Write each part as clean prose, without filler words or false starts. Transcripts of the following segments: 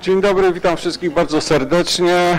Dzień dobry, witam wszystkich bardzo serdecznie.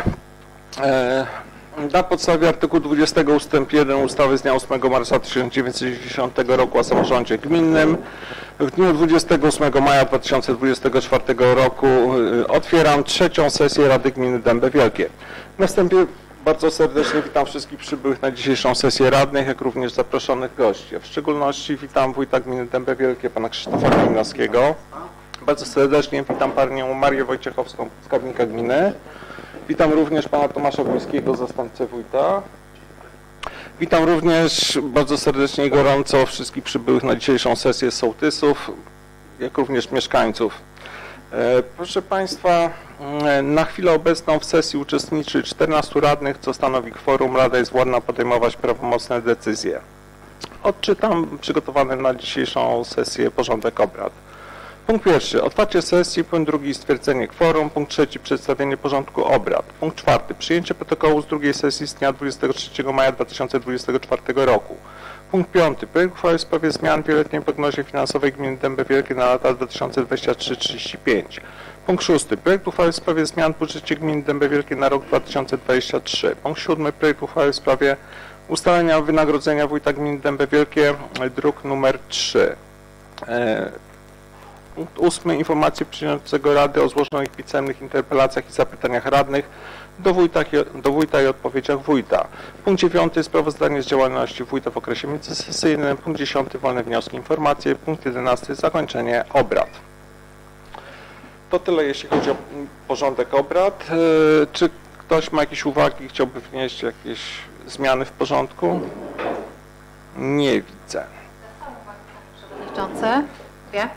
Na podstawie artykułu 20 ust. 1 ustawy z dnia 8 marca 1990 roku o samorządzie gminnym w dniu 28 maja 2024 roku otwieram trzecią sesję Rady Gminy Dębe Wielkie. Na wstępie bardzo serdecznie witam wszystkich przybyłych na dzisiejszą sesję radnych, jak również zaproszonych gości. W szczególności witam wójta gminy Dębe Wielkie, pana Krzysztofa Kamińskiego. Bardzo serdecznie witam panią Marię Wojciechowską, skarbnika gminy. Witam również pana Tomasza Błyskiego, zastępcę wójta. Witam również bardzo serdecznie i gorąco wszystkich przybyłych na dzisiejszą sesję sołtysów, jak również mieszkańców. Proszę państwa, na chwilę obecną w sesji uczestniczy 14 radnych, co stanowi kworum. Rada jest władna podejmować prawomocne decyzje. Odczytam przygotowany na dzisiejszą sesję porządek obrad. Punkt pierwszy, otwarcie sesji. Punkt drugi, stwierdzenie kworum. Punkt trzeci, przedstawienie porządku obrad. Punkt czwarty, przyjęcie protokołu z drugiej sesji z dnia 23 maja 2024 roku. Punkt piąty, projekt uchwały w sprawie zmian w wieloletniej prognozie finansowej gminy Dębe Wielkie na lata 2023-2035. Punkt szósty, projekt uchwały w sprawie zmian w budżecie gminy Dębe Wielkie na rok 2023. Punkt siódmy, projekt uchwały w sprawie ustalenia wynagrodzenia wójta gminy Dębe Wielkie, druk numer 3. Punkt ósmy, informacje przewodniczącego Rady o złożonych pisemnych interpelacjach i zapytaniach radnych do wójta i odpowiedziach wójta. Punkt dziewiąty, sprawozdanie z działalności wójta w okresie międzysesyjnym. Punkt dziesiąty, wolne wnioski, informacje. Punkt 11, zakończenie obrad. To tyle, jeśli chodzi o porządek obrad. Czy ktoś ma jakieś uwagi, chciałby wnieść jakieś zmiany w porządku? Nie widzę. Przewodniczący, wie?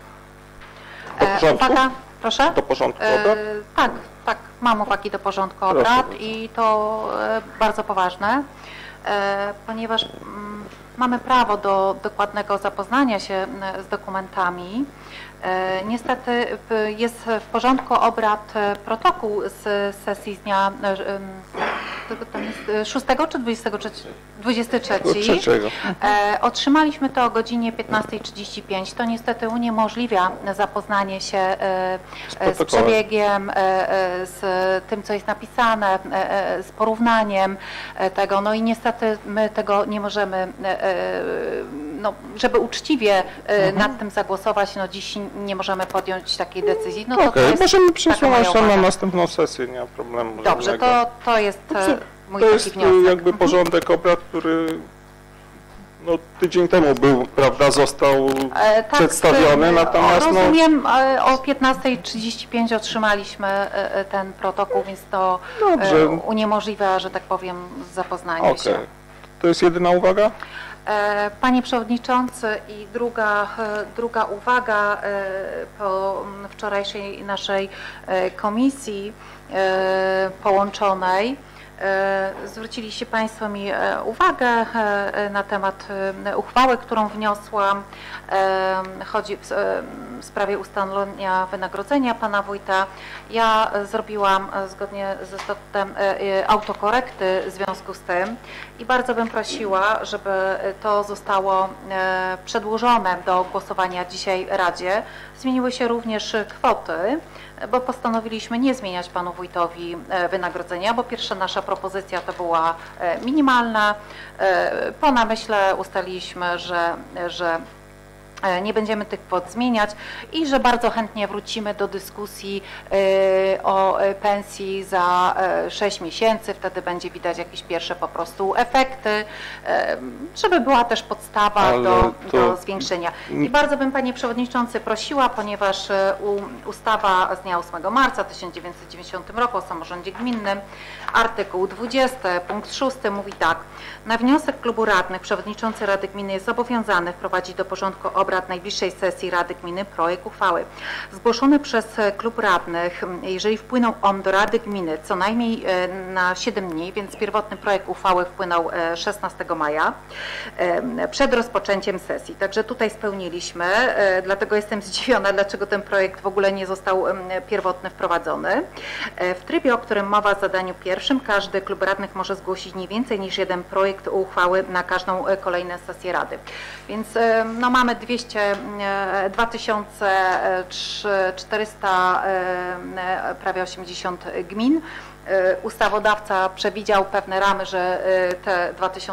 Uwaga, proszę? Do porządku obrad? Tak, mam uwagi do porządku obrad i to bardzo poważne, ponieważ mamy prawo do dokładnego zapoznania się z dokumentami. Niestety jest w porządku obrad protokół z sesji z dnia 6 czy 23? Otrzymaliśmy to o godzinie 15:35. To niestety uniemożliwia zapoznanie się z przebiegiem, z tym, co jest napisane, z porównaniem tego. No i niestety my tego nie możemy, no, żeby uczciwie nad tym zagłosować, no dziś nie możemy podjąć takiej decyzji. No to jest, możemy przesunąć to na następną sesję, nie ma problemu. Dobrze, to jest mój to taki jest wniosek. jakby porządek obrad, który no, tydzień temu był, prawda, został przedstawiony, natomiast rozumiem, o 15:35 otrzymaliśmy ten protokół, więc to uniemożliwia, że tak powiem, zapoznanie się. To jest jedyna uwaga? Panie Przewodniczący, i druga uwaga po wczorajszej naszej komisji połączonej. Zwróciliście Państwo mi uwagę na temat uchwały, którą wniosłam. Chodzi w sprawie ustalenia wynagrodzenia pana wójta. Ja zrobiłam zgodnie ze statutem autokorekty w związku z tym i bardzo bym prosiła, żeby to zostało przedłożone do głosowania dzisiaj Radzie. Zmieniły się również kwoty, bo postanowiliśmy nie zmieniać panu wójtowi wynagrodzenia, bo pierwsza nasza propozycja to była minimalna. Po namyśle ustaliliśmy, że nie będziemy tych kwot zmieniać i że bardzo chętnie wrócimy do dyskusji o pensji za 6 miesięcy. Wtedy będzie widać jakieś pierwsze po prostu efekty, żeby była też podstawa do zwiększenia. I bardzo bym, panie przewodniczący, prosiła, ponieważ ustawa z dnia 8 marca 1990 roku o samorządzie gminnym, artykuł 20, punkt 6 mówi tak. Na wniosek klubu radnych przewodniczący Rady Gminy jest zobowiązany wprowadzić do porządku obrad najbliższej sesji Rady Gminy projekt uchwały zgłoszony przez klub radnych, jeżeli wpłynął on do Rady Gminy co najmniej na 7 dni, więc pierwotny projekt uchwały wpłynął 16 maja przed rozpoczęciem sesji. Także tutaj spełniliśmy, dlatego jestem zdziwiona, dlaczego ten projekt w ogóle nie został pierwotny wprowadzony. W trybie, o którym mowa w zadaniu pierwszym, każdy klub radnych może zgłosić nie więcej niż jeden projekt uchwały na każdą kolejną sesję Rady. Więc no, mamy 200 2400 prawie 80 gmin. Ustawodawca przewidział pewne ramy, że te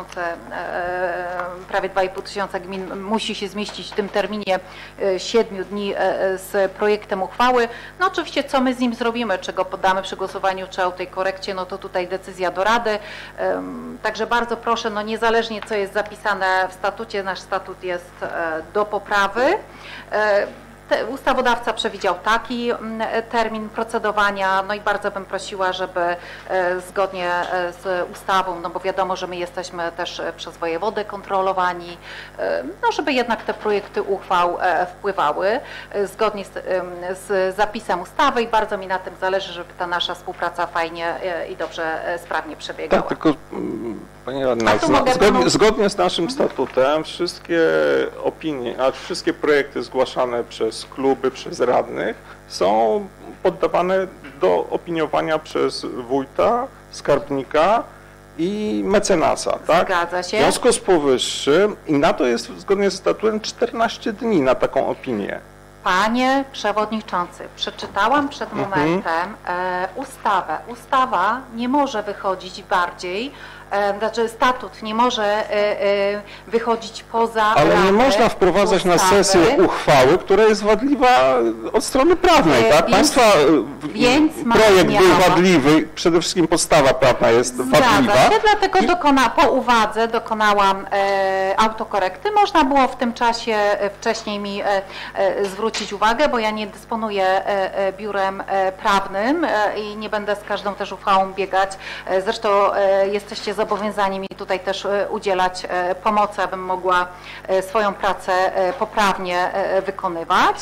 prawie 2500 gmin musi się zmieścić w tym terminie 7 dni z projektem uchwały. No oczywiście co my z nim zrobimy, czy go poddamy przy głosowaniu, czy o tej korekcie, no to tutaj decyzja do Rady. Także bardzo proszę, no niezależnie co jest zapisane w statucie, nasz statut jest do poprawy. Ustawodawca przewidział taki termin procedowania, no i bardzo bym prosiła, żeby zgodnie z ustawą, no bo wiadomo, że my jesteśmy też przez wojewodę kontrolowani, no żeby jednak te projekty uchwał wpływały zgodnie z zapisem ustawy i bardzo mi na tym zależy, żeby ta nasza współpraca fajnie i dobrze, sprawnie przebiegała. Tak, tylko Pani Radna, zgodnie z naszym statutem wszystkie opinie, a wszystkie projekty zgłaszane przez kluby, przez radnych są poddawane do opiniowania przez wójta, skarbnika i mecenasa, tak? Zgadza się. W związku z powyższym i na to jest zgodnie ze statutem 14 dni na taką opinię. Panie Przewodniczący, przeczytałam przed momentem ustawę. Ustawa nie może wychodzić bardziej, znaczy statut nie może wychodzić poza Ale nie można wprowadzać na sesję uchwały, która jest wadliwa od strony prawnej, tak? Państwa projekt był wadliwy, przede wszystkim podstawa prawna jest wadliwa. Zgadza się, dlatego po uwadze dokonałam autokorekty. Można było w tym czasie wcześniej mi zwrócić uwagę, bo ja nie dysponuję biurem prawnym i nie będę z każdą też uchwałą biegać. Zresztą jesteście zobowiązani mi tutaj też udzielać pomocy, abym mogła swoją pracę poprawnie wykonywać.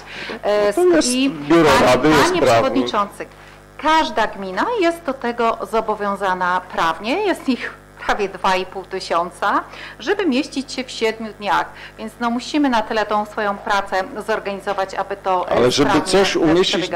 Panie Przewodniczący, każda gmina jest do tego zobowiązana prawnie, jest ich prawie 2500, żeby mieścić się w 7 dniach, więc no musimy na tyle tą swoją pracę zorganizować, aby to ale żeby coś umieścić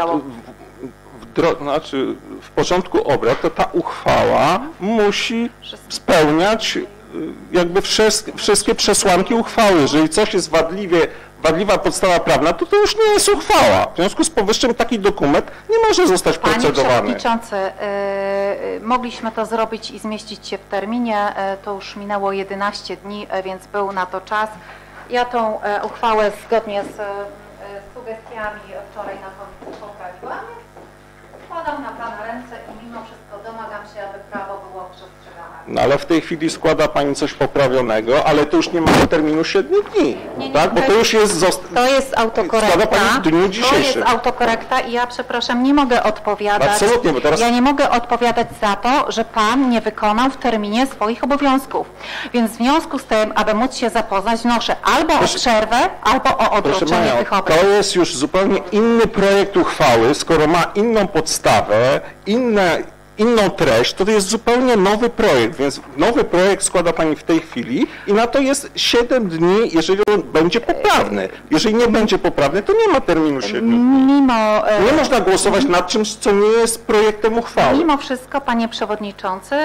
w porządku obrad, to ta uchwała musi spełniać jakby wszystkie przesłanki uchwały. Jeżeli coś jest wadliwa podstawa prawna, to już nie jest uchwała. W związku z powyższym taki dokument nie może zostać procedowany. Panie Przewodniczący, mogliśmy to zrobić i zmieścić się w terminie. To już minęło 11 dni, więc był na to czas. Ja tą uchwałę zgodnie z sugestiami wczoraj na komisji poprawiłam. Składam na Pana ręce i mimo wszystko domagam się, aby prawo było przestrzegane. No ale w tej chwili składa Pani coś poprawionego, ale to już nie ma terminu 7 dni, tak? Bo to już jest... To jest autokorekta. Składa Pani w dniu dzisiejszym. To jest autokorekta i ja przepraszam, nie mogę odpowiadać. Absolutnie, bo teraz... Ja nie mogę odpowiadać za to, że Pan nie wykonał w terminie swoich obowiązków. Więc w związku z tym, aby móc się zapoznać, wnoszę albo o przerwę, albo o odroczenie tych obrad. To jest już zupełnie inny projekt uchwały, skoro ma inną podstawę, inną treść, to jest zupełnie nowy projekt, więc nowy projekt składa Pani w tej chwili i na to jest 7 dni, jeżeli on będzie poprawny. Jeżeli nie będzie poprawny, to nie ma terminu 7 dni. Nie można głosować nad czymś, co nie jest projektem uchwały. Mimo wszystko, Panie Przewodniczący,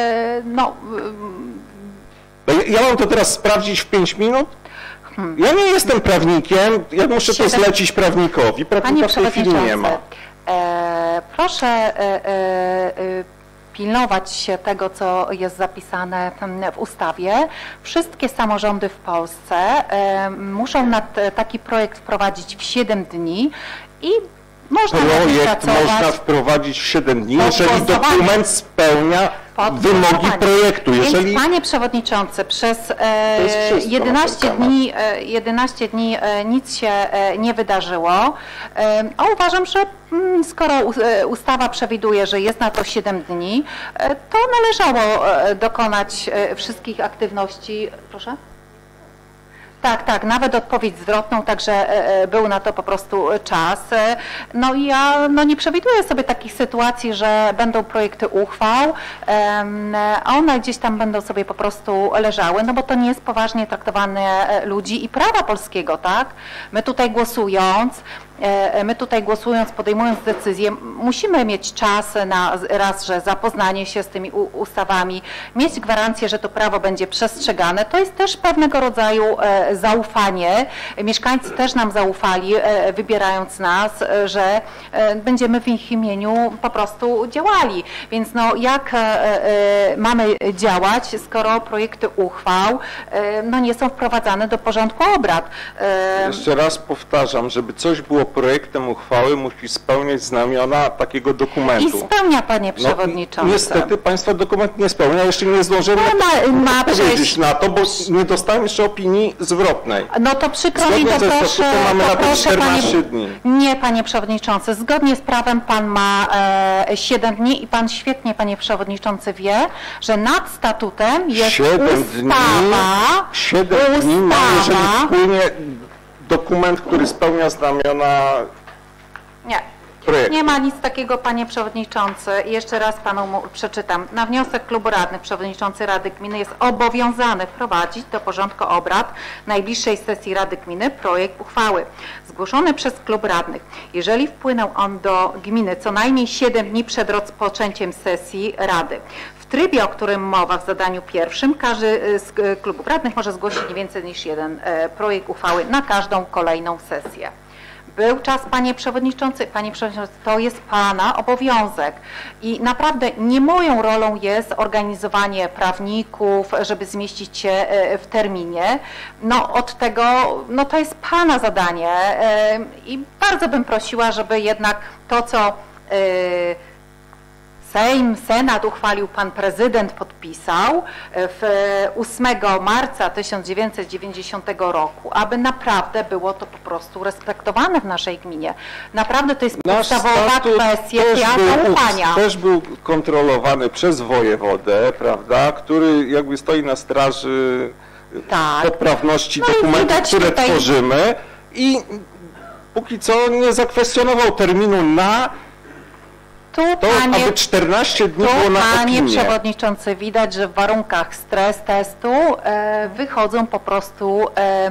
Ja mam to teraz sprawdzić w 5 minut? Ja nie jestem prawnikiem, ja muszę to zlecić prawnikowi. Prawnika w tej chwili nie ma. Proszę pilnować się tego, co jest zapisane w ustawie. Wszystkie samorządy w Polsce muszą taki projekt wprowadzić w 7 dni i można można wprowadzić w 7 dni, jeżeli dokument spełnia wymogi projektu. Jeżeli... Więc, Panie Przewodniczący, przez 11 dni nic się nie wydarzyło, a uważam, że skoro ustawa przewiduje, że jest na to 7 dni, to należało dokonać wszystkich aktywności. Proszę? Tak, nawet odpowiedź zwrotną, także był na to po prostu czas. No i ja nie przewiduję sobie takich sytuacji, że będą projekty uchwał, a one gdzieś tam będą sobie po prostu leżały, no bo to nie jest poważnie traktowane ludzi i prawa polskiego, tak? My tutaj głosując, podejmując decyzje, musimy mieć czas na że zapoznanie się z tymi ustawami, mieć gwarancję, że to prawo będzie przestrzegane. To jest też pewnego rodzaju zaufanie. Mieszkańcy też nam zaufali, wybierając nas, że będziemy w ich imieniu po prostu działali. Więc no, jak mamy działać, skoro projekty uchwał no, nie są wprowadzane do porządku obrad? Jeszcze raz powtarzam, żeby coś było projektem uchwały, musi spełniać znamiona takiego dokumentu. I spełnia, panie przewodniczący. Niestety państwa dokument nie spełnia, jeszcze nie zdążymy powiedzieć na to, bo nie dostałem jeszcze opinii zwrotnej. No to przykro mi, to proszę, mamy na to 14 panie, dni. Nie, panie przewodniczący, zgodnie z prawem pan ma 7 dni i pan świetnie, panie przewodniczący, wie, że nad statutem jest 7 dni ma, jeżeli wpłynie dokument, który spełnia znamiona projektu. Nie ma nic takiego, panie przewodniczący. Jeszcze raz panu przeczytam. Na wniosek klubu radnych przewodniczący Rady Gminy jest obowiązany wprowadzić do porządku obrad najbliższej sesji Rady Gminy projekt uchwały zgłoszony przez klub radnych. Jeżeli wpłynął on do gminy co najmniej 7 dni przed rozpoczęciem sesji Rady. W trybie, o którym mowa w zadaniu pierwszym, każdy z klubów radnych może zgłosić nie więcej niż jeden projekt uchwały na każdą kolejną sesję. Był czas, panie przewodniczący, to jest pana obowiązek i naprawdę nie moją rolą jest organizowanie prawników, żeby zmieścić się w terminie. No od tego, no to jest pana zadanie i bardzo bym prosiła, żeby jednak to, co Sejm, Senat uchwalił, pan prezydent podpisał 8 marca 1990 roku, aby naprawdę było to po prostu respektowane w naszej gminie. Naprawdę to jest podstawowa kwestia zaufania. Też był kontrolowany przez wojewodę, prawda, który jakby stoi na straży poprawności dokumentów, które tworzymy i póki co nie zakwestionował terminu na aby 14 dni było na opinię. Panie przewodniczący, widać, że w warunkach stres testu wychodzą po prostu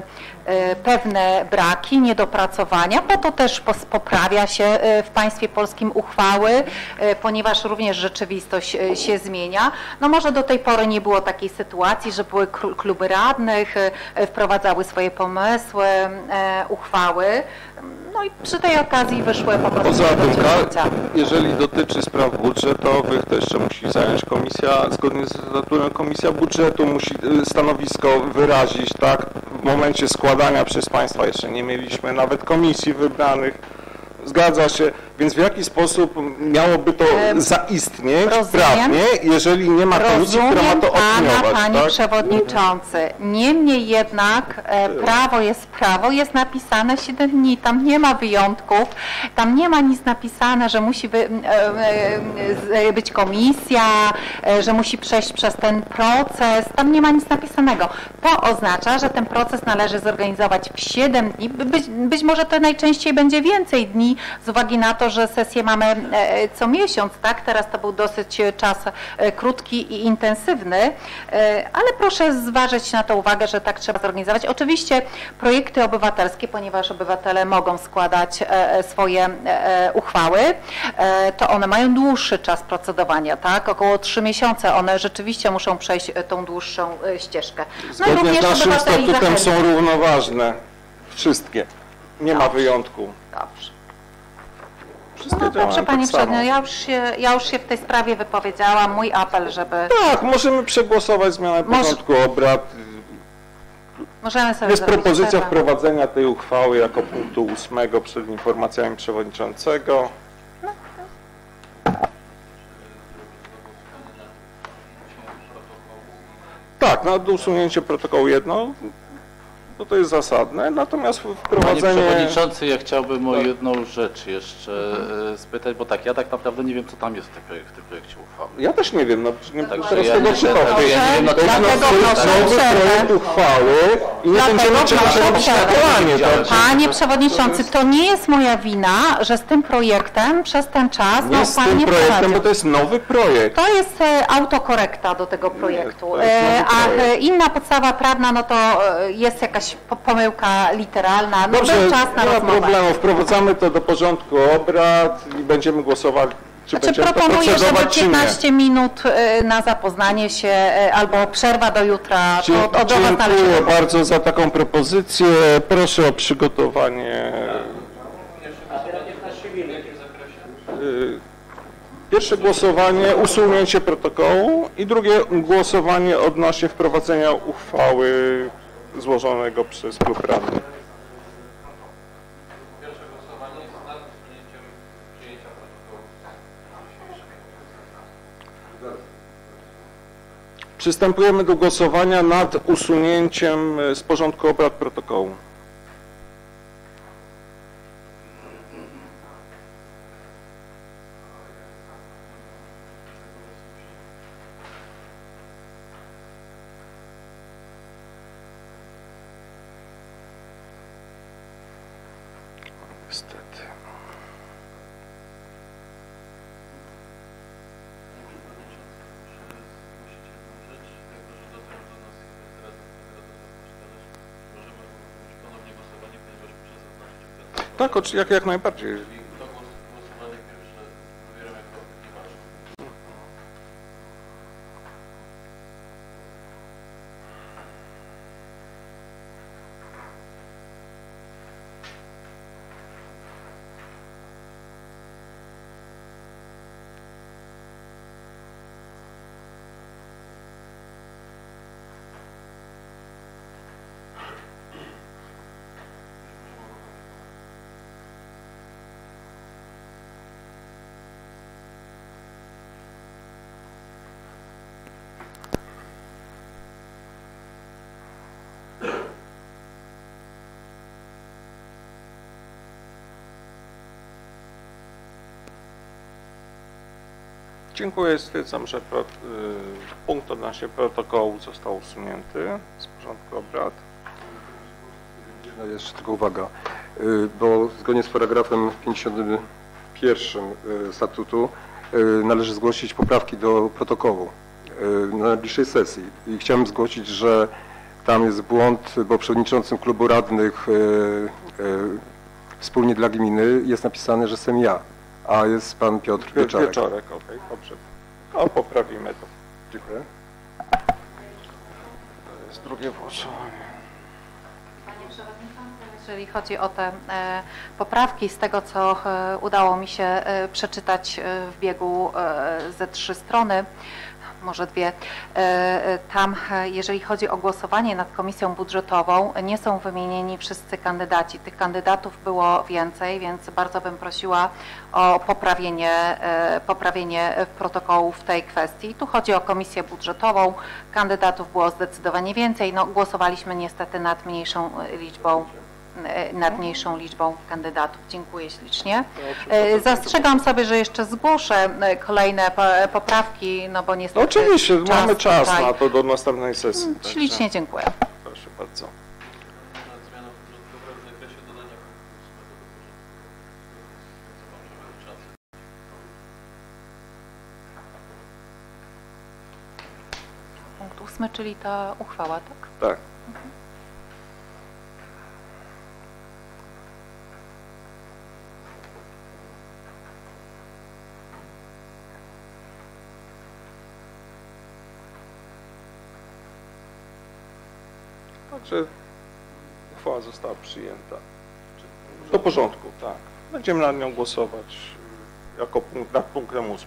pewne braki, niedopracowania, bo to też poprawia się w państwie polskim uchwały, ponieważ również rzeczywistość się zmienia. No może do tej pory nie było takiej sytuacji, że były kluby radnych, wprowadzały swoje pomysły, uchwały. No i przy tej okazji wyszły po prostu Poza tym, jeżeli dotyczy spraw budżetowych, to jeszcze musi zająć komisja, zgodnie z statutem komisja budżetu musi stanowisko wyrazić, tak? W momencie składania przez państwa jeszcze nie mieliśmy nawet komisji wybranych. Zgadza się, więc w jaki sposób miałoby to zaistnieć prawnie, jeżeli nie ma komisji, która ma to opiniować? Panie przewodniczący, niemniej jednak prawo jest napisane 7 dni, tam nie ma wyjątków, tam nie ma nic napisane, że musi być komisja, że musi przejść przez ten proces, tam nie ma nic napisanego. To oznacza, że ten proces należy zorganizować w 7 dni, być może to najczęściej będzie więcej dni, z uwagi na to, że sesję mamy co miesiąc, tak? Teraz to był dosyć czas krótki i intensywny, ale proszę zważyć na to uwagę, że tak trzeba zorganizować. Oczywiście projekty obywatelskie, ponieważ obywatele mogą składać swoje uchwały, to one mają dłuższy czas procedowania, tak? Około 3 miesiące one rzeczywiście muszą przejść tą dłuższą ścieżkę. No zgodnie z naszym statutem są równoważne. Wszystkie. Nie ma wyjątku. Dobrze. No dobrze, panie przewodniczący, ja już się w tej sprawie wypowiedziałam. Mój apel, żeby... Tak, możemy przegłosować zmianę porządku obrad. Możemy sobie Jest propozycja wprowadzenia tej uchwały jako punktu 8 przed informacjami przewodniczącego. Tak, no usunięcie protokołu no to jest zasadne, natomiast wprowadzenie... Panie przewodniczący, ja chciałbym o jedną rzecz jeszcze spytać, bo tak, ja tak naprawdę nie wiem, co tam jest w tym projekcie uchwały. Ja też nie wiem, no teraz ja tego przypomnę. Nowy projekt uchwały i nie będziemy czegoś robić na kolanie. Panie przewodniczący, to nie jest moja wina, że z tym projektem przez ten czas nie z tym projektem, bo to jest nowy projekt. To jest autokorekta do tego projektu, a inna podstawa prawna, no to jest jakaś pomyłka literalna, no dobrze, był czas na rozmowę. Nie ma problemu, wprowadzamy to do porządku obrad i będziemy głosować czy Znaczy będziemy to proponuję, żeby procedować, czy nie. 15 minut na zapoznanie się albo przerwa do jutra. To do Was należy. Dziękuję bardzo za taką propozycję. Proszę o przygotowanie. Pierwsze głosowanie, usunięcie protokołu i drugie głosowanie odnośnie wprowadzenia uchwały złożonego przez klub radny. Pierwsze głosowanie jest nad usunięciem przyjęcia protokołu. Przystępujemy do głosowania nad usunięciem z porządku obrad protokołu. Niestety. Tak, jak najbardziej. To głosowanie pierwsze wybieram jako nieważne. Dziękuję. Stwierdzam, że punkt odnośnie protokołu został usunięty z porządku obrad. No jeszcze tylko uwaga, bo zgodnie z paragrafem 51 statutu należy zgłosić poprawki do protokołu na najbliższej sesji. I chciałem zgłosić, że tam jest błąd, bo przewodniczącym klubu radnych wspólnie dla gminy jest napisane, że jestem ja, a jest pan Piotr Wieczorek. Wieczorek, okej, dobrze. O, poprawimy to. Dziękuję. To jest drugie głosowanie. Panie Przewodniczący, jeżeli chodzi o te poprawki, z tego co udało mi się przeczytać w biegu ze 3 strony, może 2, tam jeżeli chodzi o głosowanie nad komisją budżetową, nie są wymienieni wszyscy kandydaci. Tych kandydatów było więcej, więc bardzo bym prosiła o poprawienie protokołu w tej kwestii. Tu chodzi o komisję budżetową, kandydatów było zdecydowanie więcej, no głosowaliśmy niestety nad mniejszą liczbą kandydatów. Dziękuję ślicznie. Zastrzegam sobie, że jeszcze zgłoszę kolejne poprawki, no bo niestety... No oczywiście, mamy czas tutaj. na to do następnej sesji. Ślicznie dziękuję. Proszę bardzo. Nad zmianą porządku obrad w zakresie dodania punktu 8 do porządku. Punkt 8, czyli ta uchwała, tak? Tak. Także uchwała została przyjęta. Do porządku, tak. Będziemy nad nią głosować jako punkt, nad punktem 8.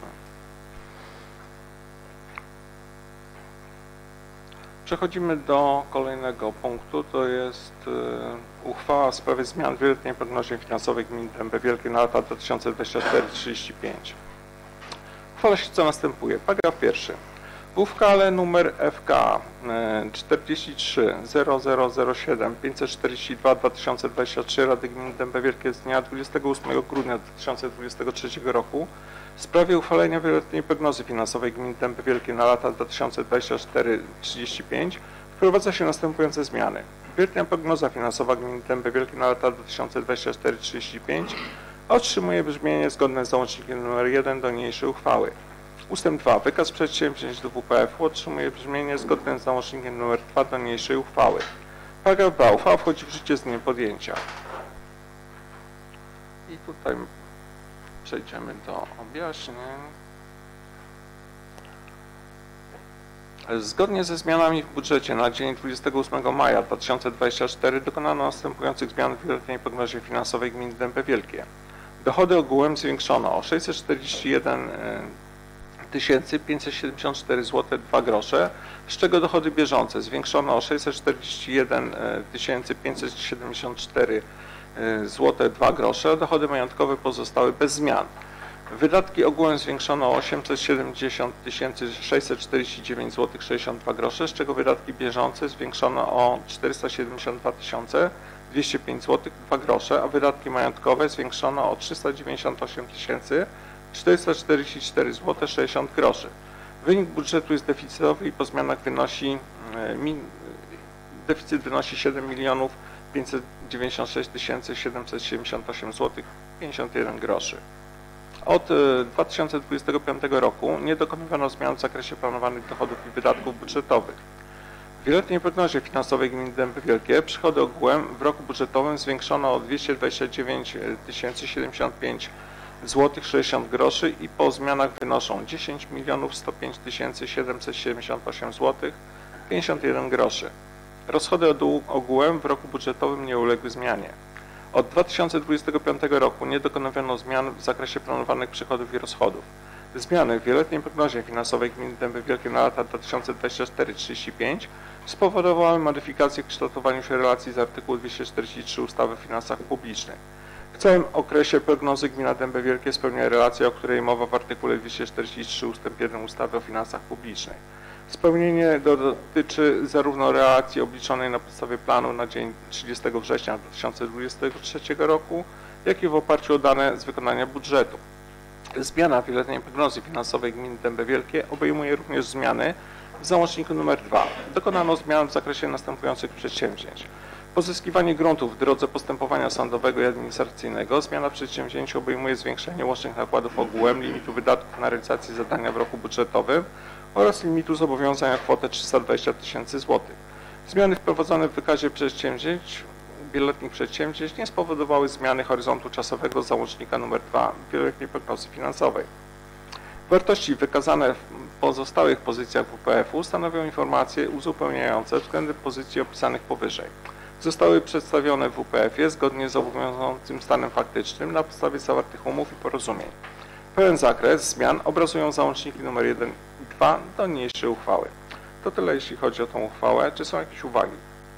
Przechodzimy do kolejnego punktu, to jest uchwała w sprawie zmian w wieloletniej prognozie finansowej gminy Dębe Wielkie na lata 2024-2035. Uchwala się co następuje. Paragraf pierwszy. W uchwale numer FK 430007 542 2023 Rady Gminy Dębe Wielkie z dnia 28 grudnia 2023 roku w sprawie uchwalenia wieloletniej prognozy finansowej gminy Dębe Wielkie na lata 2024-35 wprowadza się następujące zmiany. Wieloletnia prognoza finansowa gminy Dębe Wielkie na lata 2024-35 otrzymuje brzmienie zgodne z załącznikiem nr 1 do niniejszej uchwały. Ustęp 2. Wykaz przedsięwzięć do WPF otrzymuje brzmienie zgodne z załącznikiem nr 2 do niniejszej uchwały. Paragraf 2. Uchwała wchodzi w życie z dniem podjęcia. I tutaj Przejdziemy do objaśnień. Zgodnie ze zmianami w budżecie na dzień 28 maja 2024 dokonano następujących zmian w wieloletniej prognozie finansowej gminy Dębe Wielkie. Dochody ogółem zwiększono o 641 574 zł 2 grosze, z czego dochody bieżące zwiększono o 641 574 zł 2 grosze, a dochody majątkowe pozostały bez zmian. Wydatki ogółem zwiększono o 870 649 zł 62 grosze, z czego wydatki bieżące zwiększono o 472 205 zł 2 grosze, a wydatki majątkowe zwiększono o 398 444 zł 60 groszy. Wynik budżetu jest deficytowy i po zmianach deficyt wynosi 7 596 778 zł 51 groszy. Od 2025 roku nie dokonywano zmian w zakresie planowanych dochodów i wydatków budżetowych. W wieloletniej prognozie finansowej gminy Dębe Wielkie przychody ogółem w roku budżetowym zwiększono o 229 075 zł 60 groszy i po zmianach wynoszą 10 105 778 zł 51 groszy. Rozchody ogółem w roku budżetowym nie uległy zmianie. Od 2025 roku nie dokonywano zmian w zakresie planowanych przychodów i rozchodów. Zmiany w wieloletniej prognozie finansowej gminy Dębe Wielkie na lata 2024-35 spowodowały modyfikację w kształtowaniu się relacji z artykułu 243 ustawy o finansach publicznych. W całym okresie prognozy gmina Dębe Wielkie spełnia relację, o której mowa w artykule 243 ust. 1 ustawy o finansach publicznych. Spełnienie dotyczy zarówno relacji obliczonej na podstawie planu na dzień 30 września 2023 roku, jak i w oparciu o dane z wykonania budżetu. Zmiana wieloletniej prognozy finansowej gminy Dębe Wielkie obejmuje również zmiany w załączniku nr 2. Dokonano zmian w zakresie następujących przedsięwzięć. Pozyskiwanie gruntów w drodze postępowania sądowego i administracyjnego. Zmiana w przedsięwzięciu obejmuje zwiększenie łącznych nakładów ogółem, limitu wydatków na realizację zadania w roku budżetowym oraz limitu zobowiązań o kwotę 320 000 zł. Zmiany wprowadzone w wykazie przedsięwzięć, wieloletnich przedsięwzięć nie spowodowały zmiany horyzontu czasowego załącznika nr 2 wieloletniej prognozy finansowej. Wartości wykazane w pozostałych pozycjach WPF-u stanowią informacje uzupełniające względem pozycji opisanych powyżej. Zostały przedstawione w WPF-ie zgodnie z obowiązującym stanem faktycznym na podstawie zawartych umów i porozumień. Pełen zakres zmian obrazują załączniki nr 1 i 2 do niniejszej uchwały. To tyle, jeśli chodzi o tą uchwałę. Czy są jakieś uwagi?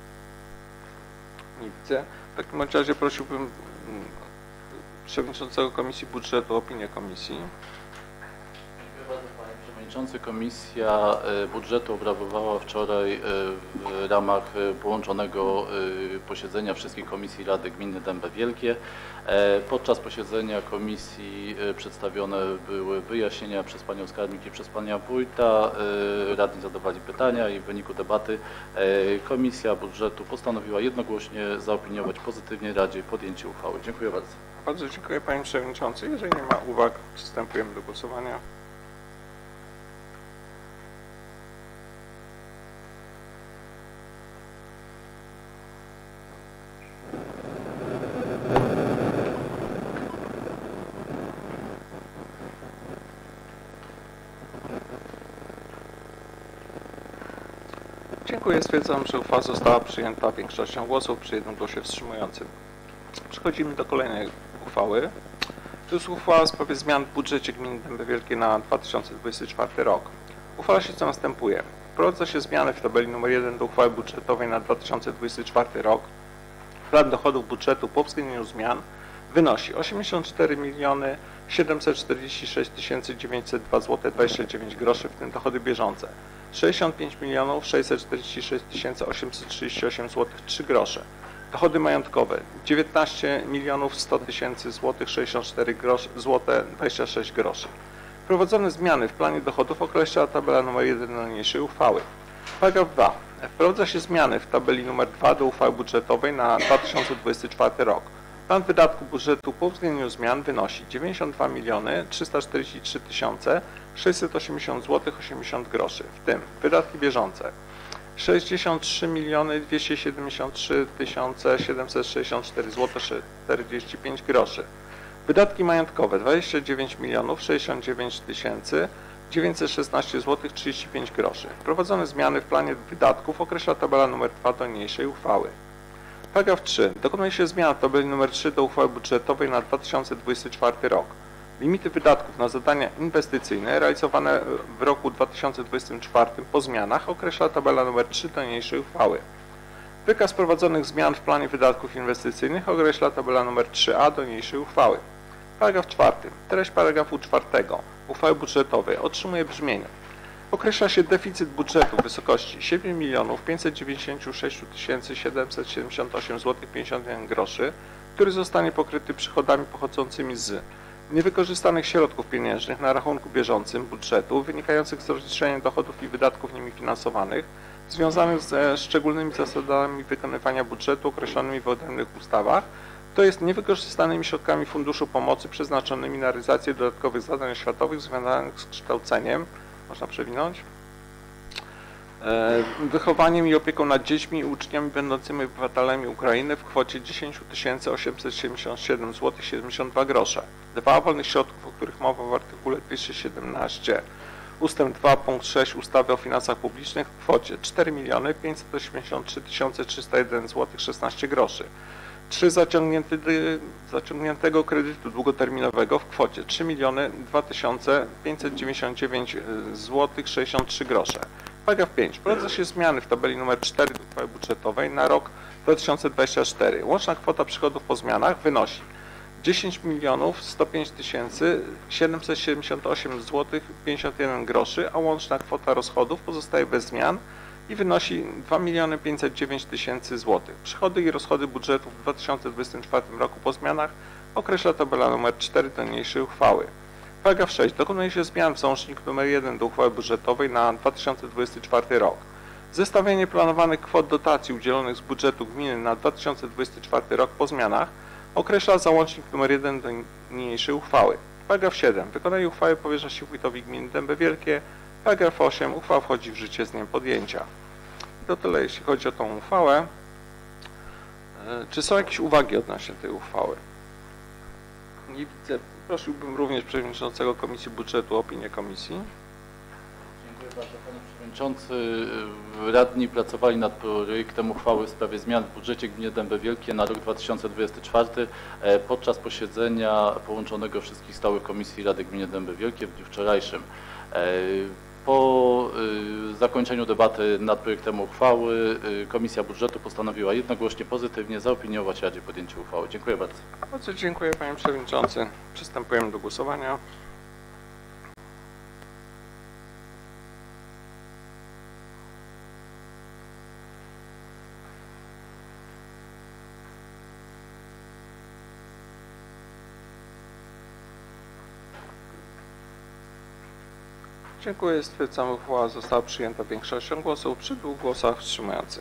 Nie widzę. W takim razie prosiłbym przewodniczącego Komisji Budżetu o opinię komisji. Dziękuję bardzo, panie przewodniczący. Komisja Budżetu obradowała wczoraj w ramach połączonego posiedzenia wszystkich komisji Rady Gminy Dębe Wielkie. Podczas posiedzenia komisji przedstawione były wyjaśnienia przez panią skarbnik i przez pana wójta. Radni zadawali pytania i w wyniku debaty Komisja Budżetu postanowiła jednogłośnie zaopiniować pozytywnie Radzie podjęcie uchwały. Dziękuję bardzo. Bardzo dziękuję panie przewodniczący. Jeżeli nie ma uwag, przystępujemy do głosowania. Dziękuję. Stwierdzam, że uchwała została przyjęta większością głosów przy jednym głosie wstrzymującym. Przechodzimy do kolejnej uchwały. To jest uchwała w sprawie zmian w budżecie gminy Dębe Wielkie na 2024 rok. Uchwała się co następuje. Wprowadza się zmiany w tabeli nr 1 do uchwały budżetowej na 2024 rok. Plan dochodów budżetu po uwzględnieniu zmian wynosi 84 746 902 zł 29 groszy, w tym dochody bieżące 65 646 838 zł 3 grosze. Dochody majątkowe 19 100 000 zł 64 zł 26 groszy. Wprowadzone zmiany w planie dochodów określa tabela nr 1 do niniejszej uchwały. Paragraf 2. Wprowadza się zmiany w tabeli nr 2 do uchwały budżetowej na 2024 rok. Plan wydatków budżetu po uwzględnieniu zmian wynosi 92 343 680 zł 80 groszy, w tym wydatki bieżące 63 273 764 zł 45 groszy, Wydatki majątkowe 29 069 916 zł 35 groszy. Wprowadzone zmiany w planie wydatków określa tabela nr 2 do niniejszej uchwały. Paragraf 3. Dokonuje się zmian w tabeli nr 3 do uchwały budżetowej na 2024 rok. Limity wydatków na zadania inwestycyjne realizowane w roku 2024 po zmianach określa tabela nr 3 do niniejszej uchwały. Wykaz prowadzonych zmian w planie wydatków inwestycyjnych określa tabela nr 3a do niniejszej uchwały. Paragraf 4. Treść paragrafu 4 uchwały budżetowej otrzymuje brzmienie. Określa się deficyt budżetu w wysokości 7 596 778 zł 51 groszy, który zostanie pokryty przychodami pochodzącymi z niewykorzystanych środków pieniężnych na rachunku bieżącym budżetu wynikających z rozliczenia dochodów i wydatków nimi finansowanych, związanych ze szczególnymi zasadami wykonywania budżetu określonymi w odrębnych ustawach, to jest niewykorzystanymi środkami Funduszu Pomocy przeznaczonymi na realizację dodatkowych zadań oświatowych związanych z kształceniem, można przewinąć, wychowaniem i opieką nad dziećmi i uczniami będącymi obywatelami Ukrainy w kwocie 10 877 zł 72 grosze. 2 wolnych środków, o których mowa w artykule 217 ustęp 2 punkt 6 ustawy o finansach publicznych w kwocie 4 583 301 zł 16 groszy. 3 zaciągniętego kredytu długoterminowego w kwocie 3 2 599 zł 63 grosze. Paragraf 5. Wprowadza się zmiany w tabeli nr 4 uchwały budżetowej na rok 2024. Łączna kwota przychodów po zmianach wynosi 10 105 778 zł 51 groszy, a łączna kwota rozchodów pozostaje bez zmian i wynosi 2 509 000 zł. Przychody i rozchody budżetu w 2024 roku po zmianach określa tabela nr 4 do niniejszej uchwały. Paragraf 6. Dokonuje się zmian w załączniku nr 1 do uchwały budżetowej na 2024 rok. Zestawienie planowanych kwot dotacji udzielonych z budżetu gminy na 2024 rok po zmianach określa załącznik nr 1 do niniejszej uchwały. Paragraf 7. Wykonanie uchwały powierza się wójtowi gminy Dęby Wielkie. Paragraf 8. Uchwała wchodzi w życie z dniem podjęcia. To tyle, jeśli chodzi o tą uchwałę. Czy są jakieś uwagi odnośnie tej uchwały? Nie widzę. Prosiłbym również przewodniczącego Komisji Budżetu o opinię komisji. Dziękuję bardzo, panie przewodniczący. Radni pracowali nad projektem uchwały w sprawie zmian w budżecie gminy Dęby Wielkie na rok 2024 podczas posiedzenia połączonego wszystkich stałych komisji Rady Gminy Dęby Wielkie w dniu wczorajszym. Po zakończeniu debaty nad projektem uchwały Komisja Budżetu postanowiła jednogłośnie pozytywnie zaopiniować Radzie podjęcie uchwały. Dziękuję bardzo. Bardzo dziękuję, panie przewodniczący. Przystępujemy do głosowania. Dziękuję. Stwierdzam, uchwała została przyjęta większością głosów przy 2 głosach wstrzymujących.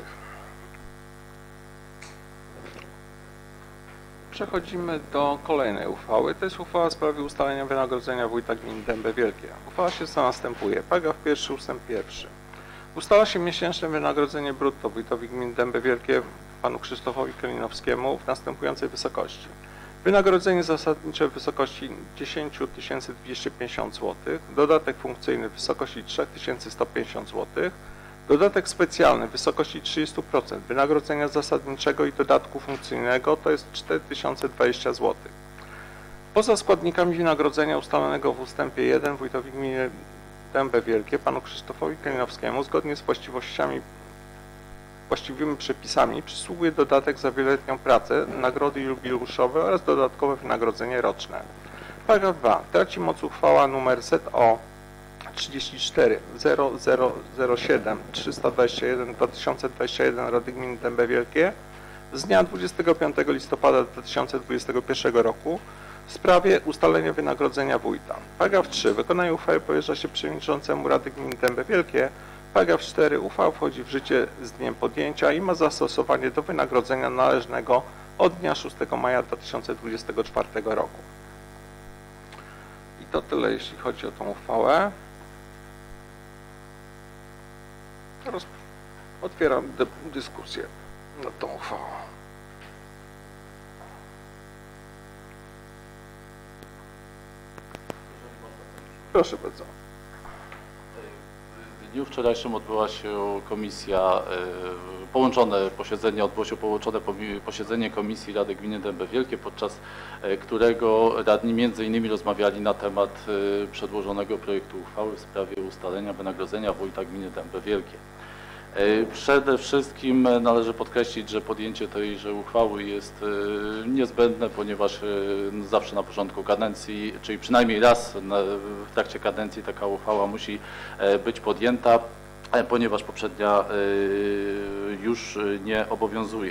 Przechodzimy do kolejnej uchwały. To jest uchwała w sprawie ustalenia wynagrodzenia wójta gminy Dęby Wielkie. Uchwała się co następuje. Paragraf 1 ustęp 1. Ustala się miesięczne wynagrodzenie brutto wójtowi gminy Dęby Wielkie panu Krzysztofowi Kalinowskiemu w następującej wysokości. Wynagrodzenie zasadnicze w wysokości 10 250 zł, dodatek funkcyjny w wysokości 3 150 zł, dodatek specjalny w wysokości 30% wynagrodzenia zasadniczego i dodatku funkcyjnego to jest 4020 zł. Poza składnikami wynagrodzenia ustalonego w ustępie 1 wójtowi gminy Dęby Wielkie panu Krzysztofowi Kalinowskiemu zgodnie z właściwymi przepisami przysługuje dodatek za wieloletnią pracę, nagrody jubileuszowe oraz dodatkowe wynagrodzenie roczne. Paragraf 2. Traci moc uchwała nr ZO 34 0007 321 2021 Rady Gminy Dęby Wielkie z dnia 25 listopada 2021 roku w sprawie ustalenia wynagrodzenia wójta. Paragraf 3. Wykonanie uchwały powierza się przewodniczącemu Rady Gminy Dęby Wielkie. Paragraf 4. Uchwała wchodzi w życie z dniem podjęcia i ma zastosowanie do wynagrodzenia należnego od dnia 6 maja 2024 roku. I to tyle, jeśli chodzi o tą uchwałę. Teraz otwieram dyskusję nad tą uchwałą. Proszę bardzo. W dniu wczorajszym odbyła się komisja, odbyło się połączone posiedzenie Komisji Rady Gminy Dęby Wielkie, podczas którego radni między innymi rozmawiali na temat przedłożonego projektu uchwały w sprawie ustalenia wynagrodzenia wójta gminy Dęby Wielkie. Przede wszystkim należy podkreślić, że podjęcie tejże uchwały jest niezbędne, ponieważ zawsze na początku kadencji, czyli przynajmniej raz w trakcie kadencji taka uchwała musi być podjęta, ponieważ poprzednia już nie obowiązuje.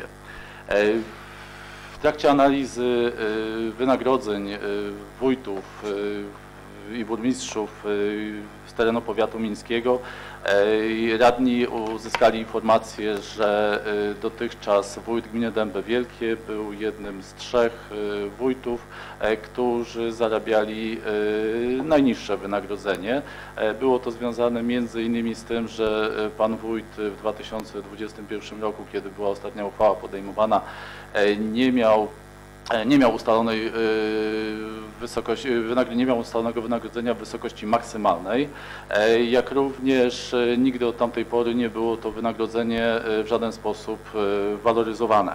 W trakcie analizy wynagrodzeń wójtów i burmistrzów z terenu powiatu mińskiego radni uzyskali informację, że dotychczas wójt gminy Dęby Wielkie był jednym z 3 wójtów, którzy zarabiali najniższe wynagrodzenie. Było to związane między innymi z tym, że pan wójt w 2021 roku, kiedy była ostatnia uchwała podejmowana, nie miał ustalonej wysokości, nie miał ustalonego wynagrodzenia w wysokości maksymalnej, jak również nigdy od tamtej pory nie było to wynagrodzenie w żaden sposób waloryzowane.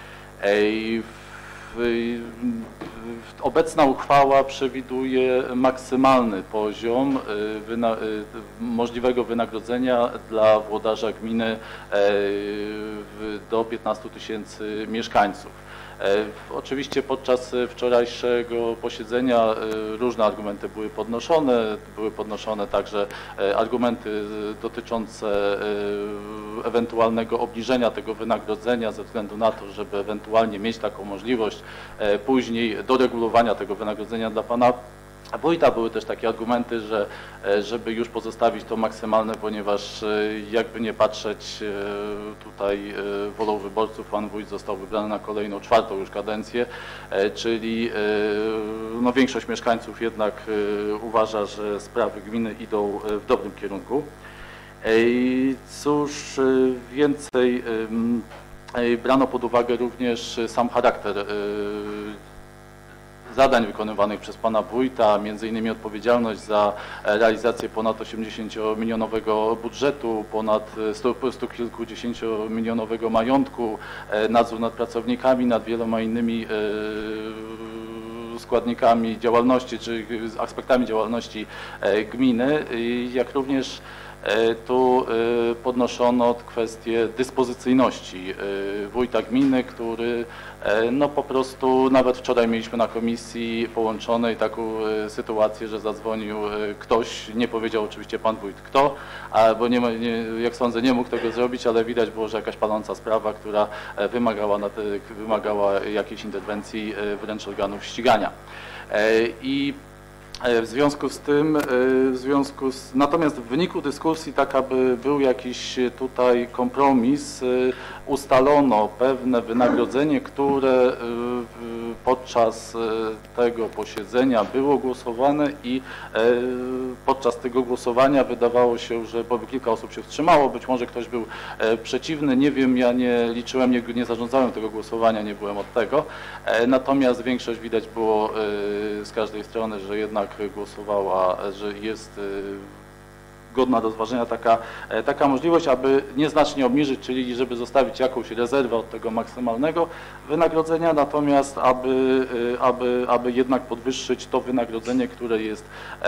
Obecna uchwała przewiduje maksymalny poziom możliwego wynagrodzenia dla włodarza gminy do 15 000 mieszkańców. Oczywiście podczas wczorajszego posiedzenia różne argumenty były podnoszone także argumenty dotyczące ewentualnego obniżenia tego wynagrodzenia ze względu na to, żeby ewentualnie mieć taką możliwość później doregulowania tego wynagrodzenia dla pana wójta. Były też takie argumenty, że żeby już pozostawić to maksymalne, ponieważ jakby nie patrzeć, tutaj wolą wyborców pan wójt został wybrany na kolejną 4. już kadencję, czyli no, większość mieszkańców jednak uważa, że sprawy gminy idą w dobrym kierunku. Cóż więcej, brano pod uwagę również sam charakter zadań wykonywanych przez pana wójta, między innymi odpowiedzialność za realizację ponad 80-milionowego budżetu, ponad 100 kilkudziesięciomilionowego majątku, nadzór nad pracownikami, nad wieloma innymi składnikami działalności czy aspektami działalności gminy, jak również tu podnoszono kwestię dyspozycyjności wójta gminy, który no po prostu nawet wczoraj mieliśmy na komisji połączonej taką sytuację, że zadzwonił ktoś, nie powiedział oczywiście pan wójt kto, bo jak sądzę nie mógł tego zrobić, ale widać było, że jakaś paląca sprawa, która wymagała jakiejś interwencji wręcz organów ścigania. I w związku z tym, natomiast w wyniku dyskusji, tak aby był jakiś tutaj kompromis, ustalono pewne wynagrodzenie, które podczas tego posiedzenia było głosowane i podczas tego głosowania wydawało się, że bo kilka osób się wstrzymało, być może ktoś był przeciwny, nie wiem, ja nie liczyłem, nie zarządzałem tego głosowania, nie byłem od tego, natomiast większość widać było z każdej strony, że jednak głosowała, że jest godna rozważenia taka możliwość, aby nieznacznie obniżyć, czyli żeby zostawić jakąś rezerwę od tego maksymalnego wynagrodzenia, natomiast aby jednak podwyższyć to wynagrodzenie, które jest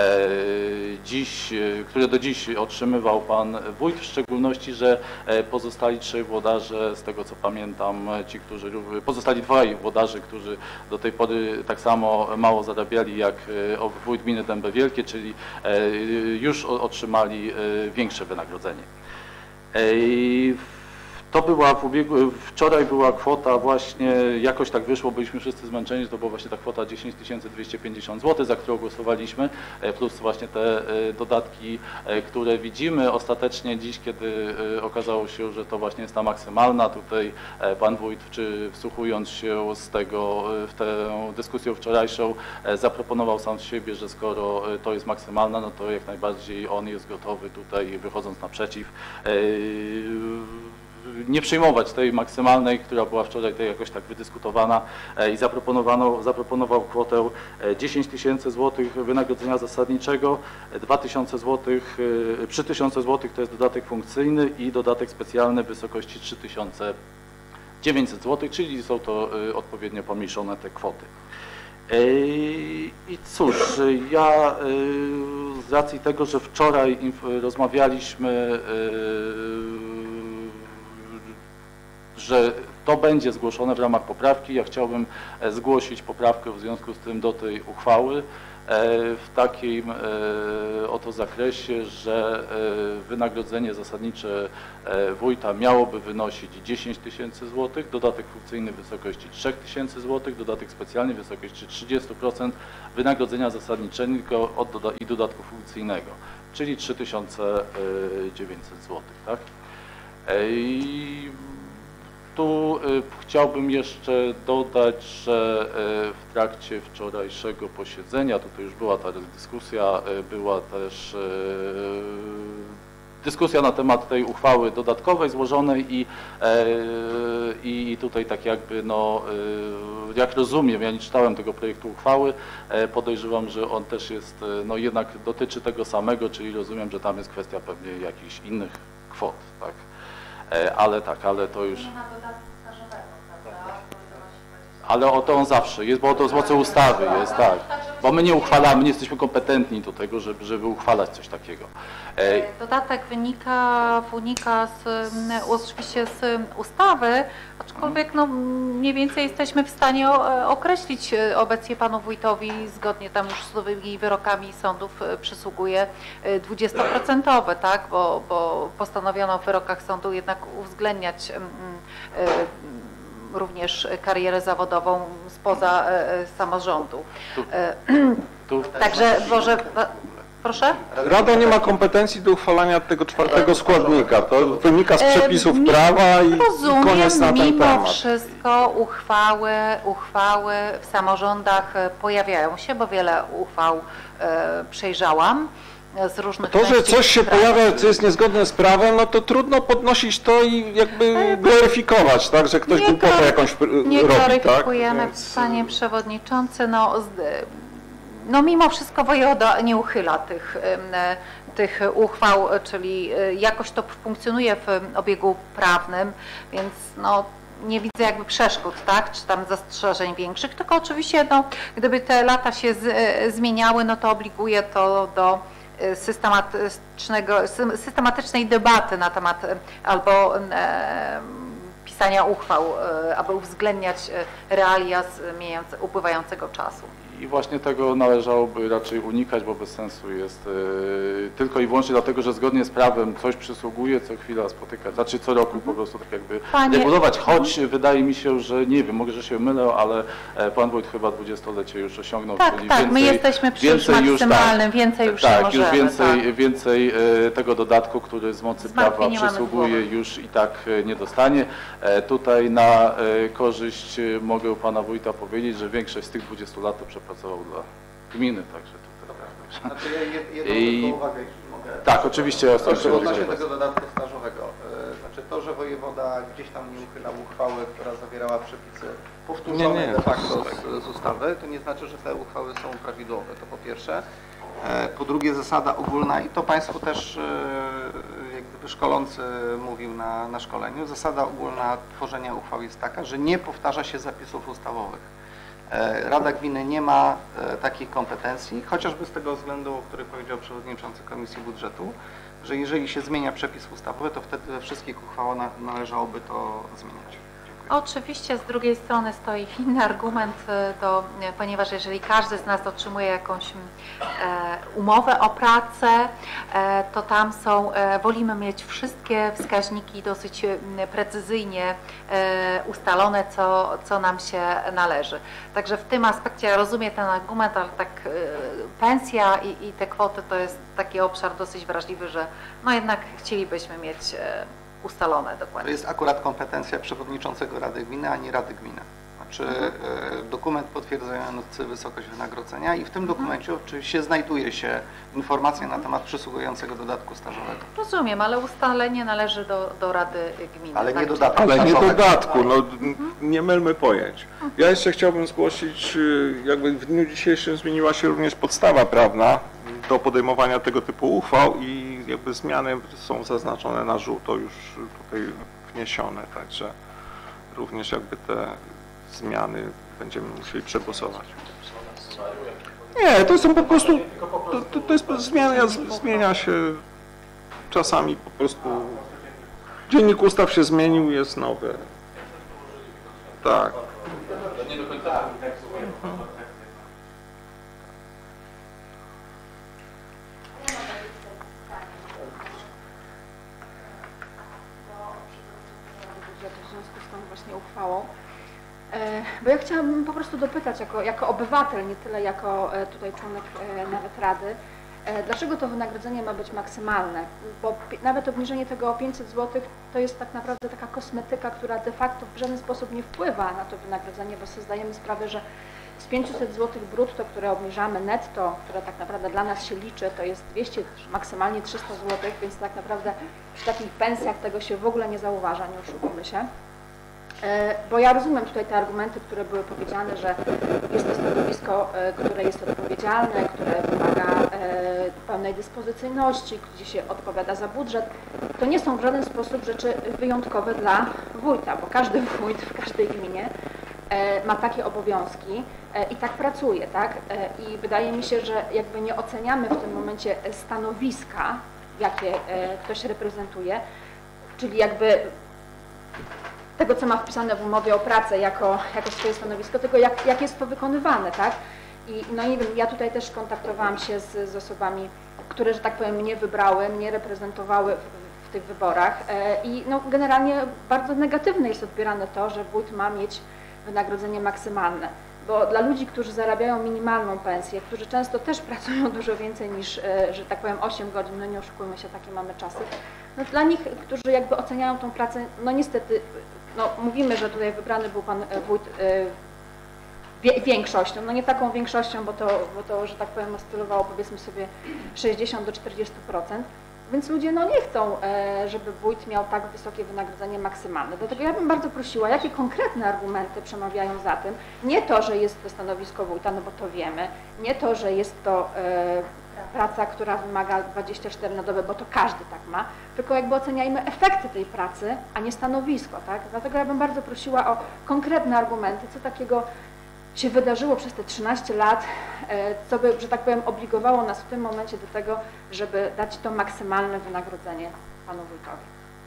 które do dziś otrzymywał pan wójt, w szczególności, że pozostali 3 włodarze, z tego co pamiętam, pozostali 2 włodarze, którzy do tej pory tak samo mało zarabiali jak wójt gminy Dęby Wielkie, czyli już otrzymali większe wynagrodzenie. To była wczoraj była kwota właśnie, jakoś tak wyszło, byliśmy wszyscy zmęczeni, to była właśnie ta kwota 10 250 zł, za którą głosowaliśmy, plus właśnie te dodatki, które widzimy. Ostatecznie dziś, kiedy okazało się, że to właśnie jest ta maksymalna, tutaj pan wójt, wsłuchując się w tę dyskusję wczorajszą, zaproponował sam z siebie, że skoro to jest maksymalna, no to jak najbardziej on jest gotowy tutaj, wychodząc naprzeciw, nie przyjmować tej maksymalnej, która była wczoraj jakoś tak wydyskutowana i zaproponował kwotę 10 tysięcy złotych wynagrodzenia zasadniczego, 2000 złotych, 3000 złotych to jest dodatek funkcyjny i dodatek specjalny w wysokości 3900 złotych, czyli są to odpowiednio pomniejszone te kwoty. I cóż, ja z racji tego, że wczoraj rozmawialiśmy, że to będzie zgłoszone w ramach poprawki, ja chciałbym zgłosić poprawkę w związku z tym do tej uchwały w takim oto zakresie, że wynagrodzenie zasadnicze wójta miałoby wynosić 10 tysięcy złotych, dodatek funkcyjny w wysokości 3 tysięcy złotych, dodatek specjalny w wysokości 30% wynagrodzenia zasadniczego i dodatku funkcyjnego, czyli 3900 złotych, tak? Tu chciałbym jeszcze dodać, że w trakcie wczorajszego posiedzenia, tutaj już była ta dyskusja, była też dyskusja na temat tej uchwały dodatkowej złożonej i tutaj tak jakby, no, jak rozumiem, ja nie czytałem tego projektu uchwały, podejrzewam, że on też jest, no jednak dotyczy tego samego, czyli rozumiem, że tam jest kwestia pewnie jakichś innych kwot, tak? Ale to już... Nie ma dodatku stażowego, prawda? Ale o to on zawsze jest, bo to z mocy ustawy jest, tak. Bo my nie uchwalamy, nie jesteśmy kompetentni do tego, żeby uchwalać coś takiego. Dodatek wynika oczywiście z ustawy, aczkolwiek no, mniej więcej jesteśmy w stanie określić obecnie panu wójtowi, zgodnie tam już z nowymi wyrokami sądów przysługuje 20%, tak? Bo postanowiono w wyrokach sądu jednak uwzględniać również karierę zawodową spoza samorządu. Także może... Proszę? Rada nie ma kompetencji do uchwalania tego czwartego składnika. To wynika z przepisów prawa i koniec na ten mimo temat. wszystko uchwały w samorządach pojawiają się, bo wiele uchwał przejrzałam z różnych To, że coś się pojawia, co jest niezgodne z prawem, no to trudno podnosić to i jakby gloryfikować, tak, że ktoś głupotę jakąś nie robi, tak? gloryfikujemy, Więc... panie przewodniczący, no mimo wszystko wojewoda nie uchyla tych uchwał, czyli jakoś to funkcjonuje w obiegu prawnym, więc no nie widzę jakby przeszkód, tak, czy tam zastrzeżeń większych, tylko oczywiście no, gdyby te lata się zmieniały, no to obliguje to do systematycznej debaty na temat albo pisania uchwał, aby uwzględniać realia upływającego czasu. I właśnie tego należałoby raczej unikać, bo bez sensu jest tylko i wyłącznie dlatego, że zgodnie z prawem coś przysługuje, co chwila spotykać, znaczy co roku po prostu tak jakby regulować, choć wydaje mi się, że nie wiem, mogę, że się mylę, ale pan wójt chyba 20-lecie już osiągnął, tak, czyli tak, więcej, my jesteśmy przy maksymalnym, więcej już tak, nie możemy. Już więcej tego dodatku, który z mocy prawa przysługuje, już i tak nie dostanie. Tutaj na korzyść mogę pana wójta powiedzieć, że większość z tych 20 lat to przepracował dla gminy, także tutaj tak. Znaczy jedną tylko uwagę, jeśli mogę. Tak, oczywiście. Odnośnie tego dodatku stażowego. Znaczy to, że wojewoda gdzieś tam nie uchylał uchwały, która zawierała przepisy powtórzone de facto z ustawy, to nie znaczy, że te uchwały są prawidłowe. To po pierwsze. Po drugie zasada ogólna i to Państwu też jak gdyby szkolący mówił na szkoleniu. Zasada ogólna tworzenia uchwał jest taka, że nie powtarza się zapisów ustawowych. Rada Gminy nie ma takich kompetencji, chociażby z tego względu, o którym powiedział przewodniczący Komisji Budżetu, że jeżeli się zmienia przepis ustawowy, to wtedy we wszystkich uchwałach należałoby to zmieniać. Oczywiście z drugiej strony stoi inny argument, ponieważ jeżeli każdy z nas otrzymuje jakąś umowę o pracę, to tam wolimy mieć wszystkie wskaźniki dosyć precyzyjnie ustalone, co nam się należy. Także w tym aspekcie ja rozumiem ten argument, ale tak pensja i te kwoty to jest taki obszar dosyć wrażliwy, że no jednak chcielibyśmy mieć ustalone dokładnie. To jest akurat kompetencja przewodniczącego Rady Gminy, a nie Rady Gminy. czy dokument potwierdzający wysokość wynagrodzenia i w tym dokumencie oczywiście znajduje się informacja na temat przysługującego dodatku stażowego. Rozumiem, ale ustalenie należy do Rady Gminy. Ale nie tak? dodatku Ale nie stażowego. dodatku, no nie mylmy pojęć. Ja jeszcze chciałbym zgłosić, jakby w dniu dzisiejszym zmieniła się również podstawa prawna do podejmowania tego typu uchwał i jakby zmiany są zaznaczone na żółto już tutaj wniesione, także również jakby te zmiany będziemy musieli przegłosować. Nie, to są po prostu, to jest zmienia się czasami po prostu, dziennik ustaw się zmienił, jest nowy. Tak. W związku z tą właśnie uchwałą. Bo ja chciałabym po prostu dopytać jako obywatel, nie tyle jako tutaj członek nawet Rady, dlaczego to wynagrodzenie ma być maksymalne? Bo nawet obniżenie tego o 500 zł to jest tak naprawdę taka kosmetyka, która de facto w żaden sposób nie wpływa na to wynagrodzenie, bo sobie zdajemy sprawę, że z 500 zł brutto, które obniżamy netto, które tak naprawdę dla nas się liczy, to jest 200, maksymalnie 300 zł, więc tak naprawdę przy takich pensjach tego się w ogóle nie zauważa, nie oszukujmy się. Bo ja rozumiem tutaj te argumenty, które były powiedziane, że jest to stanowisko, które jest odpowiedzialne, które wymaga pełnej dyspozycyjności, gdzie się odpowiada za budżet. To nie są w żaden sposób rzeczy wyjątkowe dla wójta, bo każdy wójt w każdej gminie ma takie obowiązki i tak pracuje, tak? I wydaje mi się, że jakby nie oceniamy w tym momencie stanowiska, jakie ktoś reprezentuje, czyli jakby tego, co ma wpisane w umowie o pracę jako swoje stanowisko, tylko jak jest to wykonywane, tak? I no nie wiem, ja tutaj też kontaktowałam się z osobami, które, że tak powiem, mnie wybrały, mnie reprezentowały w tych wyborach i no generalnie bardzo negatywne jest odbierane to, że wójt ma mieć wynagrodzenie maksymalne. Bo dla ludzi, którzy zarabiają minimalną pensję, którzy często też pracują dużo więcej niż, że tak powiem, 8 godzin, no nie oszukujmy się, takie mamy czasy, no dla nich, którzy jakby oceniają tą pracę, no niestety, no mówimy, że tutaj wybrany był pan wójt większością, no nie taką większością, bo to, że tak powiem, oscylowało powiedzmy sobie 60 do 40%, więc ludzie no nie chcą, żeby wójt miał tak wysokie wynagrodzenie maksymalne. Dlatego ja bym bardzo prosiła, jakie konkretne argumenty przemawiają za tym. Nie to, że jest to stanowisko wójta, no bo to wiemy. Nie to, że jest to praca, która wymaga 24 na dobę, bo to każdy tak ma. Tylko jakby oceniajmy efekty tej pracy, a nie stanowisko, tak? Dlatego ja bym bardzo prosiła o konkretne argumenty, co takiego się wydarzyło przez te 13 lat, co by, że tak powiem, obligowało nas w tym momencie do tego, żeby dać to maksymalne wynagrodzenie panu wójtowi.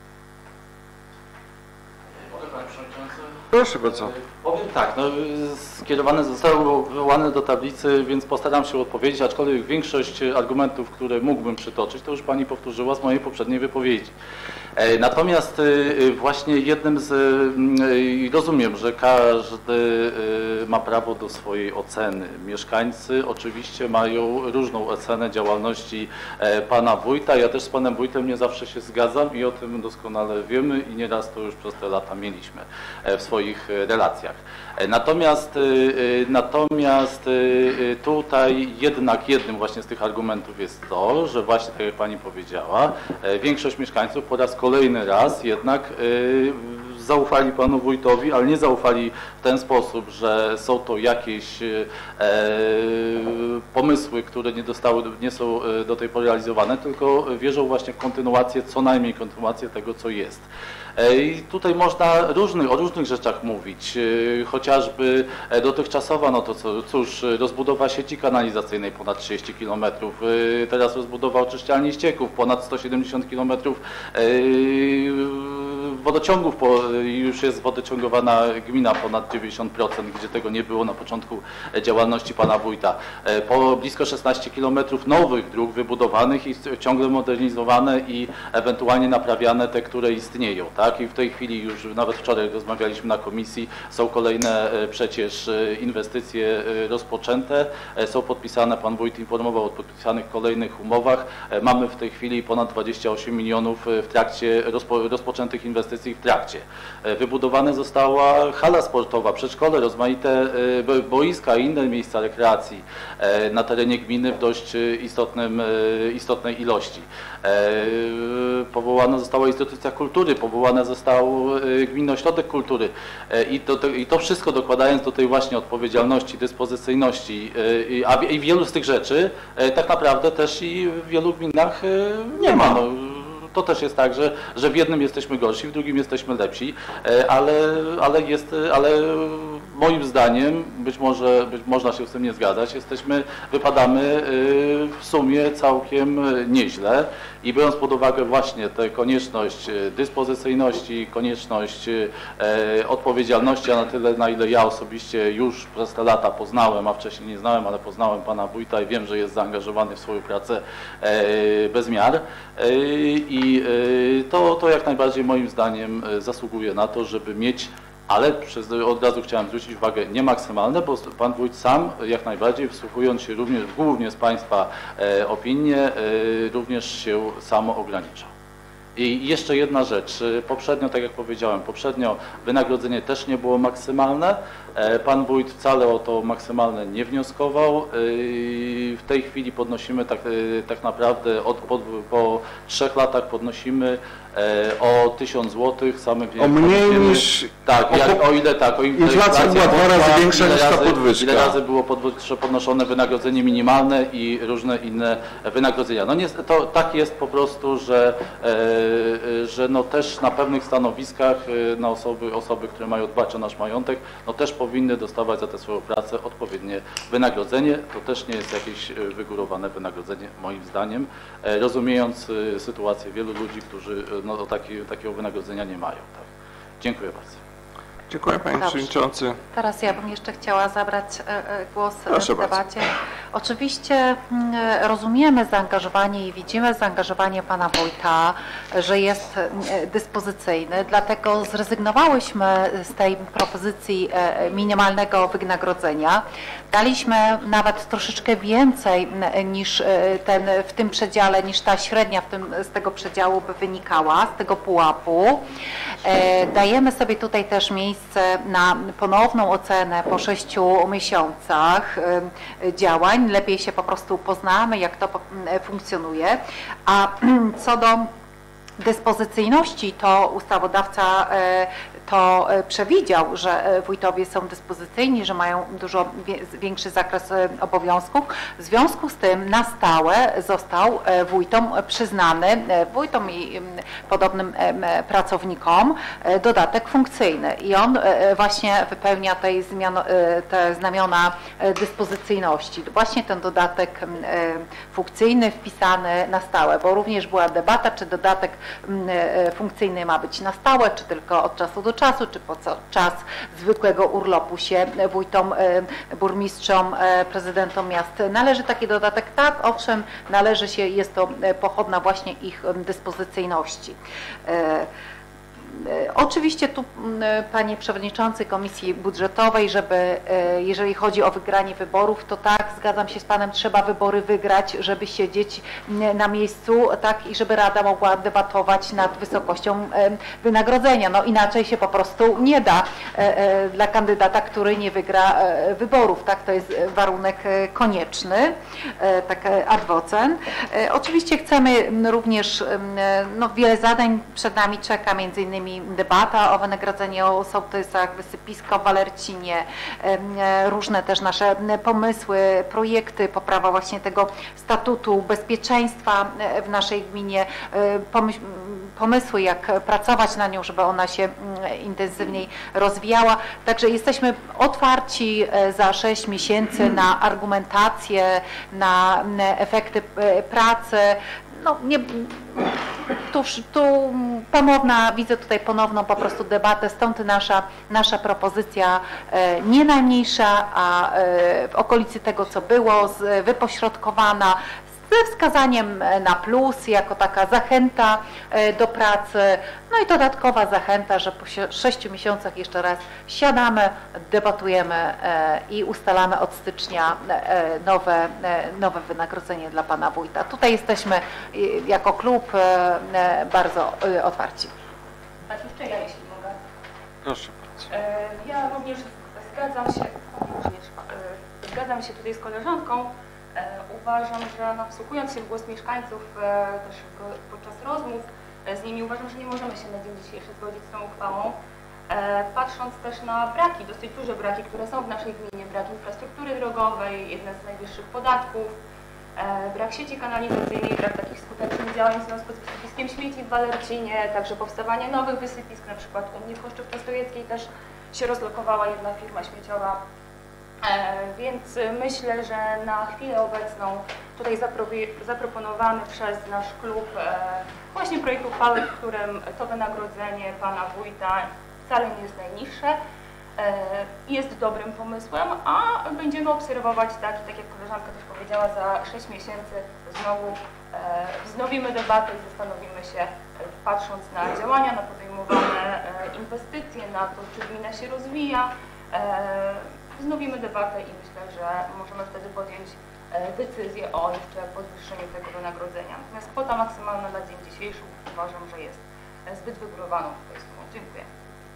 Mogę, panie przewodniczący? Proszę bardzo. Powiem tak, no, skierowane zostały wywołane do tablicy, więc postaram się odpowiedzieć, aczkolwiek większość argumentów, które mógłbym przytoczyć, to już pani powtórzyła z mojej poprzedniej wypowiedzi. Natomiast właśnie jednym z, rozumiem, że każdy ma prawo do swojej oceny. Mieszkańcy oczywiście mają różną ocenę działalności pana wójta. Ja też z panem wójtem nie zawsze się zgadzam i o tym doskonale wiemy i nieraz to już przez te lata mieliśmy w swoich relacjach. Natomiast tutaj jednak jednym właśnie z tych argumentów jest to, że właśnie tak jak pani powiedziała, większość mieszkańców po raz kolejny raz jednak zaufali panu wójtowi, ale nie zaufali w ten sposób, że są to jakieś pomysły, które nie są do tej pory realizowane, tylko wierzą właśnie w kontynuację, co najmniej kontynuację tego, co jest. I tutaj można o różnych rzeczach mówić, chociażby dotychczasowa, no to cóż, rozbudowa sieci kanalizacyjnej ponad 30 km, teraz rozbudowa oczyszczalni ścieków ponad 170 km, wodociągów, już jest wodociągowana gmina ponad 90%, gdzie tego nie było na początku działalności pana wójta. Po blisko 16 km nowych dróg wybudowanych i ciągle modernizowane i ewentualnie naprawiane te, które istnieją. Tak? I w tej chwili już nawet wczoraj rozmawialiśmy na komisji, są kolejne przecież inwestycje rozpoczęte, są podpisane, pan wójt informował o podpisanych kolejnych umowach. Mamy w tej chwili ponad 28 milionów w trakcie rozpoczętych inwestycji inwestycji w trakcie. Wybudowana została hala sportowa, przedszkole, rozmaite boiska i inne miejsca rekreacji na terenie gminy w dość istotnej ilości. Powołana została instytucja kultury, powołany został Gminny Ośrodek Kultury i to wszystko dokładając do tej właśnie odpowiedzialności, dyspozycyjności i wielu z tych rzeczy tak naprawdę też i w wielu gminach nie ma. No, to też jest tak, że w jednym jesteśmy gorsi, w drugim jesteśmy lepsi, ale moim zdaniem, być może można się z tym nie zgadzać, wypadamy w sumie całkiem nieźle i biorąc pod uwagę właśnie tę konieczność dyspozycyjności, konieczność odpowiedzialności, a na tyle, na ile ja osobiście już przez te lata poznałem, a wcześniej nie znałem, ale poznałem pana wójta i wiem, że jest zaangażowany w swoją pracę bez miar i to jak najbardziej moim zdaniem zasługuje na to, żeby mieć, ale od razu chciałem zwrócić uwagę, nie maksymalne, bo pan wójt sam jak najbardziej, wsłuchując się również głównie z państwa opinie, również się samo ogranicza. I jeszcze jedna rzecz, poprzednio, tak jak powiedziałem, wynagrodzenie też nie było maksymalne, pan wójt wcale o to maksymalne nie wnioskował, w tej chwili podnosimy tak naprawdę po 3 latach podnosimy o 1000 zł, same o mniej niż... Tak, o ile tak. Inflacja była 2 razy większa niż ta podwyżka. Ile razy było podnoszone wynagrodzenie minimalne i różne inne wynagrodzenia. No to tak jest po prostu, że no też na pewnych stanowiskach na osoby, które mają dbać o nasz majątek, no też powinny dostawać za tę swoją pracę odpowiednie wynagrodzenie. To też nie jest jakieś wygórowane wynagrodzenie moim zdaniem, rozumiejąc sytuację wielu ludzi, którzy no, takiego wynagrodzenia nie mają. Tak. Dziękuję bardzo. Dziękuję panie przewodniczący. Teraz ja bym jeszcze chciała zabrać głos Proszę w debacie. Oczywiście rozumiemy zaangażowanie i widzimy zaangażowanie pana wójta, że jest dyspozycyjny, dlatego zrezygnowałyśmy z tej propozycji minimalnego wynagrodzenia. Daliśmy nawet troszeczkę więcej niż w tym przedziale, niż ta średnia z tego przedziału by wynikała, z tego pułapu. Dajemy sobie tutaj też miejsce na ponowną ocenę po 6 miesiącach działań. Lepiej się po prostu poznamy, jak to funkcjonuje. A co do dyspozycyjności, to ustawodawca to przewidział, że wójtowie są dyspozycyjni, że mają dużo większy zakres obowiązków. W związku z tym na stałe został wójtom przyznany, wójtom i podobnym pracownikom, dodatek funkcyjny. I on właśnie wypełnia te znamiona dyspozycyjności. Właśnie ten dodatek funkcyjny wpisany na stałe, bo również była debata, czy dodatek funkcyjny ma być na stałe, czy tylko od czasu do czasu, czy podczas zwykłego urlopu się wójtom, burmistrzom, prezydentom miast należy taki dodatek? Tak, owszem, należy się, jest to pochodna właśnie ich dyspozycyjności. Oczywiście tu, panie przewodniczący Komisji Budżetowej, jeżeli chodzi o wygranie wyborów, to tak, zgadzam się z panem, trzeba wybory wygrać, żeby siedzieć na miejscu, tak, i żeby Rada mogła debatować nad wysokością wynagrodzenia. No inaczej się po prostu nie da dla kandydata, który nie wygra wyborów, tak, to jest warunek konieczny, tak ad vocem. Oczywiście chcemy również, no wiele zadań przed nami czeka, między innymi debata o wynagrodzeniu o sołtysach, wysypisko w Walercinie, różne też nasze pomysły, projekty, poprawa właśnie tego statutu bezpieczeństwa w naszej gminie, pomysły, jak pracować na nią, żeby ona się intensywniej rozwijała. Także jesteśmy otwarci za 6 miesięcy na argumentację, na efekty pracy. No, widzę tutaj ponowną po prostu debatę, stąd nasza propozycja nie najmniejsza, a w okolicy tego, co było, wypośrodkowana, ze wskazaniem na plus, jako taka zachęta do pracy, no i dodatkowa zachęta, że po 6 miesiącach jeszcze raz siadamy, debatujemy i ustalamy od stycznia nowe wynagrodzenie dla pana wójta. Tutaj jesteśmy jako klub bardzo otwarci. To ja, jeśli mogę. Proszę bardzo. Ja również zgadzam się tutaj z koleżanką. Uważam, że no, wsłuchując się w głos mieszkańców też podczas rozmów z nimi, uważam, że nie możemy się na dzień dzisiejszy zgodzić z tą uchwałą. Patrząc też na braki, dosyć duże braki, które są w naszej gminie, brak infrastruktury drogowej, jeden z najwyższych podatków, brak sieci kanalizacyjnej, brak takich skutecznych działań w związku z wysypiskiem śmieci w Walercinie, także powstawanie nowych wysypisk, na przykład u mnie w Choszczy Częstochowskiej też się rozlokowała jedna firma śmieciowa. Więc myślę, że na chwilę obecną tutaj zaproponowany przez nasz klub właśnie projekt uchwały, w którym to wynagrodzenie pana wójta wcale nie jest najniższe, jest dobrym pomysłem, a będziemy obserwować tak jak koleżanka też powiedziała, za 6 miesięcy znowu wznowimy debatę i zastanowimy się, patrząc na działania, na podejmowane inwestycje, na to, czy gmina się rozwija, wznowimy debatę i myślę, że możemy wtedy podjąć decyzję o jeszcze podwyższeniu tego wynagrodzenia. Natomiast kwota maksymalna na dzień dzisiejszy uważam, że jest zbyt wygórowaną tutaj sumą. Dziękuję.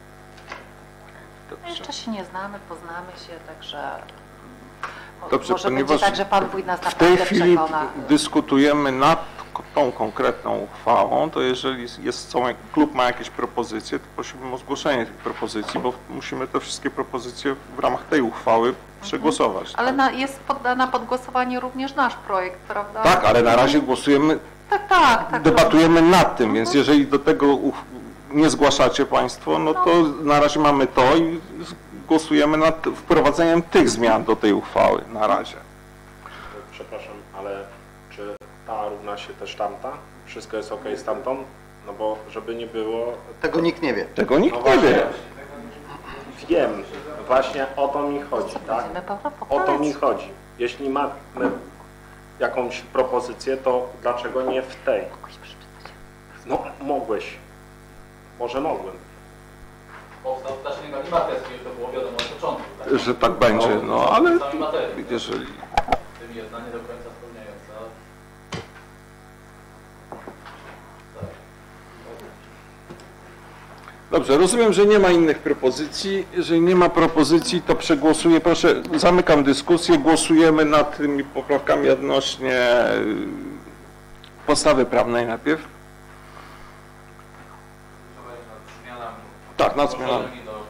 Jeszcze się nie znamy, poznamy się, także Dobrze, może będzie tak, że pan wójt nas w tej naprawdę chwili przekona. dyskutujemy nad tą konkretną uchwałą, to jeżeli klub ma jakieś propozycje, to prosimy o zgłoszenie tych propozycji, bo musimy te wszystkie propozycje w ramach tej uchwały przegłosować. Ale tak? jest poddana pod głosowanie również nasz projekt, prawda? Tak, ale na razie głosujemy, Tak. debatujemy nad tym, więc jeżeli do tego nie zgłaszacie Państwo, no to na razie mamy to i głosujemy nad wprowadzeniem tych zmian do tej uchwały na razie. Przepraszam, ale czy ta równa się też tamta? Wszystko jest ok z tamtą? No bo żeby nie było... Tego nikt nie wie. Tego nikt nie wie. Wiem, właśnie o to mi chodzi, tak? O to mi chodzi. Jeśli mamy jakąś propozycję, to dlaczego nie w tej? No mogłeś. Może mogłem. Powstał też nie taki materiał, to było wiadomo od początku. Tak? Że tak będzie, no ale jeżeli... Tym jedna nie do końca spełniająca. Tak. Dobrze, rozumiem, że nie ma innych propozycji. Jeżeli nie ma propozycji, to przegłosuję. Proszę, zamykam dyskusję. Głosujemy nad tymi poprawkami odnośnie podstawy prawnej najpierw. Tak, nad zmianami.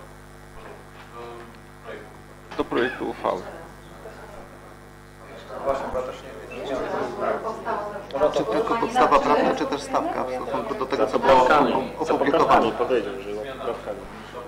Do projektu uchwały. Czy tylko podstawa prawna, czy też stawka w stosunku do tego, co było opublikowane? Powiedział, że poprawkami.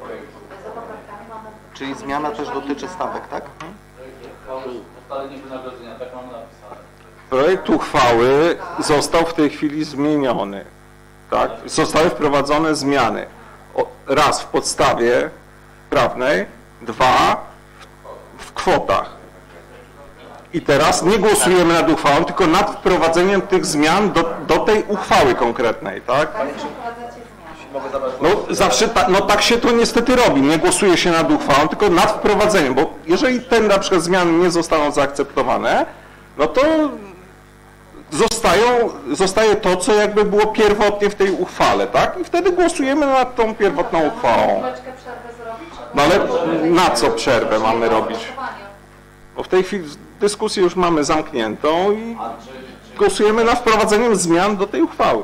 Czyli zmiana też dotyczy stawek, tak? Ustalenie wynagrodzenia, tak mamy napisane. Projekt uchwały został w tej chwili zmieniony. Tak? Zostały wprowadzone zmiany. Raz w podstawie prawnej, dwa w kwotach. I teraz nie głosujemy nad uchwałą, tylko nad wprowadzeniem tych zmian do tej uchwały konkretnej, tak? No zawsze tak się to niestety robi. Nie głosuje się nad uchwałą, tylko nad wprowadzeniem, bo jeżeli na przykład zmiany nie zostaną zaakceptowane, no to zostaje to, co jakby było pierwotnie w tej uchwale, tak? I wtedy głosujemy nad tą pierwotną uchwałą. No ale na co przerwę mamy robić? Bo w tej chwili dyskusję już mamy zamkniętą i głosujemy nad wprowadzeniem zmian do tej uchwały.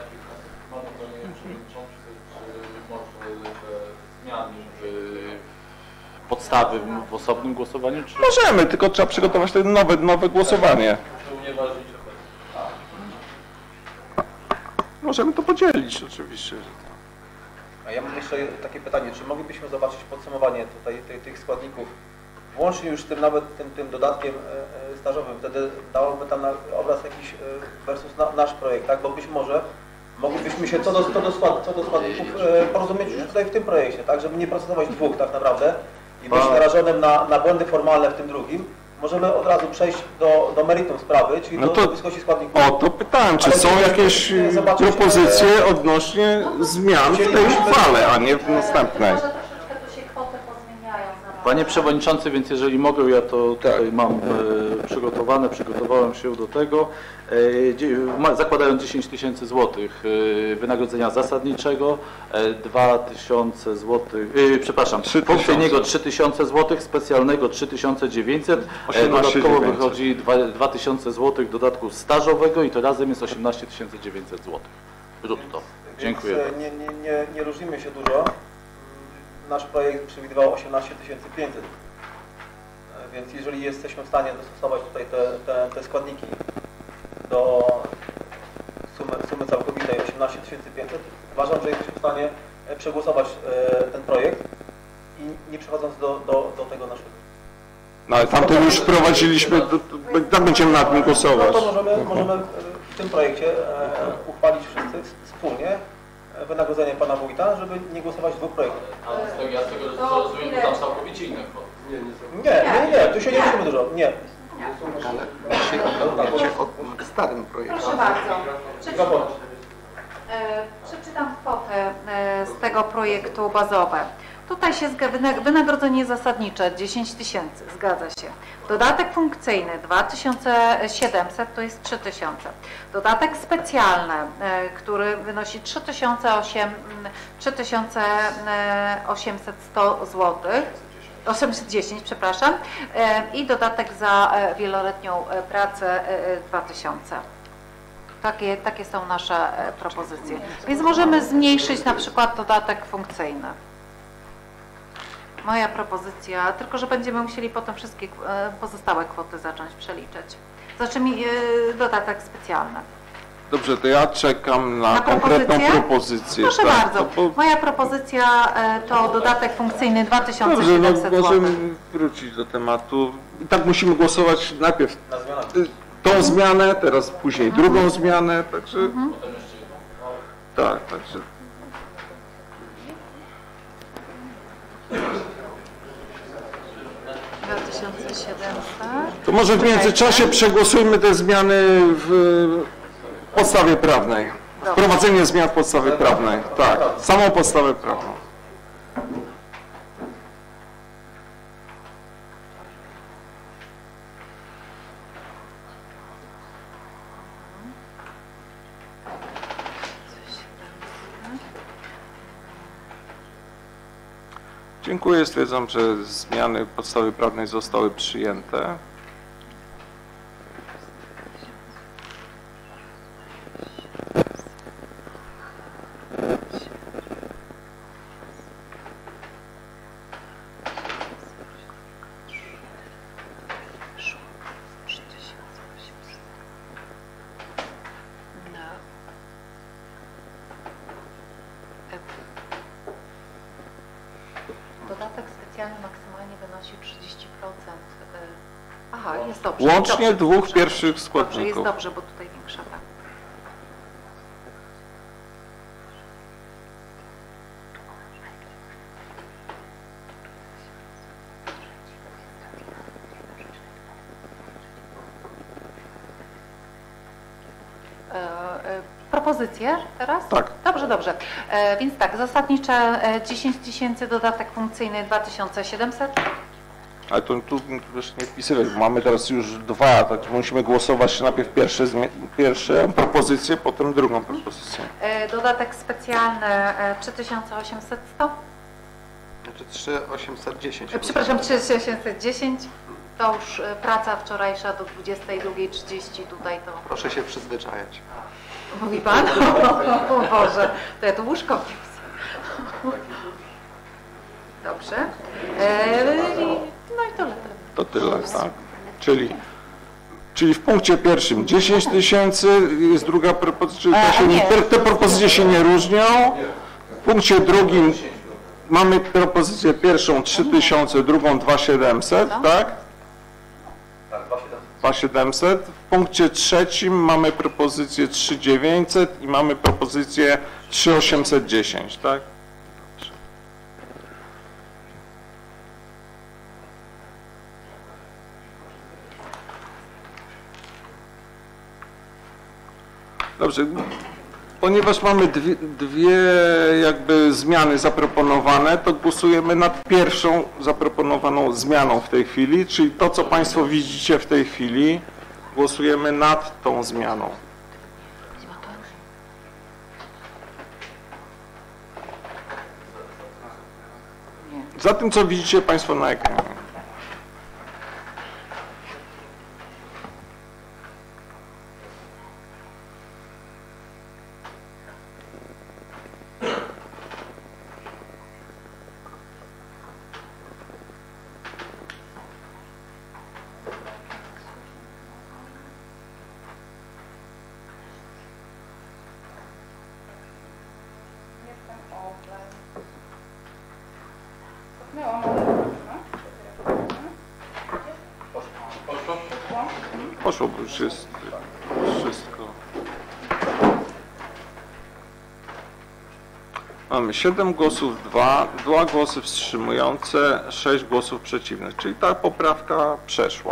Podstawy w osobnym głosowaniu? Czy... Możemy, tylko trzeba przygotować to nowe głosowanie. Możemy to podzielić oczywiście. A ja mam jeszcze takie pytanie, czy moglibyśmy zobaczyć podsumowanie tutaj tych składników, włącznie już z tym nawet tym dodatkiem stażowym, wtedy dałoby tam obraz jakiś versus nasz projekt, tak? Bo być może moglibyśmy się co do składników porozumieć już tutaj w tym projekcie, tak? Żeby nie procedować dwóch tak naprawdę i być narażonym na błędy formalne w tym drugim. Możemy od razu przejść do meritum sprawy, czyli do wysokości składników. O to pytałem, czy są jakieś propozycje odnośnie zmian w tej uchwale, a nie w następnej. Może troszeczkę tu się kwoty pozmieniają. Panie Przewodniczący, więc jeżeli mogę, ja to tutaj mam przygotowałem się do tego. Zakładając 10 tysięcy złotych wynagrodzenia zasadniczego, 2000 złotych, przepraszam, funkcyjnego 3000 złotych, specjalnego 3900, dodatkowo wychodzi 2000 złotych dodatku stażowego i to razem jest 18 900 złotych brutto. Dziękuję. Nie różnimy się dużo. Nasz projekt przewidywał 18 500. Więc jeżeli jesteśmy w stanie dostosować tutaj te składniki do sumy całkowitej 18 500, uważam, że jesteśmy w stanie przegłosować ten projekt i nie przechodząc do tego naszego. No ale tamten już wprowadziliśmy, tam będziemy nad tym głosować. No to możemy w tym projekcie uchwalić wszyscy wspólnie wynagrodzenie pana wójta, żeby nie głosować dwóch projektów. Ale ja z tego rozumiem, że tam całkowicie inne kwoty. Nie, tu się nie musimy dużo. Nie. Ale dzisiaj odmawiacie o starym projekcie. Proszę bardzo. Przeczytam kwotę z tego projektu bazowe. Tutaj się wynagrodzenie zasadnicze 10 tysięcy, zgadza się. Dodatek funkcyjny 2700 to jest 3000. Dodatek specjalny, który wynosi 3800 zł, 810, przepraszam, i dodatek za wieloletnią pracę 2000. Takie są nasze propozycje. Więc możemy zmniejszyć na przykład dodatek funkcyjny. Moja propozycja, tylko że będziemy musieli potem wszystkie pozostałe kwoty zacząć przeliczać. Znaczy dodatek specjalny. Dobrze, to ja czekam na konkretną propozycję. Proszę bardzo. Moja propozycja to dodatek funkcyjny 2700 zł. Możemy wrócić do tematu. I tak musimy głosować najpierw tą zmianę, teraz później drugą zmianę, także... Tak, także... To może w międzyczasie przegłosujmy te zmiany w podstawie prawnej. Wprowadzenie zmian w podstawie prawnej. Tak, samą podstawę prawną. Dziękuję. Stwierdzam, że zmiany podstawy prawnej zostały przyjęte. Dodatek specjalny maksymalnie wynosi 30%. Aha, jest dobrze. Łącznie dobrze, dwóch dobrze, pierwszych składników. Dobrze, jest dobrze, bo tutaj większa tak. Propozycje teraz? Tak. Dobrze, dobrze. Więc tak, zasadnicze 10 tysięcy, dodatek funkcyjny 2700. Ale to tu też nie wpisywać, bo mamy teraz już dwa, także musimy głosować najpierw pierwsze propozycje, potem drugą propozycję. Dodatek specjalny 3800. Znaczy 3810. Przepraszam, 3810. To już praca wczorajsza do 22:30 tutaj to... Proszę się przyzwyczajać. Mówi pan? O Boże, to ja tu łóżko wniosę. Dobrze. No i tyle. To tyle, tak? Czyli w punkcie pierwszym 10 tysięcy, jest druga propozycja, te propozycje się nie różnią. W punkcie drugim mamy propozycję pierwszą 3000, drugą 2700, tak? Tak, 2700. W punkcie trzecim mamy propozycję 3900 i mamy propozycję 3810, tak? Dobrze. Ponieważ mamy dwie jakby zmiany zaproponowane, to głosujemy nad pierwszą zaproponowaną zmianą w tej chwili, czyli to, co Państwo widzicie w tej chwili, głosujemy nad tą zmianą. Za tym, co widzicie Państwo na ekranie. Poszło, bo już jest wszystko. Mamy 7 głosów, 2 głosy wstrzymujące, 6 głosów przeciwnych, czyli ta poprawka przeszła.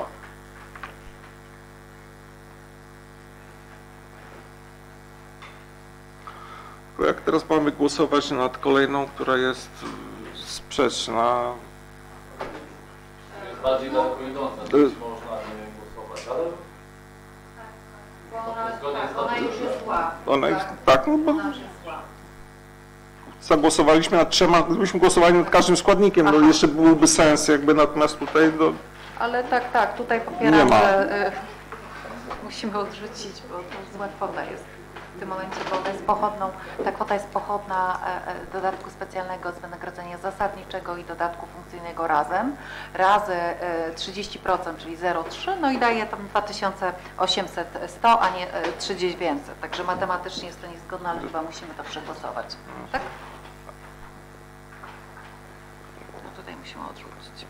Bo jak teraz mamy głosować nad kolejną, która jest sprzeczna? Jest bardziej daleko idąca, więc można nie głosować, ale... Ona już jest zła. Ona jest, tak, no bo zagłosowaliśmy nad 3, gdybyśmy głosowali nad każdym składnikiem, no jeszcze byłby sens jakby, natomiast tutaj no, ale tak, tutaj popieram, że musimy odrzucić, bo to zła kwota jest w tym momencie, bo ona jest pochodną, ta kwota jest pochodna dodatku specjalnego z wynagrodzenia zasadniczego i dodatku funkcyjnego razem, razy 30%, czyli 0,3, no i daje tam 2800, a nie 3900, także matematycznie jest to niezgodne, ale chyba musimy to przegłosować, tak? No tutaj musimy odrzucić.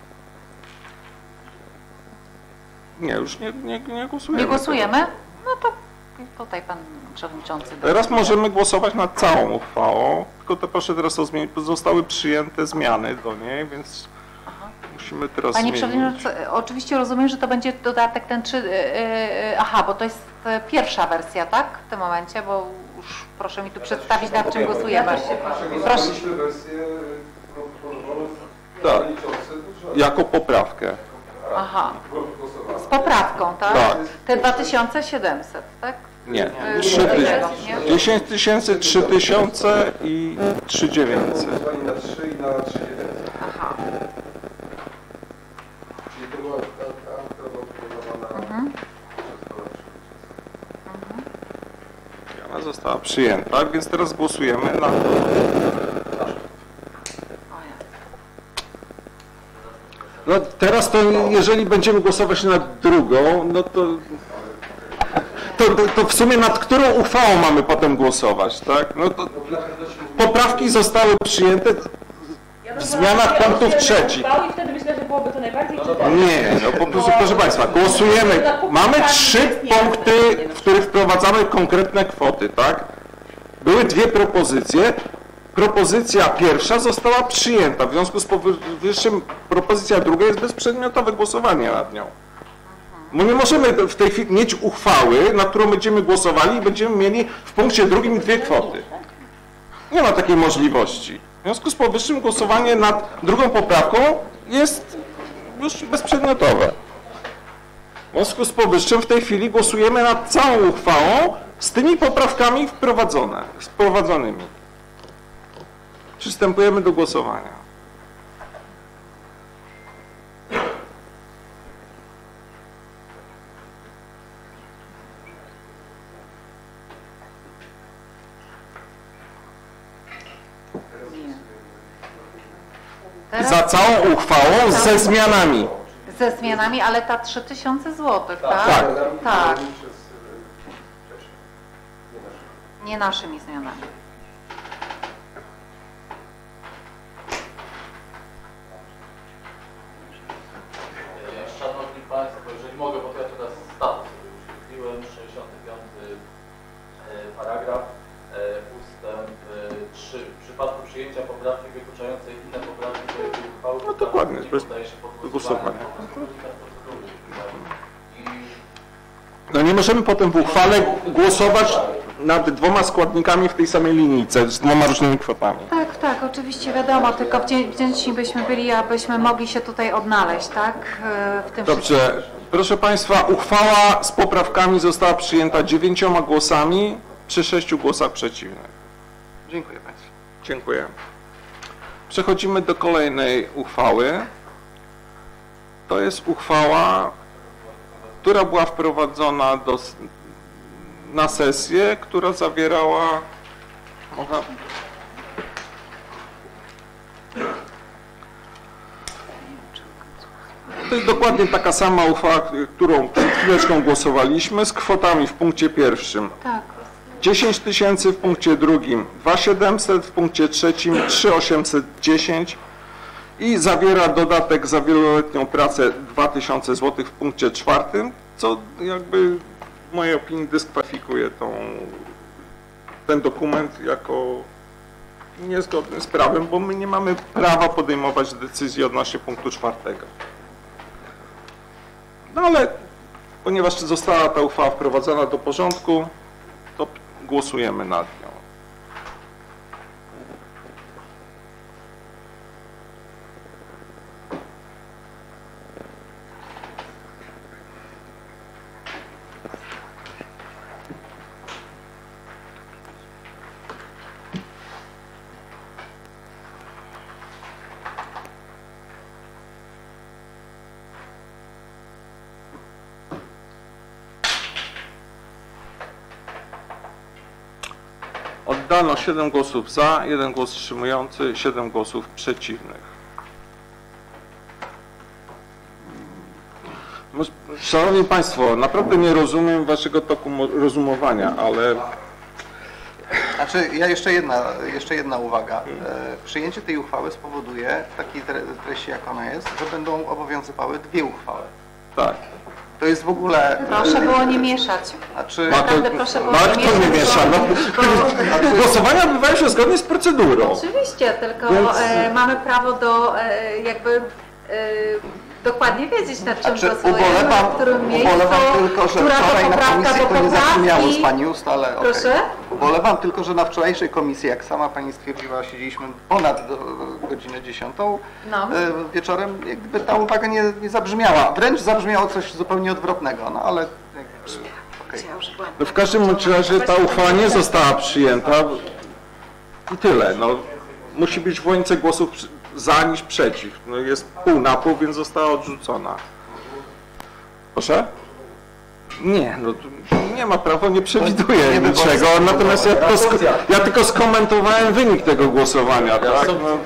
nie, już nie głosujemy. Nie głosujemy? No to tutaj pan przewodniczący. Teraz możemy głosować nad całą uchwałą, tylko to proszę teraz o zmienić, bo zostały przyjęte zmiany do niej, więc musimy teraz Panie zmienić. przewodniczący, oczywiście rozumiem, że to będzie dodatek ten 3, bo to jest pierwsza wersja, tak? W tym momencie, bo już proszę mi tu przedstawić, nad czym głosujemy. Proszę. Tak, jako poprawkę. Aha, z poprawką, tak? Tak. Te 2700, tak? Nie, 10 tysięcy, 3 tysiące i 3900. Na 3 i na 3 Aha. Czyli to była ta, która była proponowana Ona została przyjęta, więc teraz głosujemy na... No teraz to, jeżeli będziemy głosować nad drugą, no to w sumie nad którą uchwałą mamy potem głosować, tak? No to poprawki zostały przyjęte w zmianach punktów trzecich. I wtedy myślę, że byłoby to najbardziej czytelne. Nie, no po prostu, proszę Państwa, głosujemy. Mamy 3 punkty, w których wprowadzamy konkretne kwoty, tak? Były 2 propozycje. Propozycja pierwsza została przyjęta, w związku z powyższym propozycja druga jest bezprzedmiotowe głosowanie nad nią. Bo nie możemy w tej chwili mieć uchwały, nad którą będziemy głosowali i będziemy mieli w punkcie drugim 2 kwoty. Nie ma takiej możliwości. W związku z powyższym głosowanie nad drugą poprawką jest już bezprzedmiotowe. W związku z powyższym w tej chwili głosujemy nad całą uchwałą z tymi poprawkami wprowadzonymi. Przystępujemy do głosowania. Za całą uchwałą ze zmianami. Ze zmianami, ale ta 3000 zł, tak? Tak. Tak. Nie naszymi zmianami. Szanowni Państwo, jeżeli mogę, bo to ja teraz status sobie uświetliłem, 65 paragraf, ustęp 3. W przypadku przyjęcia poprawki wykluczającej inne poprawki projektu uchwały, No dokładnie, bez podaje się pod głosowania. I No nie możemy potem w uchwale głosować nad 2 składnikami w tej samej linijce, z 2 różnymi kwotami. Tak, tak, oczywiście wiadomo, tylko wdzięczni byśmy byli, abyśmy mogli się tutaj odnaleźć, tak? W tym Dobrze, proszę Państwa, uchwała z poprawkami została przyjęta 9 głosami przy 6 głosach przeciwnych. Dziękuję Państwu. Dziękuję. Przechodzimy do kolejnej uchwały. To jest uchwała, która była wprowadzona na sesję, która zawierała... To jest dokładnie taka sama uchwała, którą przed chwileczką głosowaliśmy, z kwotami w punkcie pierwszym. Tak. 10 000 w punkcie drugim, 2700 w punkcie trzecim, 3810 i zawiera dodatek za wieloletnią pracę 2000 zł w punkcie czwartym, co jakby w mojej opinii dyskwalifikuje ten dokument jako niezgodny z prawem, bo my nie mamy prawa podejmować decyzji odnośnie punktu czwartego. No ale ponieważ została ta uchwała wprowadzona do porządku, to głosujemy nad nią. Oddano 7 głosów za, 1 głos wstrzymujący, 7 głosów przeciwnych. Szanowni Państwo, naprawdę nie rozumiem Waszego toku rozumowania, ale... Znaczy, jeszcze jedna uwaga. Przyjęcie tej uchwały spowoduje, w takiej treści jak ona jest, że będą obowiązywały 2 uchwały. Tak. To jest w ogóle... Proszę było nie mieszać. Znaczy... Naprawdę proszę było ale kto nie miesza? Głosowania odbywają się zgodnie z procedurą. Oczywiście, tylko Więc... mamy prawo do jakby dokładnie wiedzieć, nad czym głosujemy, w którym miejscu, tylko, że która wczoraj na poprawka komisji do to nie zabrzmiało z poprawki. Pani ust, ale Proszę? Ubolewam tylko, że na wczorajszej komisji, jak sama Pani stwierdziła, siedzieliśmy ponad godzinę 10 wieczorem, jakby ta uwaga nie zabrzmiała. Wręcz zabrzmiało coś zupełnie odwrotnego, no ale... Okay. No w każdym razie ta uchwała nie została przyjęta i tyle. No, musi być więcej głosów za niż przeciw. No, jest pół na pół, więc została odrzucona. Proszę? Nie, no nie ma prawa, nie przewiduje niczego, natomiast ja tylko skomentowałem wynik tego głosowania, tak? No,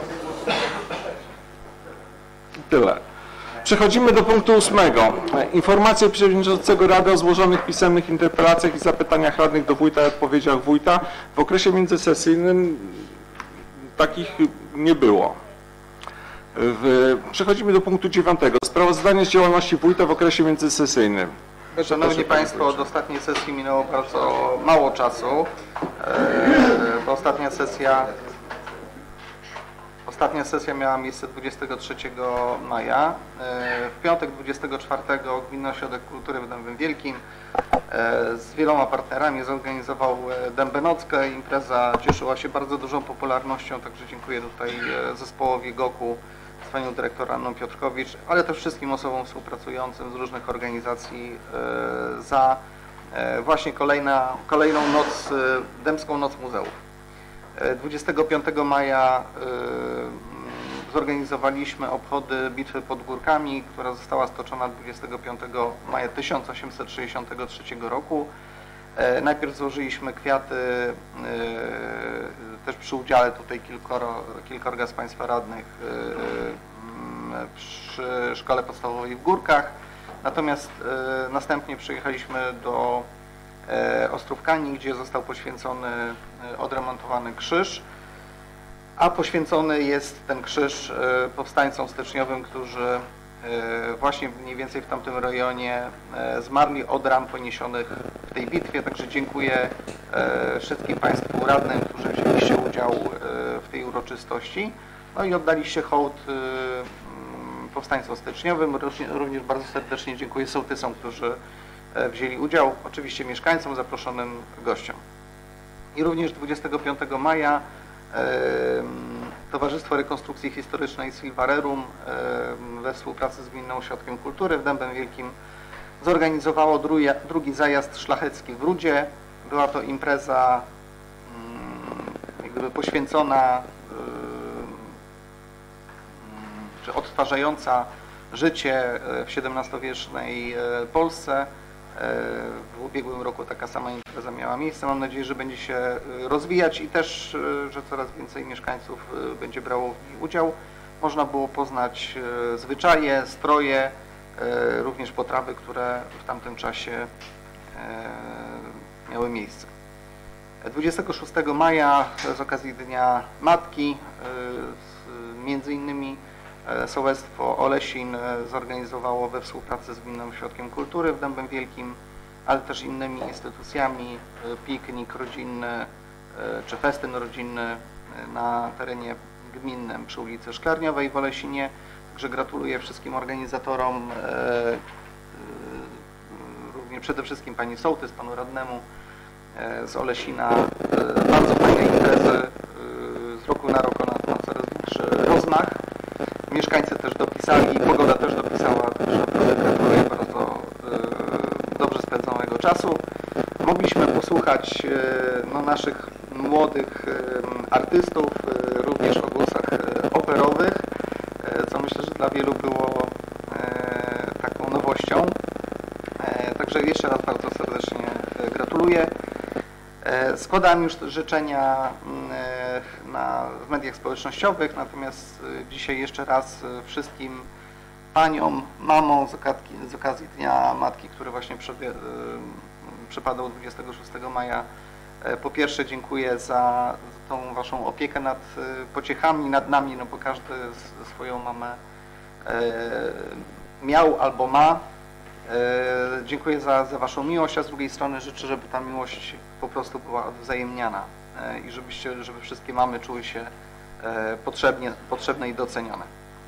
tyle. Przechodzimy do punktu 8. Informacje przewodniczącego Rady o złożonych pisemnych interpelacjach i zapytaniach radnych do wójta i odpowiedziach wójta. W okresie międzysesyjnym takich nie było. Przechodzimy do punktu 9. Sprawozdanie z działalności wójta w okresie międzysesyjnym. Szanowni Państwo, od ostatniej sesji minęło bardzo mało czasu, bo ostatnia sesja miała miejsce 23 maja. W piątek 24 Gminny Ośrodek Kultury w Dębem Wielkim z wieloma partnerami zorganizował Dębenockę. Impreza cieszyła się bardzo dużą popularnością, także dziękuję tutaj zespołowi GOK-u z panią dyrektor Anną Piotrkowicz, ale też wszystkim osobom współpracującym z różnych organizacji za właśnie kolejną noc, Dębską Noc Muzeów. 25 maja zorganizowaliśmy obchody Bitwy pod Górkami, która została stoczona 25 maja 1863 roku. Najpierw złożyliśmy kwiaty, też przy udziale tutaj kilkorga z Państwa radnych przy Szkole Podstawowej w Górkach. Natomiast następnie przyjechaliśmy do Ostrówkani, gdzie został poświęcony odremontowany krzyż, a poświęcony jest ten krzyż powstańcom styczniowym, którzy właśnie mniej więcej w tamtym rejonie zmarli od ran poniesionych w tej bitwie. Także dziękuję wszystkim Państwu radnym, którzy wzięliście udział w tej uroczystości. No i oddaliście hołd powstańcom styczniowym. Również bardzo serdecznie dziękuję sołtysom, którzy wzięli udział, oczywiście mieszkańcom, zaproszonym gościom. I również 25 maja Towarzystwo Rekonstrukcji Historycznej Silva Rerum we współpracy z Gminnym Ośrodkiem Kultury w Dębem Wielkim zorganizowało drugi zajazd szlachecki w Rudzie. Była to impreza jakby poświęcona czy odtwarzająca życie w XVII-wiecznej Polsce. W ubiegłym roku taka sama impreza miała miejsce. Mam nadzieję, że będzie się rozwijać i też, że coraz więcej mieszkańców będzie brało w niej udział. Można było poznać zwyczaje, stroje, również potrawy, które w tamtym czasie miały miejsce. 26 maja z okazji Dnia Matki między innymi Sołectwo Olesin zorganizowało we współpracy z Gminnym Ośrodkiem Kultury w Dębem Wielkim, ale też innymi instytucjami piknik rodzinny czy festyn rodzinny na terenie gminnym przy ulicy Szklarniowej w Olesinie. Także gratuluję wszystkim organizatorom, również przede wszystkim pani sołtys, panu radnemu z Olesina. Bardzo fajne imprezy, z roku na rok ona ma coraz większy rozmach. Mieszkańcy też dopisali, pogoda też dopisała, także naprawdę gratuluję bardzo dobrze spędzonego czasu. Mogliśmy posłuchać naszych młodych artystów, również o głosach operowych, co myślę, że dla wielu było taką nowością. Także jeszcze raz bardzo serdecznie gratuluję. Składałem już życzenia w mediach społecznościowych, natomiast dzisiaj jeszcze raz wszystkim paniom, mamom z okazji Dnia Matki, który właśnie przypadał 26 maja. Po pierwsze dziękuję za tą waszą opiekę nad pociechami, nad nami, no bo każdy swoją mamę miał albo ma. Dziękuję za waszą miłość, a z drugiej strony życzę, żeby ta miłość po prostu była odwzajemniana i żeby wszystkie mamy czuły się potrzebne i docenione.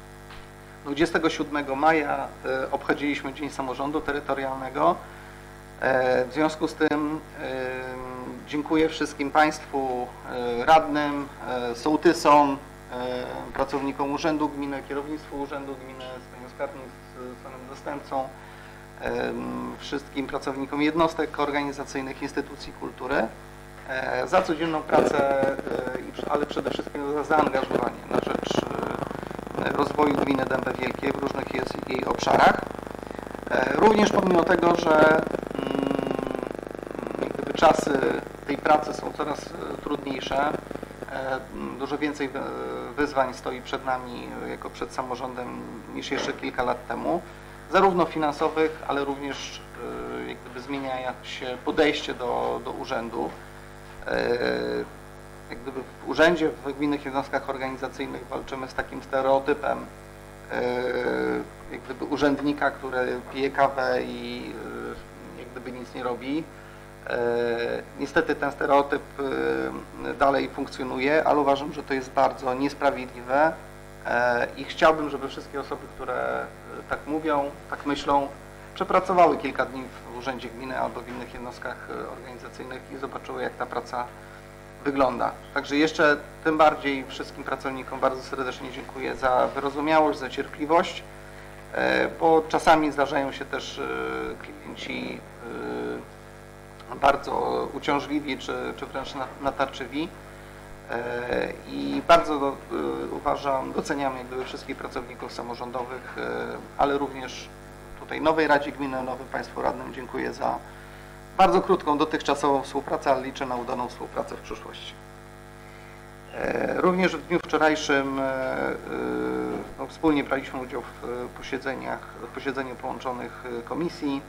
27 maja obchodziliśmy Dzień Samorządu Terytorialnego. W związku z tym dziękuję wszystkim państwu radnym, sołtysom, pracownikom Urzędu Gminy, kierownictwu Urzędu Gminy, swoim skarbnik z panem zastępcą, wszystkim pracownikom jednostek organizacyjnych, instytucji kultury za codzienną pracę, ale przede wszystkim za zaangażowanie na rzecz rozwoju gminy Dębe Wielkie w różnych jej obszarach. Również pomimo tego, że gdyby czasy tej pracy są coraz trudniejsze, dużo więcej wyzwań stoi przed nami jako przed samorządem niż jeszcze kilka lat temu, zarówno finansowych, ale również jak gdyby zmienia się podejście do urzędu. Jak gdyby w urzędzie, w gminnych jednostkach organizacyjnych walczymy z takim stereotypem jak gdyby urzędnika, który pije kawę i jak gdyby nic nie robi. Niestety ten stereotyp dalej funkcjonuje, ale uważam, że to jest bardzo niesprawiedliwe i chciałbym, żeby wszystkie osoby, które tak mówią, tak myślą, przepracowały kilka dni w urzędzie gminy albo w innych jednostkach organizacyjnych i zobaczyły, jak ta praca wygląda. Także jeszcze tym bardziej wszystkim pracownikom bardzo serdecznie dziękuję za wyrozumiałość, za cierpliwość, bo czasami zdarzają się też klienci bardzo uciążliwi czy wręcz natarczywi i bardzo uważam, doceniam jak gdyby wszystkich pracowników samorządowych, ale również tutaj nowej Radzie Gminy, nowym Państwu Radnym dziękuję za bardzo krótką dotychczasową współpracę, ale liczę na udaną współpracę w przyszłości. Również w dniu wczorajszym wspólnie braliśmy udział w posiedzeniu połączonych komisji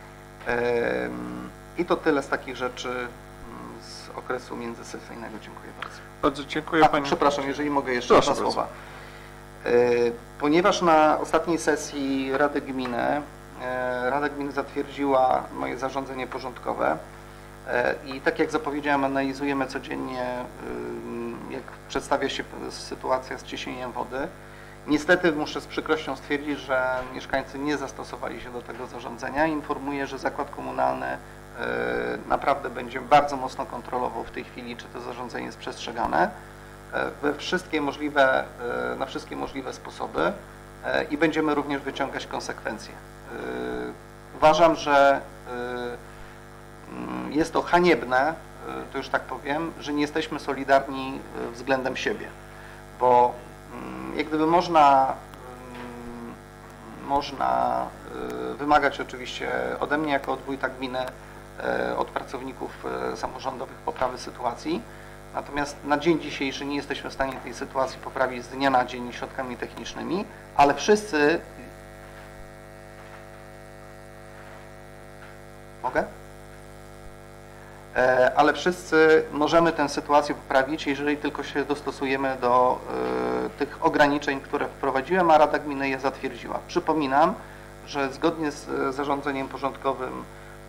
i to tyle z takich rzeczy z okresu międzysesyjnego. Dziękuję bardzo. Bardzo dziękuję Pani. Przepraszam, jeżeli mogę jeszcze dwa słowa. Ponieważ na ostatniej sesji Rady Gminy Rada Gminy zatwierdziła moje zarządzenie porządkowe i tak jak zapowiedziałem, analizujemy codziennie, jak przedstawia się sytuacja z ciśnieniem wody. Niestety muszę z przykrością stwierdzić, że mieszkańcy nie zastosowali się do tego zarządzenia. Informuję, że zakład komunalny naprawdę będzie bardzo mocno kontrolował w tej chwili, czy to zarządzenie jest przestrzegane na wszystkie możliwe sposoby i będziemy również wyciągać konsekwencje. Uważam, że jest to haniebne, to już tak powiem, że nie jesteśmy solidarni względem siebie, bo jak gdyby można wymagać oczywiście ode mnie jako od wójta gminy, od pracowników samorządowych poprawy sytuacji, natomiast na dzień dzisiejszy nie jesteśmy w stanie tej sytuacji poprawić z dnia na dzień środkami technicznymi, ale wszyscy... Mogę? Ale wszyscy możemy tę sytuację poprawić, jeżeli tylko się dostosujemy do tych ograniczeń, które wprowadziłem, a Rada Gminy je zatwierdziła. Przypominam, że zgodnie z zarządzeniem porządkowym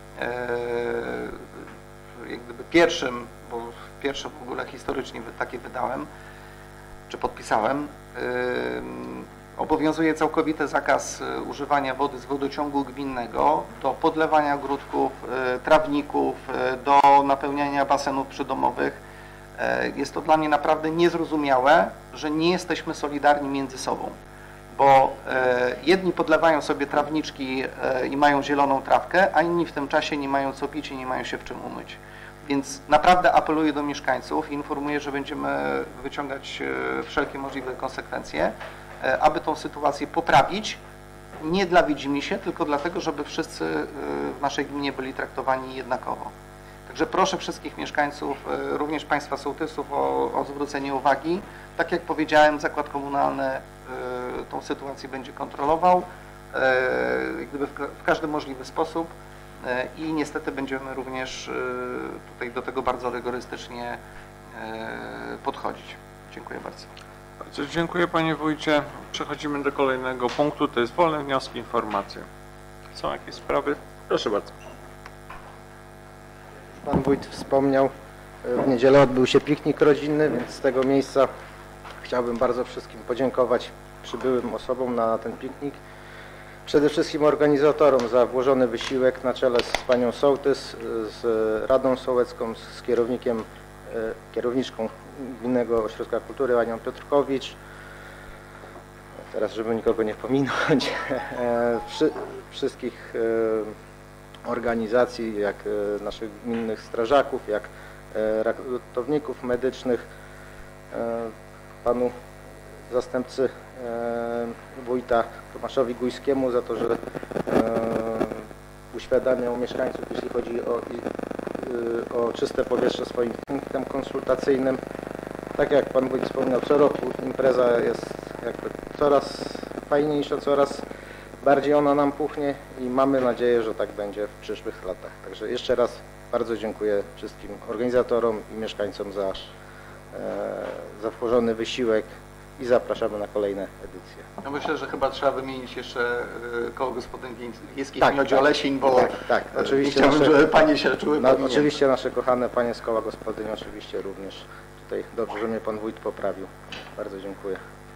jak gdyby pierwszym, bo pierwsze w ogóle historycznie takie wydałem, czy podpisałem, obowiązuje całkowity zakaz używania wody z wodociągu gminnego do podlewania ogródków, trawników, do napełniania basenów przydomowych. Jest to dla mnie naprawdę niezrozumiałe, że nie jesteśmy solidarni między sobą, bo jedni podlewają sobie trawniczki i mają zieloną trawkę, a inni w tym czasie nie mają co pić i nie mają się w czym umyć. Więc naprawdę apeluję do mieszkańców i informuję, że będziemy wyciągać wszelkie możliwe konsekwencje, aby tą sytuację poprawić, nie dla widzimisię, tylko dlatego, żeby wszyscy w naszej gminie byli traktowani jednakowo. Także proszę wszystkich mieszkańców, również Państwa sołtysów o zwrócenie uwagi. Tak jak powiedziałem, zakład komunalny tą sytuację będzie kontrolował jak gdyby w każdy możliwy sposób i niestety będziemy również tutaj do tego bardzo rygorystycznie podchodzić. Dziękuję bardzo. Bardzo dziękuję Panie Wójcie. Przechodzimy do kolejnego punktu, to jest wolne wnioski, informacje. Są jakieś sprawy? Proszę bardzo. Pan Wójt wspomniał, w niedzielę odbył się piknik rodzinny, więc z tego miejsca chciałbym bardzo wszystkim podziękować przybyłym osobom na ten piknik. Przede wszystkim organizatorom za włożony wysiłek na czele z panią sołtys, z Radą Sołecką, z kierowniczką Gminnego Ośrodka Kultury panią Piotrkowicz. Teraz, żeby nikogo nie pominąć, wszystkich organizacji, jak naszych gminnych strażaków, jak ratowników medycznych, panu zastępcy wójta Tomaszowi Gujskiemu za to, że uświadamiał mieszkańców, jeśli chodzi o czyste powietrze swoim punktem konsultacyjnym. Tak jak pan wójt wspomniał, co roku impreza jest jakby coraz fajniejsza, coraz bardziej ona nam puchnie i mamy nadzieję, że tak będzie w przyszłych latach. Także jeszcze raz bardzo dziękuję wszystkim organizatorom i mieszkańcom za włożony wysiłek i zapraszamy na kolejne edycje. Ja myślę, że chyba trzeba wymienić jeszcze koło gospodyń wiejskich tak, Miodzio Olesiń, bo tak, oczywiście chciałbym, żeby panie się czuły oczywiście nasze kochane panie z koła gospodyń oczywiście również. Tutaj dobrze, że mnie pan wójt poprawił. Bardzo dziękuję.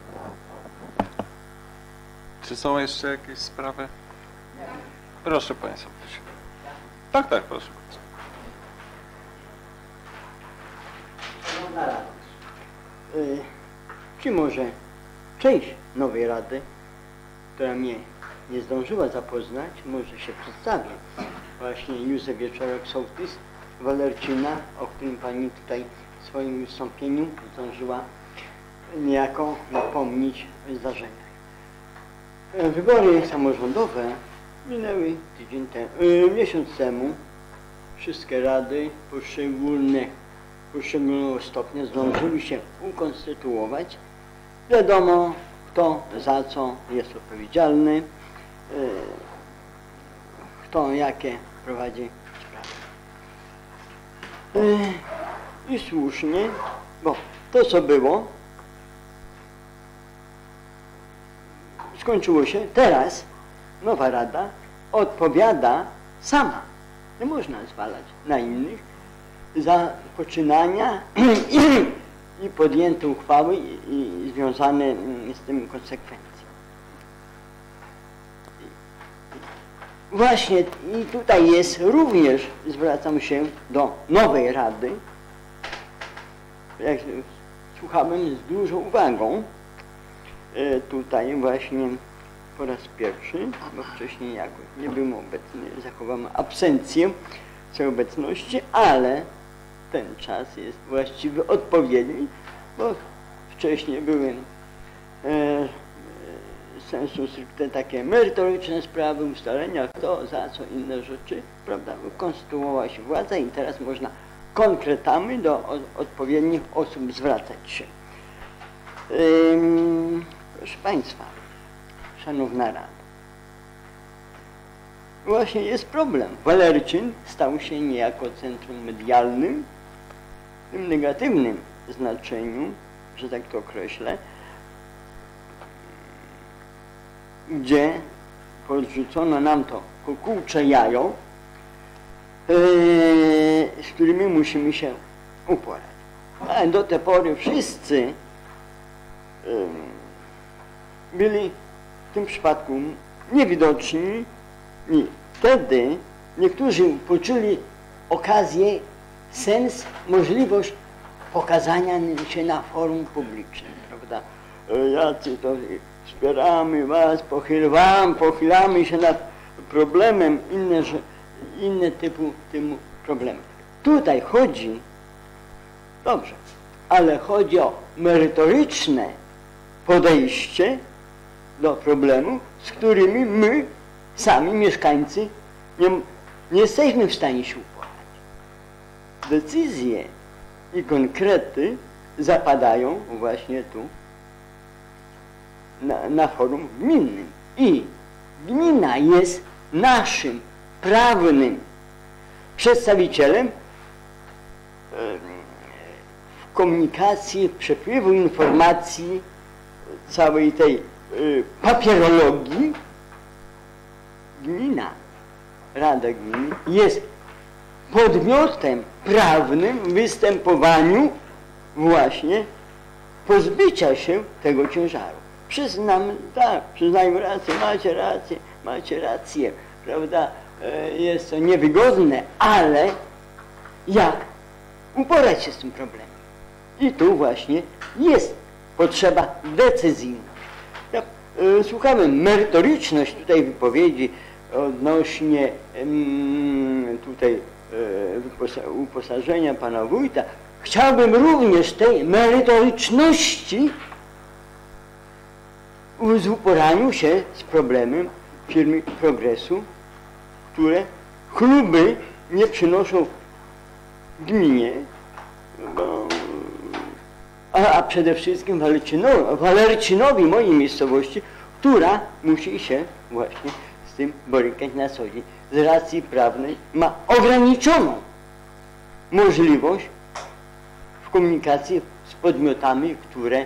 Czy są jeszcze jakieś sprawy? Proszę Panie Sołtysie. Tak, proszę. Szanowna Rado, czy może część nowej Rady, która mnie nie zdążyła zapoznać, może się przedstawię. Właśnie Józef Wieczorek, sołtys Walerczyna, o którym Pani tutaj w swoim wystąpieniu zdążyła niejako napomnieć zdarzenia. Wybory samorządowe minęły miesiąc temu. Wszystkie rady poszczególnego stopnia zdążyły się ukonstytuować. Wiadomo, kto za co jest odpowiedzialny, kto jakie prowadzi sprawy. I słusznie, bo to co było skończyło się. Teraz nowa rada odpowiada sama. Nie można zwalać na innych za poczynania i podjęte uchwały i związane z tym konsekwencje. właśnie i tutaj jest również, zwracam się do nowej Rady, jak słuchałem z dużą uwagą, tutaj właśnie po raz pierwszy, bo wcześniej jakoś nie byłem obecny, zachowałem absencję całej obecności, ale ten czas jest właściwy, odpowiedni, bo wcześniej były sensu stricte takie merytoryczne sprawy, ustalenia kto, za co, inne rzeczy, prawda, konstytuowała się władza i teraz można konkretami do odpowiednich osób zwracać się. Proszę Państwa, Szanowna Rada, właśnie jest problem. Walerczyn stał się niejako centrum medialnym, w tym negatywnym znaczeniu, że tak to określę, gdzie podrzucono nam to kukułcze jajo, z którymi musimy się uporać. Ale do tej pory wszyscy byli w tym przypadku niewidoczni i wtedy niektórzy poczuli okazję, sens, możliwość pokazania się na forum publicznym, prawda? Jacy to wspieramy was, pochylamy się nad problemem, inne typu tym problemem. Tutaj chodzi, dobrze, ale chodzi o merytoryczne podejście do problemu, z którymi my, sami mieszkańcy, nie jesteśmy w stanie się uporać. Decyzje i konkrety zapadają właśnie tu, na forum gminnym. I gmina jest naszym prawnym przedstawicielem w komunikacji, w przepływu informacji, całej tej papierologii. Gmina, Rada Gminy jest podmiotem prawnym w występowaniu właśnie pozbycia się tego ciężaru. Przyznam, tak, przyznaję rację, macie rację, prawda, jest to niewygodne, ale jak uporać się z tym problemem? I tu właśnie jest potrzeba decyzyjna. Ja słuchałem merytoryczność tutaj wypowiedzi odnośnie tutaj uposażenia pana wójta. Chciałbym również tej merytoryczności w uporaniu się z problemem firmy Progresu, które chluby nie przynoszą gminie, a przede wszystkim Walerczynowi, mojej miejscowości, która musi się właśnie z tym borykać na co dzień. Z racji prawnej ma ograniczoną możliwość w komunikacji z podmiotami, które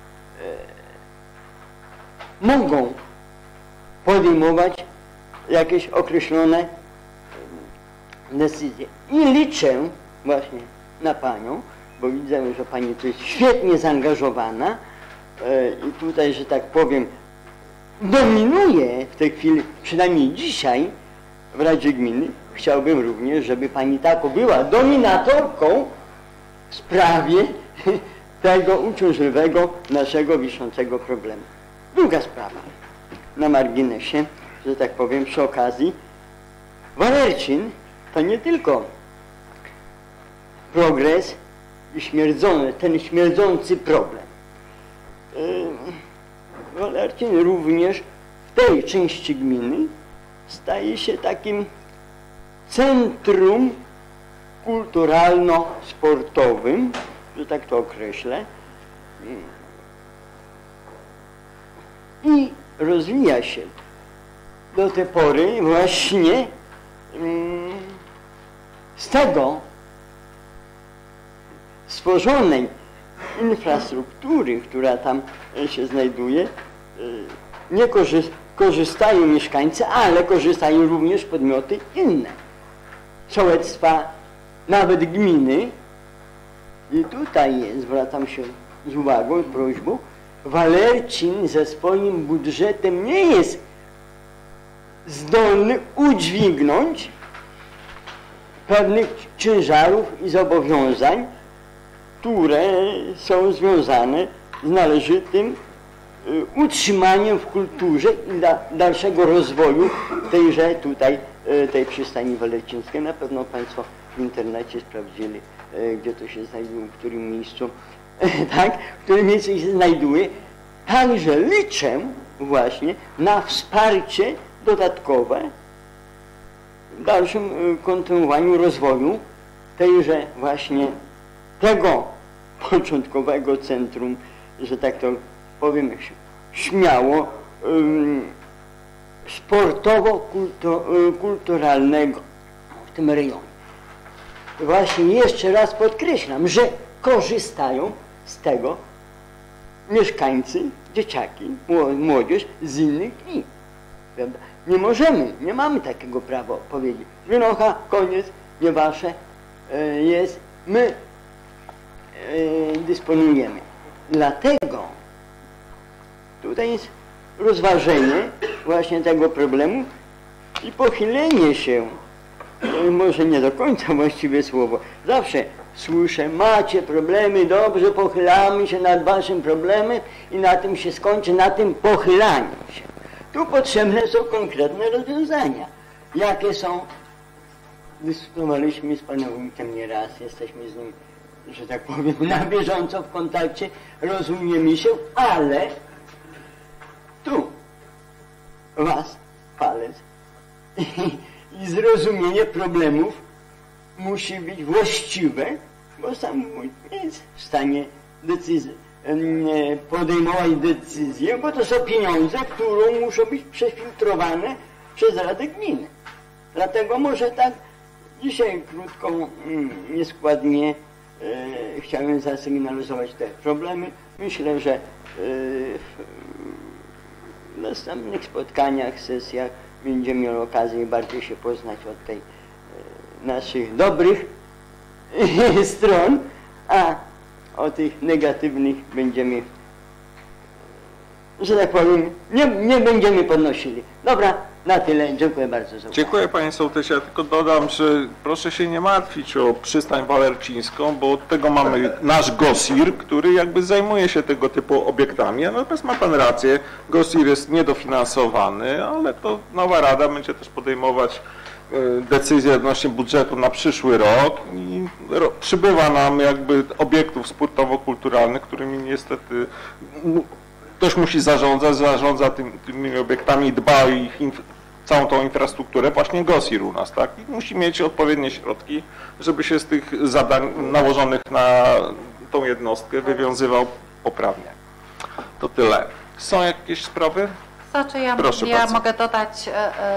mogą podejmować jakieś określone decyzje. I liczę właśnie na Panią, bo widzę, że Pani tu jest świetnie zaangażowana i tutaj, że tak powiem, dominuje w tej chwili, przynajmniej dzisiaj w Radzie Gminy. Chciałbym również, żeby Pani taką była dominatorką w sprawie tego uciążliwego naszego wiszącego problemu. Druga sprawa, na marginesie, że tak powiem, przy okazji, Walerczyn to nie tylko Progres i ten śmierdzący problem. Walerczyn również w tej części gminy staje się takim centrum kulturalno-sportowym, że tak to określę, i rozwija się do tej pory właśnie z tego stworzonej infrastruktury, która tam się znajduje, nie korzystają mieszkańcy, ale korzystają również podmioty inne. Sołectwa, nawet gminy. I tutaj zwracam się z uwagą i prośbą, Walerczyn ze swoim budżetem nie jest zdolny udźwignąć pewnych ciężarów i zobowiązań, które są związane z należytym utrzymaniem w kulturze i dalszego rozwoju tejże tutaj, tej przystani walecińskiej. Na pewno Państwo w internecie sprawdzili, gdzie to się znajduje, w którym miejscu, tak, w którym miejscu się znajduje. Także liczę właśnie na wsparcie dodatkowe w dalszym kontynuowaniu rozwoju tejże właśnie tego początkowego centrum, że tak to powiem śmiało, sportowo-kulturalnego w tym rejonie. Właśnie jeszcze raz podkreślam, że korzystają z tego mieszkańcy, dzieciaki, młodzież z innych gmin. Prawda? Nie mamy takiego prawa powiedzieć, wynocha, koniec, nie wasze, jest, my dysponujemy. Dlatego tutaj jest rozważenie właśnie tego problemu i pochylenie się, może nie do końca właściwe słowo, zawsze słyszę, macie problemy, dobrze, pochylamy się nad waszym problemem i na tym się skończy, na tym pochylaniu się. Tu potrzebne są konkretne rozwiązania. Jakie są? Dyskutowaliśmy z panem wójtem nieraz, jesteśmy z nim, że tak powiem, na bieżąco w kontakcie, rozumiemy się, ale tu was palec i zrozumienie problemów musi być właściwe, bo sam wójt nie jest w stanie podejmować decyzję, bo to są pieniądze, które muszą być przefiltrowane przez Radę Gminy. Dlatego może tak dzisiaj krótko, nieskładnie chciałem zasygnalizować te problemy. Myślę, że w następnych spotkaniach, sesjach będziemy mieli okazję bardziej się poznać od tej naszych dobrych stron, a o tych negatywnych będziemy, że tak powiem, nie będziemy podnosili. Dobra, na tyle. Dziękuję bardzo za uwagę. Dziękuję panie sołtysie. Ja tylko dodam, że proszę się nie martwić o przystań walercińską, bo od tego mamy nasz GOSIR, który jakby zajmuje się tego typu obiektami. Natomiast ma pan rację, GOSIR jest niedofinansowany, ale to nowa rada będzie też podejmować decyzję odnośnie budżetu na przyszły rok i przybywa nam jakby obiektów sportowo-kulturalnych, którymi niestety ktoś musi zarządza tymi obiektami, dba o ich całą tą infrastrukturę, właśnie GOSIR u nas, tak? I musi mieć odpowiednie środki, żeby się z tych zadań nałożonych na tą jednostkę wywiązywał poprawnie. To tyle. Są jakieś sprawy? Znaczy ja mogę dodać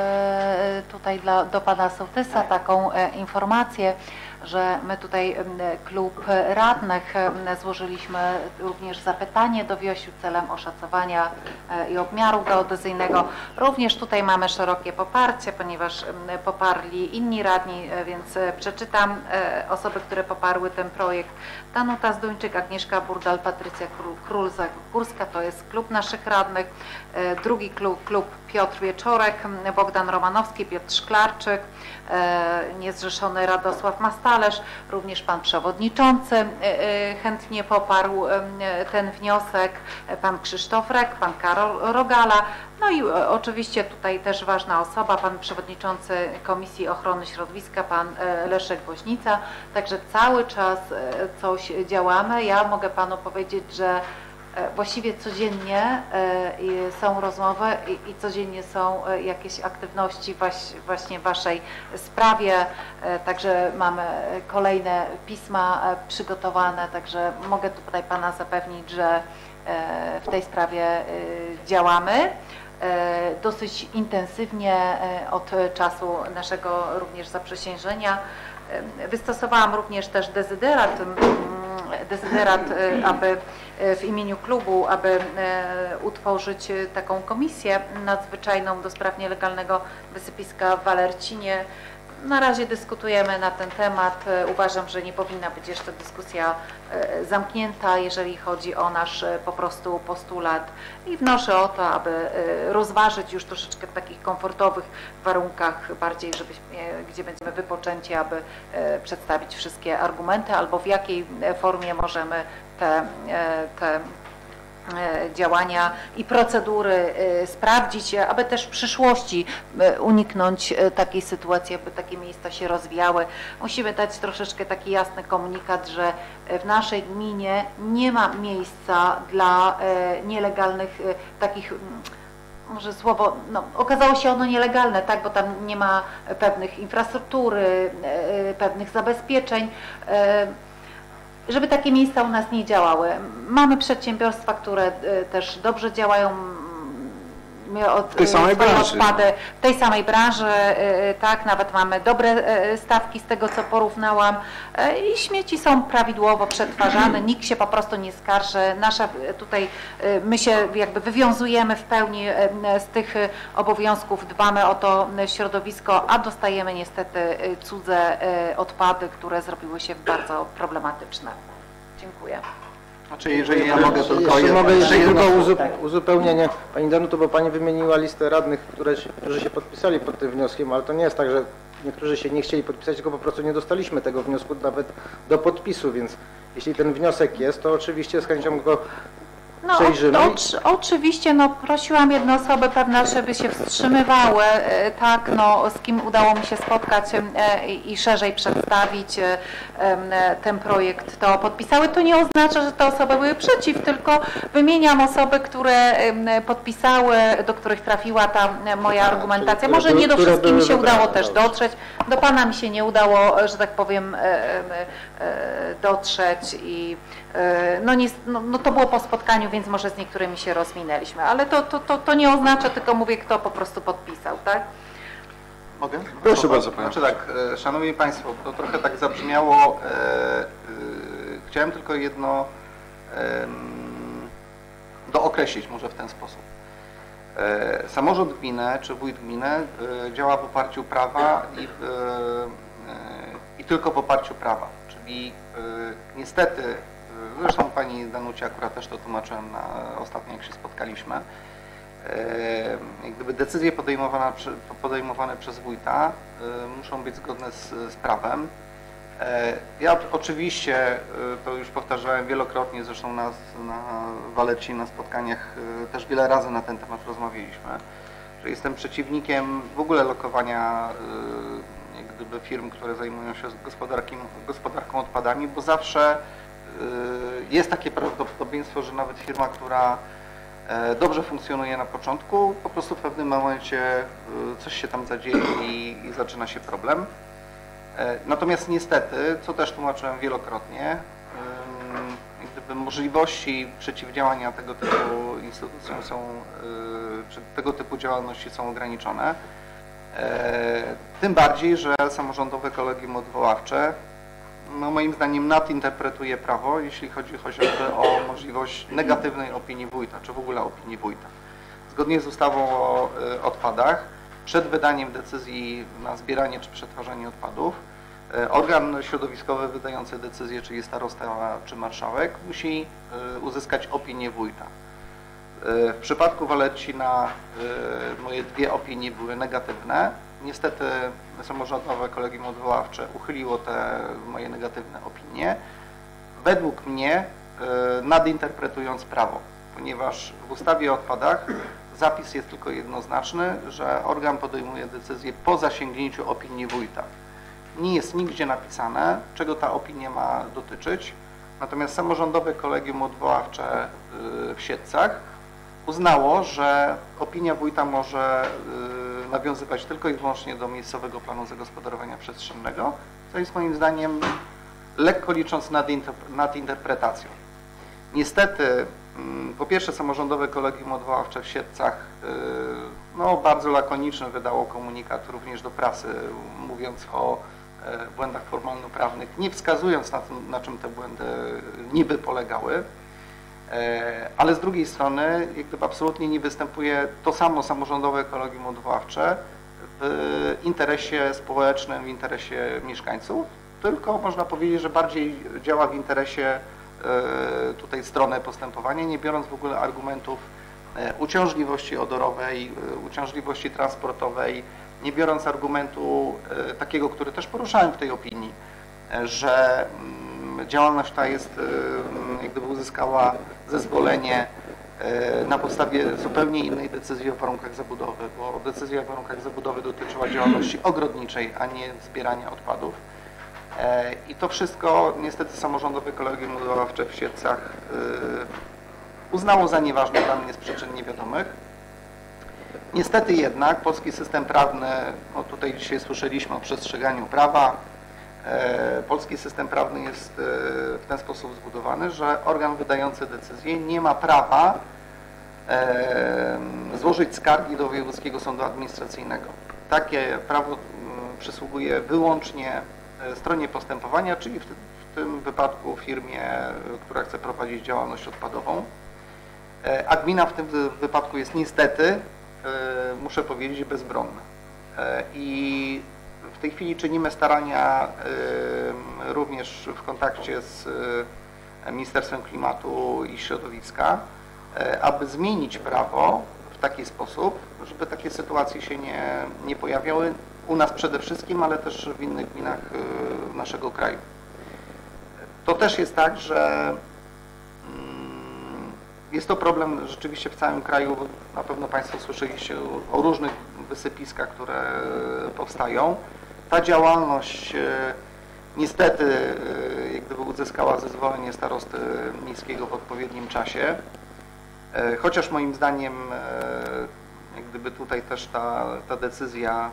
tutaj do pana sołtysa taką informację, że my tutaj klub radnych złożyliśmy również zapytanie do WIOŚ celem oszacowania i obmiaru geodezyjnego. Również tutaj mamy szerokie poparcie, ponieważ poparli inni radni, więc przeczytam osoby, które poparły ten projekt. Danuta Zduńczyk, Agnieszka Burdal, Patrycja Król-Zagórska, to jest klub naszych radnych. Drugi klub Piotr Wieczorek, Bogdan Romanowski, Piotr Szklarczyk, niezrzeszony Radosław Mastalerz, również pan przewodniczący chętnie poparł ten wniosek, pan Krzysztof Rek, pan Karol Rogala, no i oczywiście tutaj też ważna osoba, pan przewodniczący Komisji Ochrony Środowiska, pan Leszek Woźnica, także cały czas coś działamy. Ja mogę panu powiedzieć, że właściwie codziennie są rozmowy i codziennie są jakieś aktywności właśnie w waszej sprawie, także mamy kolejne pisma przygotowane, także mogę tutaj pana zapewnić, że w tej sprawie działamy dosyć intensywnie od czasu naszego również zaprzysiężenia. Wystosowałam również też dezyderat, aby w imieniu klubu, aby utworzyć taką komisję nadzwyczajną do spraw nielegalnego wysypiska w Walercinie. Na razie dyskutujemy na ten temat. Uważam, że nie powinna być jeszcze dyskusja zamknięta, jeżeli chodzi o nasz po prostu postulat i wnoszę o to, aby rozważyć już troszeczkę w takich komfortowych warunkach bardziej, gdzie będziemy wypoczęci, aby przedstawić wszystkie argumenty albo w jakiej formie możemy te działania i procedury sprawdzić, aby też w przyszłości uniknąć takiej sytuacji, aby takie miejsca się rozwijały. Musimy dać troszeczkę taki jasny komunikat, że w naszej gminie nie ma miejsca dla nielegalnych takich, może słowo, no, okazało się ono nielegalne, tak, bo tam nie ma pewnych infrastruktury, pewnych zabezpieczeń, żeby takie miejsca u nas nie działały. Mamy przedsiębiorstwa, które też dobrze działają, w tej samej branży. W tej samej branży, tak, nawet mamy dobre stawki z tego, co porównałam i śmieci są prawidłowo przetwarzane, nikt się po prostu nie skarży. My się jakby wywiązujemy w pełni z tych obowiązków, dbamy o to środowisko, a dostajemy niestety cudze odpady, które zrobiły się bardzo problematyczne. Dziękuję. Znaczy, jeżeli ja mogę tylko uzupełnienie. Pani Danuto, bo Pani wymieniła listę radnych, którzy się podpisali pod tym wnioskiem, ale to nie jest tak, że niektórzy się nie chcieli podpisać, tylko po prostu nie dostaliśmy tego wniosku nawet do podpisu, więc jeśli ten wniosek jest, to oczywiście z chęcią go przejrzymy. Oczywiście, no prosiłam jedne osoby pewne, żeby się wstrzymywały, tak, no z kim udało mi się spotkać i szerzej przedstawić ten projekt, to podpisały. To nie oznacza, że te osoby były przeciw, tylko wymieniam osoby, które podpisały, do których trafiła ta moja argumentacja. Może nie do wszystkich mi się udało też dotrzeć, do Pana mi się nie udało, że tak powiem, dotrzeć i no to było po spotkaniu, więc może z niektórymi się rozminęliśmy, ale to nie oznacza, tylko mówię, kto po prostu podpisał, tak? Mogę? Proszę bardzo, Panie. Znaczy tak, Szanowni Państwo, to trochę tak zabrzmiało, chciałem tylko jedno dookreślić może w ten sposób. Samorząd gminy czy wójt gminy działa w oparciu prawa i tylko w oparciu prawa, czyli niestety, zresztą Pani Danucie akurat też to tłumaczyłem ostatnio, jak się spotkaliśmy, jak gdyby decyzje podejmowane przez wójta muszą być zgodne z prawem. Ja oczywiście, to już powtarzałem wielokrotnie, zresztą na Waleci, na spotkaniach też wiele razy na ten temat rozmawialiśmy, że jestem przeciwnikiem w ogóle lokowania jak gdyby firm, które zajmują się gospodarką odpadami, bo zawsze jest takie prawdopodobieństwo, że nawet firma, która dobrze funkcjonuje na początku, po prostu w pewnym momencie coś się tam zadzieje i zaczyna się problem. Natomiast niestety, co też tłumaczyłem wielokrotnie, jak gdyby możliwości przeciwdziałania tego typu instytucjom czy tego typu działalności są ograniczone. Tym bardziej, że samorządowe kolegium odwoławcze no moim zdaniem nadinterpretuje prawo, jeśli chodzi chociażby o możliwość negatywnej opinii wójta, czy w ogóle opinii wójta. Zgodnie z ustawą o odpadach, przed wydaniem decyzji na zbieranie czy przetwarzanie odpadów, organ środowiskowy wydający decyzję, czyli starosta czy marszałek, musi uzyskać opinię wójta. W przypadku Walecina moje dwie opinie były negatywne. Niestety samorządowe kolegium odwoławcze uchyliło te moje negatywne opinie, według mnie nadinterpretując prawo, ponieważ w ustawie o odpadach zapis jest tylko jednoznaczny, że organ podejmuje decyzję po zasięgnięciu opinii wójta. Nie jest nigdzie napisane, czego ta opinia ma dotyczyć, natomiast samorządowe kolegium odwoławcze w Siedlcach uznało, że opinia wójta może nawiązywać tylko i wyłącznie do miejscowego planu zagospodarowania przestrzennego, co jest moim zdaniem lekko licząc nadinterpretacją. Niestety, po pierwsze samorządowe kolegium odwoławcze w Siedlcach no, bardzo lakoniczny wydało komunikat również do prasy, mówiąc o błędach formalno-prawnych, nie wskazując na czym te błędy niby polegały. Ale z drugiej strony jak gdyby absolutnie nie występuje to samo samorządowe kolegium odwoławcze w interesie społecznym, w interesie mieszkańców, tylko można powiedzieć, że bardziej działa w interesie tutaj strony postępowania, nie biorąc w ogóle argumentów uciążliwości odorowej, uciążliwości transportowej, nie biorąc argumentu takiego, który też poruszałem w tej opinii, że działalność ta jest, jak gdyby uzyskała zezwolenie na podstawie zupełnie innej decyzji o warunkach zabudowy, bo decyzja o warunkach zabudowy dotyczyła działalności ogrodniczej, a nie zbierania odpadów. I to wszystko niestety samorządowe kolegium odwoławcze w Siedlcach uznało za nieważne dla mnie z przyczyn niewiadomych. Niestety jednak polski system prawny, no tutaj dzisiaj słyszeliśmy o przestrzeganiu prawa, polski system prawny jest w ten sposób zbudowany, że organ wydający decyzję nie ma prawa złożyć skargi do Wojewódzkiego Sądu Administracyjnego. Takie prawo przysługuje wyłącznie stronie postępowania, czyli w tym wypadku firmie, która chce prowadzić działalność odpadową. A gmina w tym wypadku jest niestety, muszę powiedzieć, bezbronna. I w tej chwili czynimy starania również w kontakcie z Ministerstwem Klimatu i Środowiska, aby zmienić prawo w taki sposób, żeby takie sytuacje się nie pojawiały u nas przede wszystkim, ale też w innych gminach naszego kraju. To też jest tak, że jest to problem rzeczywiście w całym kraju, bo na pewno Państwo słyszeliście o różnych wysypiskach, które powstają. Ta działalność niestety jak gdyby uzyskała zezwolenie starosty miejskiego w odpowiednim czasie, chociaż moim zdaniem jak gdyby tutaj też ta decyzja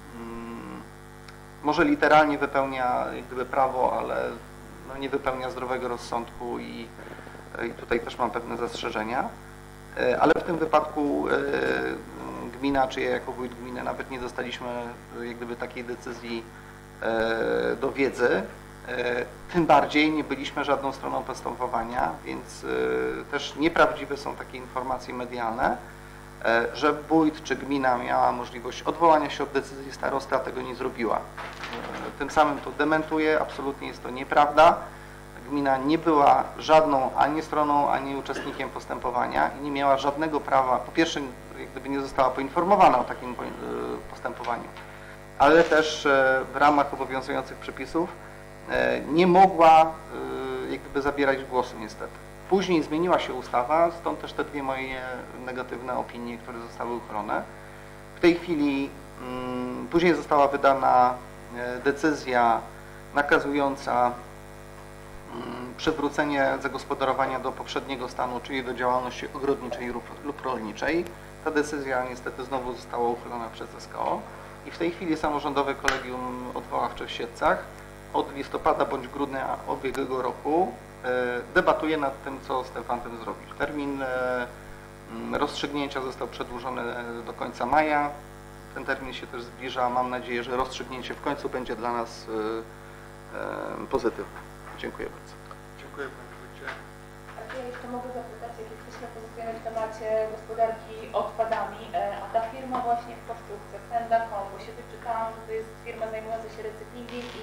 może literalnie wypełnia jak gdyby prawo, ale no nie wypełnia zdrowego rozsądku i tutaj też mam pewne zastrzeżenia, ale w tym wypadku gmina, czy ja jako wójt gminy nawet nie dostaliśmy jak gdyby takiej decyzji do wiedzy, tym bardziej nie byliśmy żadną stroną postępowania, więc też nieprawdziwe są takie informacje medialne, że wójt czy gmina miała możliwość odwołania się od decyzji starosty, a tego nie zrobiła. Tym samym to dementuje, absolutnie jest to nieprawda. Gmina nie była żadną ani stroną, ani uczestnikiem postępowania i nie miała żadnego prawa, po pierwsze jak gdyby nie została poinformowana o takim postępowaniu, ale też w ramach obowiązujących przepisów nie mogła jak gdyby zabierać głosu niestety. Później zmieniła się ustawa, stąd też te dwie moje negatywne opinie, które zostały uchylone. W tej chwili później została wydana decyzja nakazująca przywrócenie zagospodarowania do poprzedniego stanu, czyli do działalności ogrodniczej lub rolniczej. Ta decyzja niestety znowu została uchylona przez SKO i w tej chwili samorządowe kolegium odwoławcze w Siedlcach od listopada bądź grudnia ubiegłego roku debatuje nad tym, co z tym fantem zrobić. Termin rozstrzygnięcia został przedłużony do końca maja. Ten termin się też zbliża. Mam nadzieję, że rozstrzygnięcie w końcu będzie dla nas pozytywne. Dziękuję bardzo. Dziękuję Panie Wójcie. A czy ja jeszcze mogę zapytać, jak jesteśmy pozostawieni w temacie gospodarki odpadami, a ta firma właśnie w Koszczówce, Senda.com, bo się wyczytałam, że to jest firma zajmująca się recyklingiem i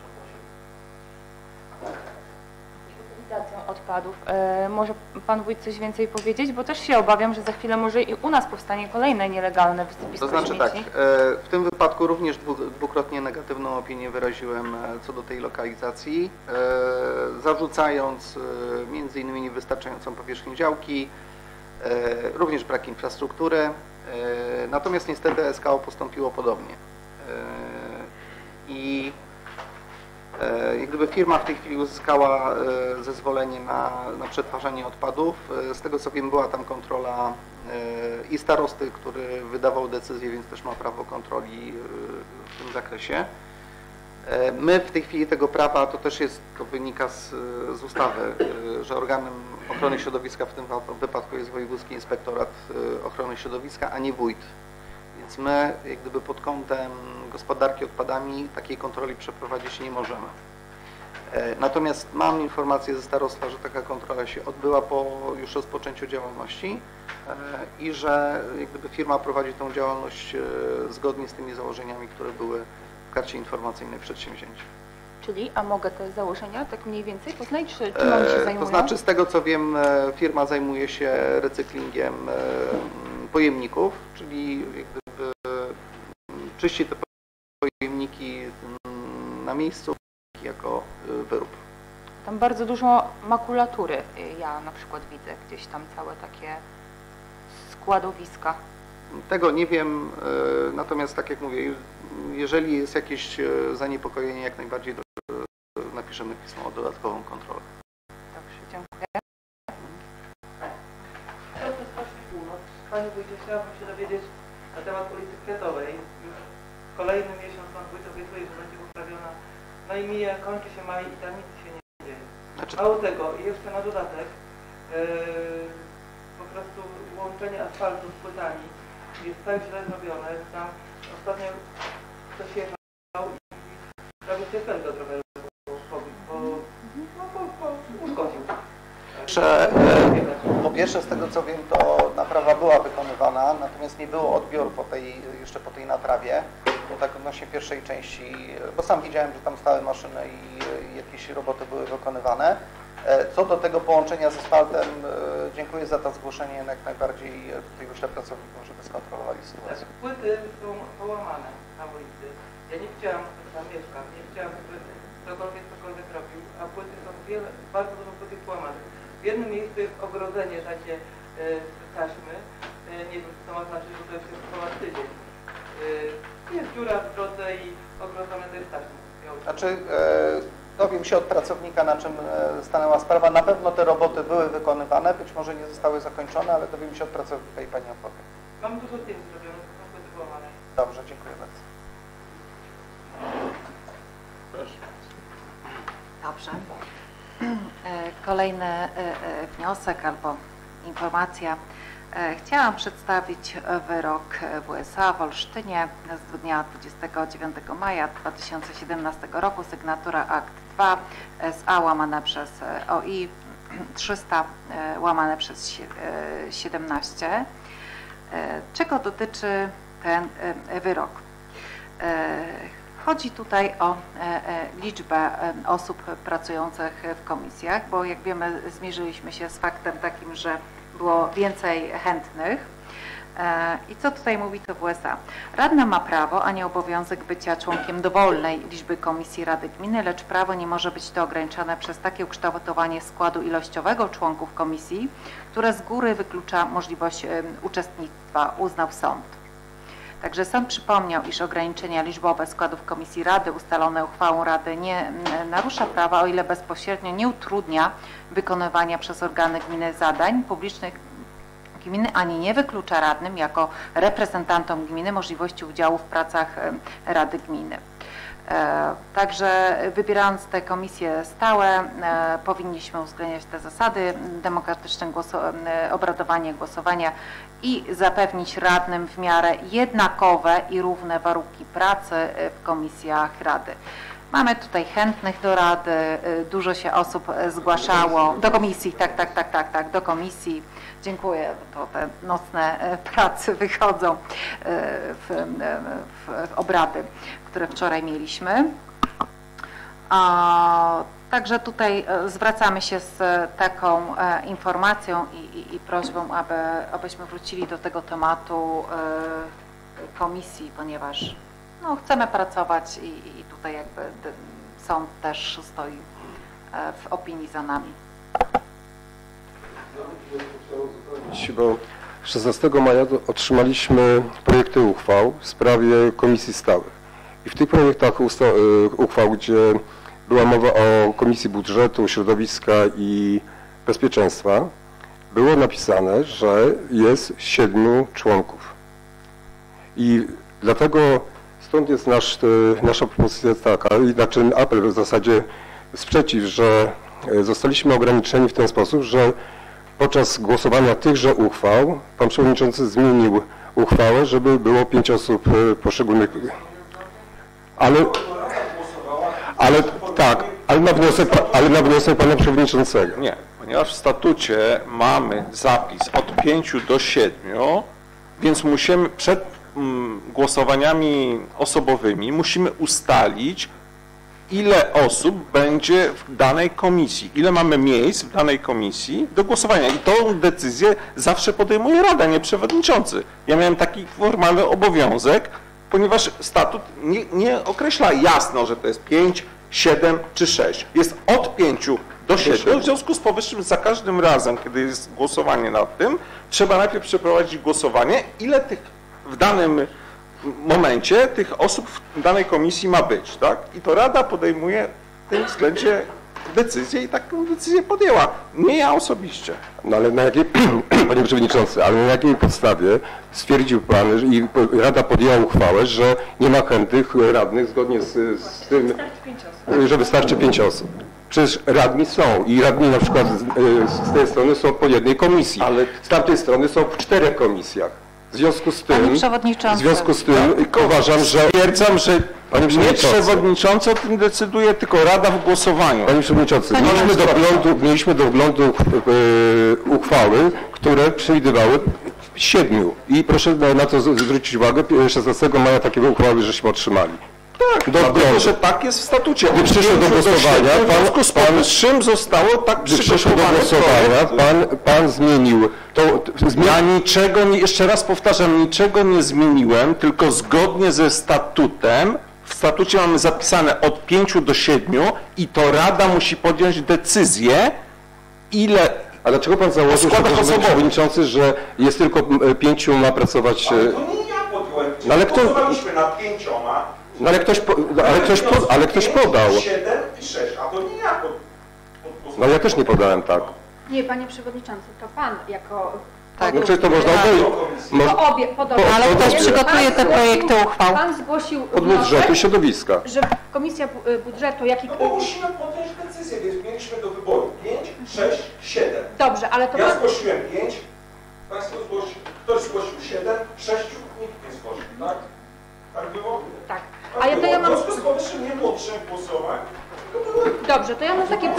utylizacją odpadów. Może Pan Wójt coś więcej powiedzieć? Bo też się obawiam, że za chwilę może i u nas powstanie kolejne nielegalne wysypisko śmieci. To znaczy śmieci. tak, w tym wypadku również dwukrotnie negatywną opinię wyraziłem co do tej lokalizacji, zarzucając między innymi niewystarczającą powierzchnię działki, również brak infrastruktury, natomiast niestety SKO postąpiło podobnie. I jak gdyby firma w tej chwili uzyskała zezwolenie na przetwarzanie odpadów. Z tego co wiem, była tam kontrola i starosty, który wydawał decyzję, więc też ma prawo kontroli w tym zakresie. My w tej chwili tego prawa, to wynika z ustawy, że organem ochrony środowiska w tym wypadku jest Wojewódzki Inspektorat Ochrony Środowiska, a nie wójt. Więc my jak gdyby pod kątem gospodarki odpadami takiej kontroli przeprowadzić nie możemy. Natomiast mam informację ze starostwa, że taka kontrola się odbyła po już rozpoczęciu działalności i że jak gdyby firma prowadzi tą działalność zgodnie z tymi założeniami, które były w karcie informacyjnej przedsięwzięcia. Czyli, a mogę te założenia tak mniej więcej poznać, czy czym oni się zajmują? To znaczy, z tego co wiem, firma zajmuje się recyklingiem pojemników, czyli jak gdyby czyści te pojemniki na miejscu jako wyrób. Tam bardzo dużo makulatury, ja na przykład widzę gdzieś tam całe takie składowiska. Tego nie wiem, natomiast tak jak mówię, jeżeli jest jakieś zaniepokojenie, jak najbardziej napiszemy pismo o dodatkową kontrolę. Dobrze, dziękuję. Panie Wójcie, chciałabym się dowiedzieć na temat ulicy Kwiatowej. Już kolejny miesiąc Pan Wójt obiecuje, że będzie poprawiona. No i mija, kończy się maj i tam nic się nie dzieje. Mało tego, i jeszcze na dodatek po prostu łączenie asfaltu z płytami jest tak źle zrobione, że tam ostatnio ktoś jechał i prawie się pęd do roweru pobił, bo uszkodził. Po pierwsze, z tego co wiem, to naprawa była wykonywana, natomiast nie było odbioru jeszcze po tej naprawie, bo tak odnośnie pierwszej części, bo sam widziałem, że tam stały maszyny i jakieś roboty były wykonywane. Co do tego połączenia z asfaltem, dziękuję za to zgłoszenie, jak najbardziej tutaj wyślę pracownikom, żeby skontrolowali sytuację. Tak, płyty są połamane na ulicy. Ja nie chciałam, tam mieszkam, nie chciałam, żeby cokolwiek robił, a płyty są bardzo dużo płyt połamanych. W jednym miejscu jest ogrodzenie takie taśmy, nie wiem co to ma znaczyć, bo to już jest ponad tydzień. Jest dziura w drodze i ogrodzone to jest taśmą. Znaczy, dowiem się od pracownika, na czym stanęła sprawa. Na pewno te roboty były wykonywane, być może nie zostały zakończone, ale dowiem się od pracownika i Pani opowie. Mam dużo zdjęć zrobionych, to są płyty połamane. Dobrze, dziękuję bardzo. Proszę. Dobrze. Kolejny wniosek albo informacja. Chciałam przedstawić wyrok WSA w Olsztynie z dnia 29 maja 2017 roku, sygnatura akt 2 SA łamane przez OI 300 łamane przez 17. Czego dotyczy ten wyrok? Chodzi tutaj o liczbę osób pracujących w komisjach, bo jak wiemy zmierzyliśmy się z faktem takim, że było więcej chętnych. I co tutaj mówi to WSA? Radna ma prawo, a nie obowiązek bycia członkiem dowolnej liczby komisji Rady Gminy, lecz prawo nie może być to ograniczone przez takie ukształtowanie składu ilościowego członków komisji, które z góry wyklucza możliwość uczestnictwa, uznał sąd. Także sąd przypomniał, iż ograniczenia liczbowe składów komisji Rady ustalone uchwałą Rady nie narusza prawa, o ile bezpośrednio nie utrudnia wykonywania przez organy gminy zadań publicznych gminy, ani nie wyklucza radnym jako reprezentantom gminy możliwości udziału w pracach Rady Gminy. Także wybierając te komisje stałe, powinniśmy uwzględniać te zasady demokratyczne obradowania, głosowania i zapewnić radnym w miarę jednakowe i równe warunki pracy w komisjach Rady. Mamy tutaj chętnych do Rady, dużo się osób zgłaszało, do komisji, tak, do komisji. Dziękuję, to te nocne prace wychodzą w obrady, które wczoraj mieliśmy. Także tutaj zwracamy się z taką informacją i prośbą, abyśmy wrócili do tego tematu komisji, ponieważ no, chcemy pracować i tutaj jakby sąd też stoi w opinii za nami. Bo 16 maja otrzymaliśmy projekty uchwał w sprawie komisji stałych. I w tych projektach uchwał, gdzie była mowa o Komisji Budżetu, Środowiska i Bezpieczeństwa, było napisane, że jest 7 członków. I dlatego stąd jest nasza propozycja taka, znaczy apel w zasadzie sprzeciw, że zostaliśmy ograniczeni w ten sposób, że podczas głosowania tychże uchwał pan przewodniczący zmienił uchwałę, żeby było 5 osób poszczególnych. Ale na wniosek pana przewodniczącego. Nie, ponieważ w statucie mamy zapis od 5 do 7, więc musimy przed głosowaniami osobowymi musimy ustalić, ile osób będzie w danej komisji, ile mamy miejsc w danej komisji do głosowania. I tą decyzję zawsze podejmuje Rada, nie przewodniczący. Ja miałem taki formalny obowiązek, ponieważ statut nie określa jasno, że to jest 5, 7 czy 6. Jest od 5 do 7. W związku z powyższym za każdym razem, kiedy jest głosowanie nad tym, trzeba najpierw przeprowadzić głosowanie, ile tych w danym momencie tych osób w danej komisji ma być, tak? I to Rada podejmuje w tym względzie decyzję i taką decyzję podjęła. Nie ja osobiście. No ale na jakiej, panie przewodniczący, ale na jakiej podstawie stwierdził pan i Rada podjęła uchwałę, że nie ma chętnych radnych zgodnie z tym, że wystarczy 5 osób? Przecież radni są i radni na przykład z tej strony są po jednej komisji, ale z tamtej strony są w 4 komisjach. W związku z tym uważam, że stwierdzam, że nie przewodniczący o tym decyduje, tylko Rada w głosowaniu. Panie przewodniczący, mieliśmy do wglądu uchwały, które przewidywały 7 i proszę na to zwrócić uwagę, 16 maja takiego uchwały żeśmy otrzymali. Tak, dlatego, że tak jest w statucie. Gdy przyszło do głosowania, czym zostało tak przygotowane. Pan zmienił to. Ja niczego, jeszcze raz powtarzam, niczego nie zmieniłem, tylko zgodnie ze statutem, w statucie mamy zapisane od 5 do 7 i to Rada musi podjąć decyzję, ile. A dlaczego pan założył, panie przewodniczący, że jest tylko 5 ma pracować? Ale to nie ja podjąłem. No, ale głosowaliśmy nad 5. No ale ktoś podał. 7 i 6, a to nie ja No ja też nie podałem tak. Nie, panie przewodniczący, to pan jako... Tak, no przecież to można Ale ktoś przygotuje te projekty uchwał. Pan zgłosił od budżetu i środowiska. Że Komisja Budżetu, bo musimy podjąć decyzję, więc mieliśmy do wyboru 5, 6, 7. Dobrze, ale to... Ja zgłosiłem 5, państwo zgłosił, ktoś zgłosił 7, 6 nikt nie zgłosił, tak? Tak było? Tak. A ja mam... W związku z powyższym nie było 3 głosowań. Dobrze, to ja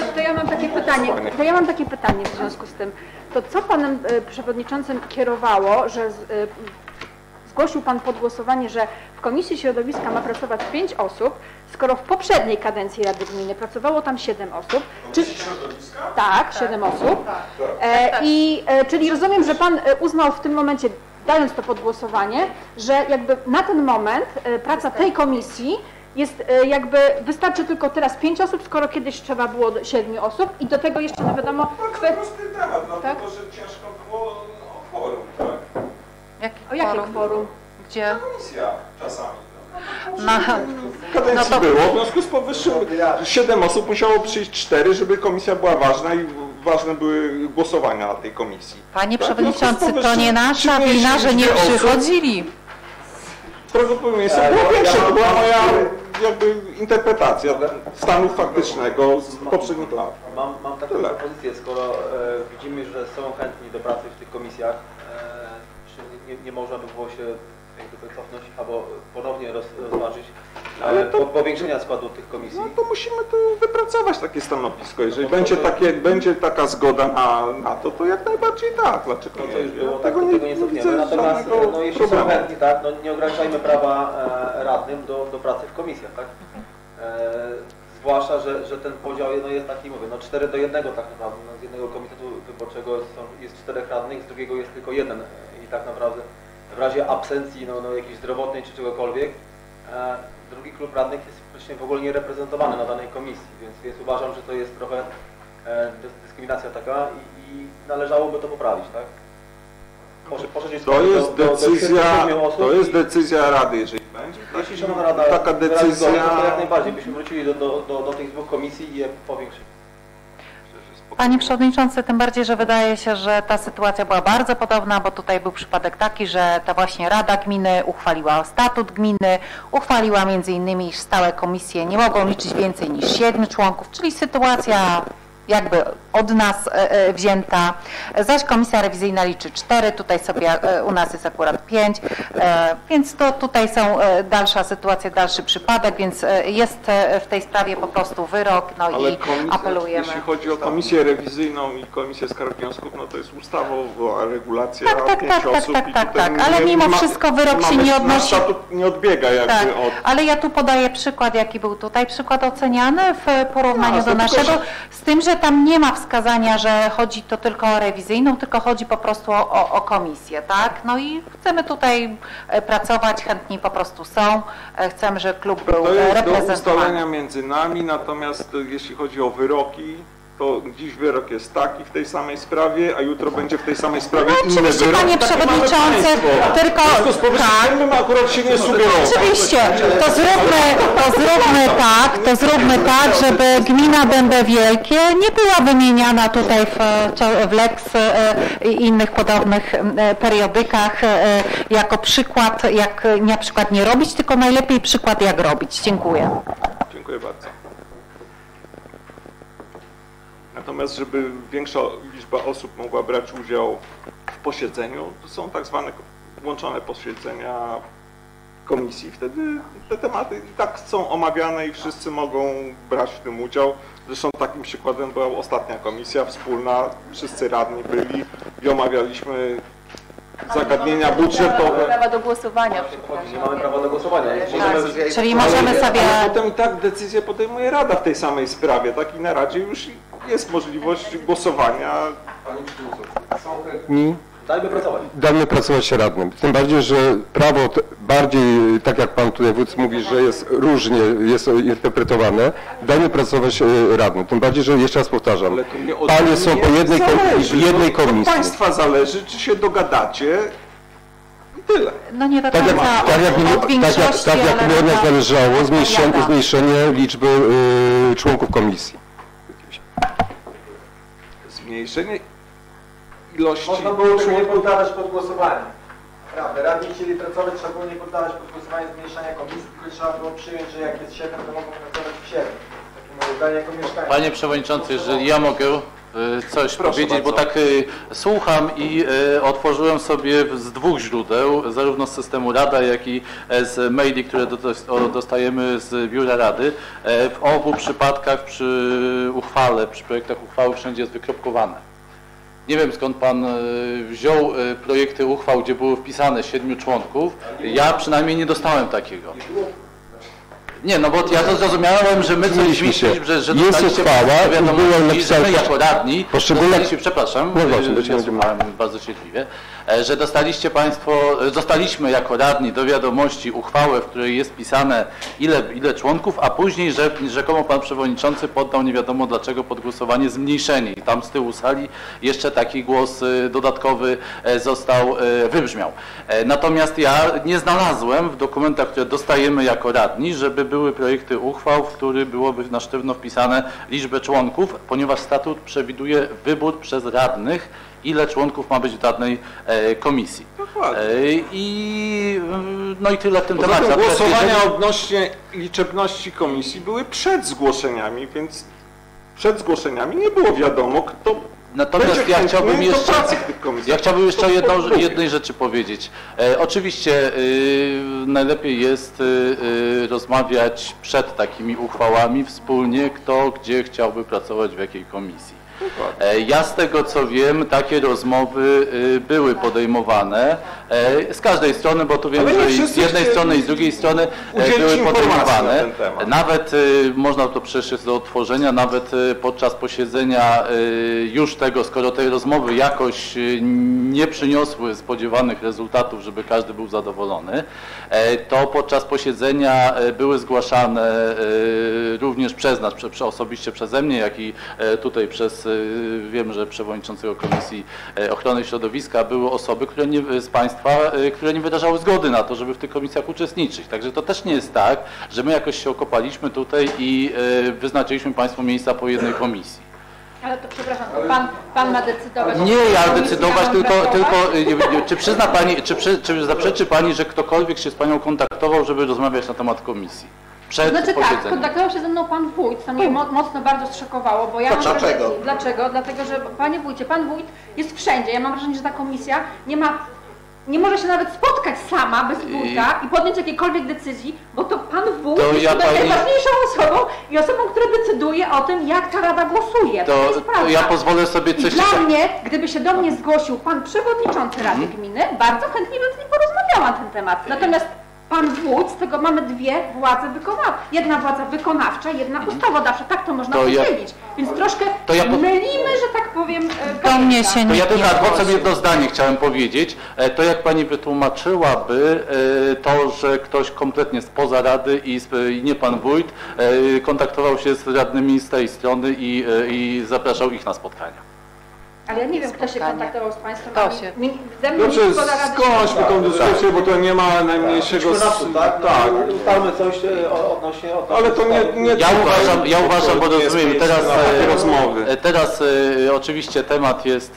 mam takie pytanie w związku z tym. To co panem przewodniczącym kierowało, że zgłosił pan pod głosowanie, że w Komisji Środowiska ma pracować 5 osób, skoro w poprzedniej kadencji Rady Gminy pracowało tam 7 osób? Środowiska? Tak, 7 osób. Czyli rozumiem, że pan uznał w tym momencie, dając to pod głosowanie, że jakby na ten moment praca tej komisji jest jakby, wystarczy tylko teraz 5 osób, skoro kiedyś trzeba było 7 osób i do tego jeszcze nie wiadomo... Bardzo prosty temat, dlatego że ciężko było o kworum, tak? O jakie kworum? Gdzie? Komisja czasami. Kadencji było, w związku z powyższym 7 osób musiało przyjść 4, żeby komisja była ważna i ważne były głosowania na tej komisji. Panie przewodniczący, to nie nasza wina, że nie przychodzili. Prawdopodobieństwo było większe, to była moja jakby interpretacja stanu faktycznego z poprzednich lat. Mam taką propozycję, skoro widzimy, że są chętni do pracy w tych komisjach, czy nie można by było się jakby cofnąć albo ponownie rozważyć powiększenia składu tych komisji? No to musimy tu wypracować takie stanowisko. Jeżeli będzie taka zgoda na to, to jak najbardziej tak. Dlaczego to już było, tak, tego nie cofniemy. Natomiast jeśli są chętni, tak, nie ograniczajmy prawa radnym do pracy w komisjach, tak? Zwłaszcza, że ten podział jest taki, mówię, 4 do 1 tak naprawdę. Z jednego komitetu wyborczego jest 4 radnych, z drugiego jest tylko 1 i tak naprawdę w razie absencji jakiejś zdrowotnej czy czegokolwiek, drugi klub radnych jest praktycznie w ogóle nie reprezentowany na danej komisji, więc uważam, że to jest trochę dyskryminacja taka i należałoby to poprawić, tak? To jest decyzja Rady, jeżeli będzie. Jeśli Szanowna Rada taka decyzja, to jak najbardziej byśmy wrócili do tych 2 komisji i je powiększyli. Panie przewodniczący, tym bardziej, że wydaje się, że ta sytuacja była bardzo podobna, bo tutaj był przypadek taki, że ta właśnie Rada Gminy uchwaliła statut gminy, uchwaliła m.in., iż stałe komisje nie mogą liczyć więcej niż 7 członków, czyli sytuacja jakby od nas wzięta, zaś komisja rewizyjna liczy 4, tutaj sobie u nas jest akurat 5, więc to tutaj są dalsza sytuacja, dalszy przypadek, więc jest w tej sprawie po prostu wyrok, no ale i apelujemy. Jeśli chodzi o komisję rewizyjną i komisję skarg wniosków, no to jest ustawowa regulacja, Tak, ale mimo wszystko wyrok się nie odnosi. Statut nie odbiega jakby od... Ale ja tu podaję przykład, jaki był tutaj, przykład oceniany w porównaniu do naszego, z tym, że tam nie ma wskazania, że chodzi to tylko o rewizyjną, tylko chodzi po prostu o komisję, tak? No i chcemy tutaj pracować, chętni po prostu są, chcemy, żeby klub był reprezentowany. To jest do ustalenia między nami, natomiast jeśli chodzi o wyroki, to dziś wyrok jest taki w tej samej sprawie, a jutro będzie w tej samej sprawie inny wyrok. Oczywiście, panie przewodniczący, tylko tak. Akurat się nie sugerował. Oczywiście, to zróbmy tak, żeby gmina Dębe Wielkie nie była wymieniana tutaj w Lex i innych podobnych periodykach jako przykład, jak na przykład nie robić, tylko najlepiej przykład jak robić. Dziękuję. Dziękuję bardzo. Natomiast, żeby większa liczba osób mogła brać udział w posiedzeniu, to są tak zwane łączone posiedzenia komisji. Wtedy te tematy i tak są omawiane i wszyscy mogą brać w tym udział. Zresztą takim przykładem była ostatnia komisja wspólna, wszyscy radni byli i omawialiśmy zagadnienia budżetowe. Prawa do głosowania. Nie mamy prawa do głosowania. Czyli możemy sobie... Ale potem i tak decyzję podejmuje Rada w tej samej sprawie, tak i na Radzie już jest możliwość głosowania. Są chętni. Dajmy pracować radnym. Tym bardziej, że prawo bardziej, tak jak pan tutaj wódz mówi, że jest różnie jest interpretowane, dajmy pracować radnym. Tym bardziej, że jeszcze raz powtarzam, panie są po jednej komisji. Od państwa zależy, czy się dogadacie i tyle. No nie do tak jak mi od nas zależało zmniejszenie liczby członków komisji. Zmniejszenie ilości... Można było tego nie poddawać pod głosowanie. Prawda, radni chcieli pracować, trzeba było nie poddawać pod głosowanie zmniejszania komisji, tylko trzeba było przyjąć, że jak jest 7, to mogą pracować w 7. Takie zdanie jako mieszkańcy. Panie Przewodniczący, jeżeli ja mogę coś powiedzieć, bardzo. bo tak słucham i otworzyłem sobie z dwóch źródeł, zarówno z systemu Rada, jak i z maili, które dostajemy z Biura Rady. W obu przypadkach przy uchwale, przy projektach uchwały wszędzie jest wykropkowane. Nie wiem, skąd pan wziął projekty uchwał, gdzie było wpisane 7 członków. Ja przynajmniej nie dostałem takiego. Nie, no bo ja to zrozumiałem, że my coś myśleliśmy, że dostaliście wiadomości, że my jako radni dostaliśmy, przepraszam, bardzo cierpliwie, że dostaliście państwo, dostaliśmy jako radni do wiadomości uchwałę, w której jest pisane ile członków, a później, że rzekomo pan przewodniczący poddał nie wiadomo dlaczego pod głosowanie zmniejszenie i tam z tyłu sali jeszcze taki głos dodatkowy wybrzmiał. Natomiast ja nie znalazłem w dokumentach, które dostajemy jako radni, żeby były projekty uchwał, w których byłoby na sztywno wpisane liczbę członków, ponieważ statut przewiduje wybór przez radnych, ile członków ma być w danej komisji. No i tyle w tym temacie. Głosowania odnośnie liczebności komisji były przed zgłoszeniami, więc przed zgłoszeniami nie było wiadomo, kto. Natomiast ja chciałbym jeszcze jednej rzeczy powiedzieć. Oczywiście najlepiej jest rozmawiać przed takimi uchwałami wspólnie, kto gdzie chciałby pracować, w jakiej komisji. Ja z tego co wiem, takie rozmowy były podejmowane z każdej strony, bo tu wiem, że z jednej strony i z drugiej strony były podejmowane. Nawet można to przecież do otworzenia, nawet podczas posiedzenia już tego, skoro te rozmowy jakoś nie przyniosły spodziewanych rezultatów, żeby każdy był zadowolony, to podczas posiedzenia były zgłaszane również przez nas, osobiście przeze mnie, jak i tutaj wiem, że przewodniczącego Komisji Ochrony Środowiska były osoby, z Państwa, które nie wyrażały zgody na to, żeby w tych komisjach uczestniczyć. Także to też nie jest tak, że my jakoś się okopaliśmy tutaj i wyznaczyliśmy Państwu miejsca po jednej komisji. Ale to przepraszam, pan ma decydować. Nie ja decydować, tylko czy przyzna Pani, czy zaprzeczy Pani, że ktokolwiek się z Panią kontaktował, żeby rozmawiać na temat komisji? przed znaczy posiedzeniem. tak, kontaktował się ze mną pan wójt, to mnie mocno bardzo zszokowało, bo ja mam Dlaczego? Dlaczego? Dlatego, że panie wójcie, pan wójt jest wszędzie. Ja mam wrażenie, że ta komisja nie może się nawet spotkać sama bez wójta i podjąć jakiejkolwiek decyzji, bo to pan wójt jest najważniejszą osobą i osobą, która decyduje o tym, jak ta rada głosuje. To jest prawda. Ja pozwolę sobie coś... I dla mnie, gdyby się do mnie zgłosił pan przewodniczący Rady Gminy, bardzo chętnie bym z nim porozmawiała na ten temat. Natomiast pan wójt, z tego mamy dwie władze wykonawcze. Jedna władza wykonawcza, jedna ustawodawcza. Tak to można podzielić. Więc troszkę mylimy, że tak powiem, To ja tylko adwocem jedno zdanie chciałem powiedzieć. To jak pani wytłumaczyłaby to, że ktoś kompletnie spoza Rady i nie pan wójt kontaktował się z radnymi z tej strony i zapraszał ich na spotkania. Ale ja nie wiem, kto się kontaktował z państwem. Dobrze, skończmy tą dyskusję, bo to nie ma najmniejszego... Tak? Ustalmy coś odnośnie... Ale to nie ja uważam, bo rozumiem, teraz oczywiście temat jest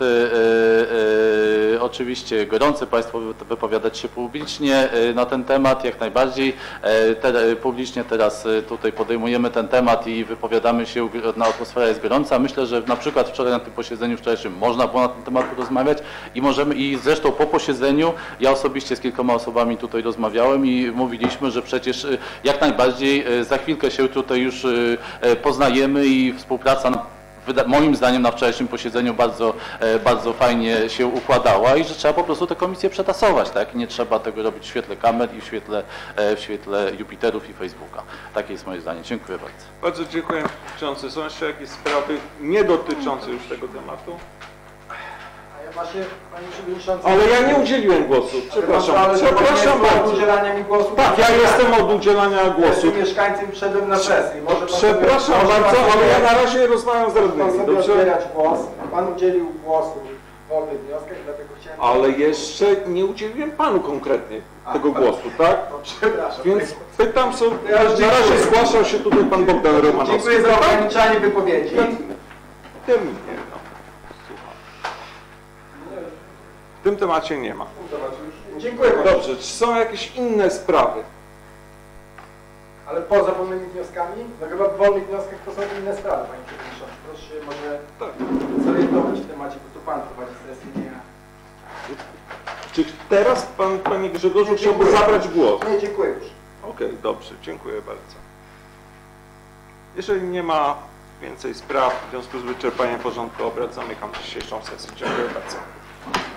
oczywiście gorący, państwo wypowiadać się publicznie na ten temat, jak najbardziej. Publicznie teraz tutaj podejmujemy ten temat i wypowiadamy się, atmosfera jest gorąca. Myślę, że na przykład wczoraj na tym posiedzeniu wczorajszym można było na ten temat porozmawiać i zresztą po posiedzeniu ja osobiście z kilkoma osobami tutaj rozmawiałem i mówiliśmy, że przecież jak najbardziej za chwilkę się tutaj już poznajemy i współpraca moim zdaniem na wczorajszym posiedzeniu bardzo fajnie się układała i że trzeba po prostu tę komisję przetasować, tak? Nie trzeba tego robić w świetle kamer i w świetle Jupiterów i Facebooka. Takie jest moje zdanie. Dziękuję bardzo. Bardzo dziękuję, przewodniczący. Są jeszcze jakieś sprawy nie dotyczące już tego tematu? Właśnie, panie przewodniczący. Ale ja nie udzieliłem głosu. Przepraszam. Przepraszam bardzo. Udzielania mi głosu. Tak, ja jestem od udzielania głosu. Jestem mieszkańcem, wszedłem na sesję. Przepraszam bardzo, ale ja na razie rozmawiam z radnymi. Pan sobie odbierać głos. Pan udzielił głosu w wolnych wnioskach, dlatego chciałem... Ale jeszcze nie udzieliłem panu konkretnie tego głosu, tak? No, przepraszam. Więc pytam sobie, na razie zgłaszał się tutaj pan Bogdan Romanowski. Dziękuję za ograniczanie wypowiedzi. Tym nie. W tym temacie nie ma. Dziękuję bardzo. Dobrze, czy są jakieś inne sprawy? Ale poza wolnymi wnioskami? No chyba w wolnych wnioskach to są inne sprawy, panie przewodniczący. Proszę się może zorientować w temacie, bo to pan prowadzi sesję, nie ja. Czy teraz pan, panie Grzegorzu, chciałby zabrać głos? Nie, dziękuję już. Okej, dobrze, dziękuję bardzo. Jeżeli nie ma więcej spraw, w związku z wyczerpaniem porządku obrad, zamykam dzisiejszą sesję. Dziękuję bardzo.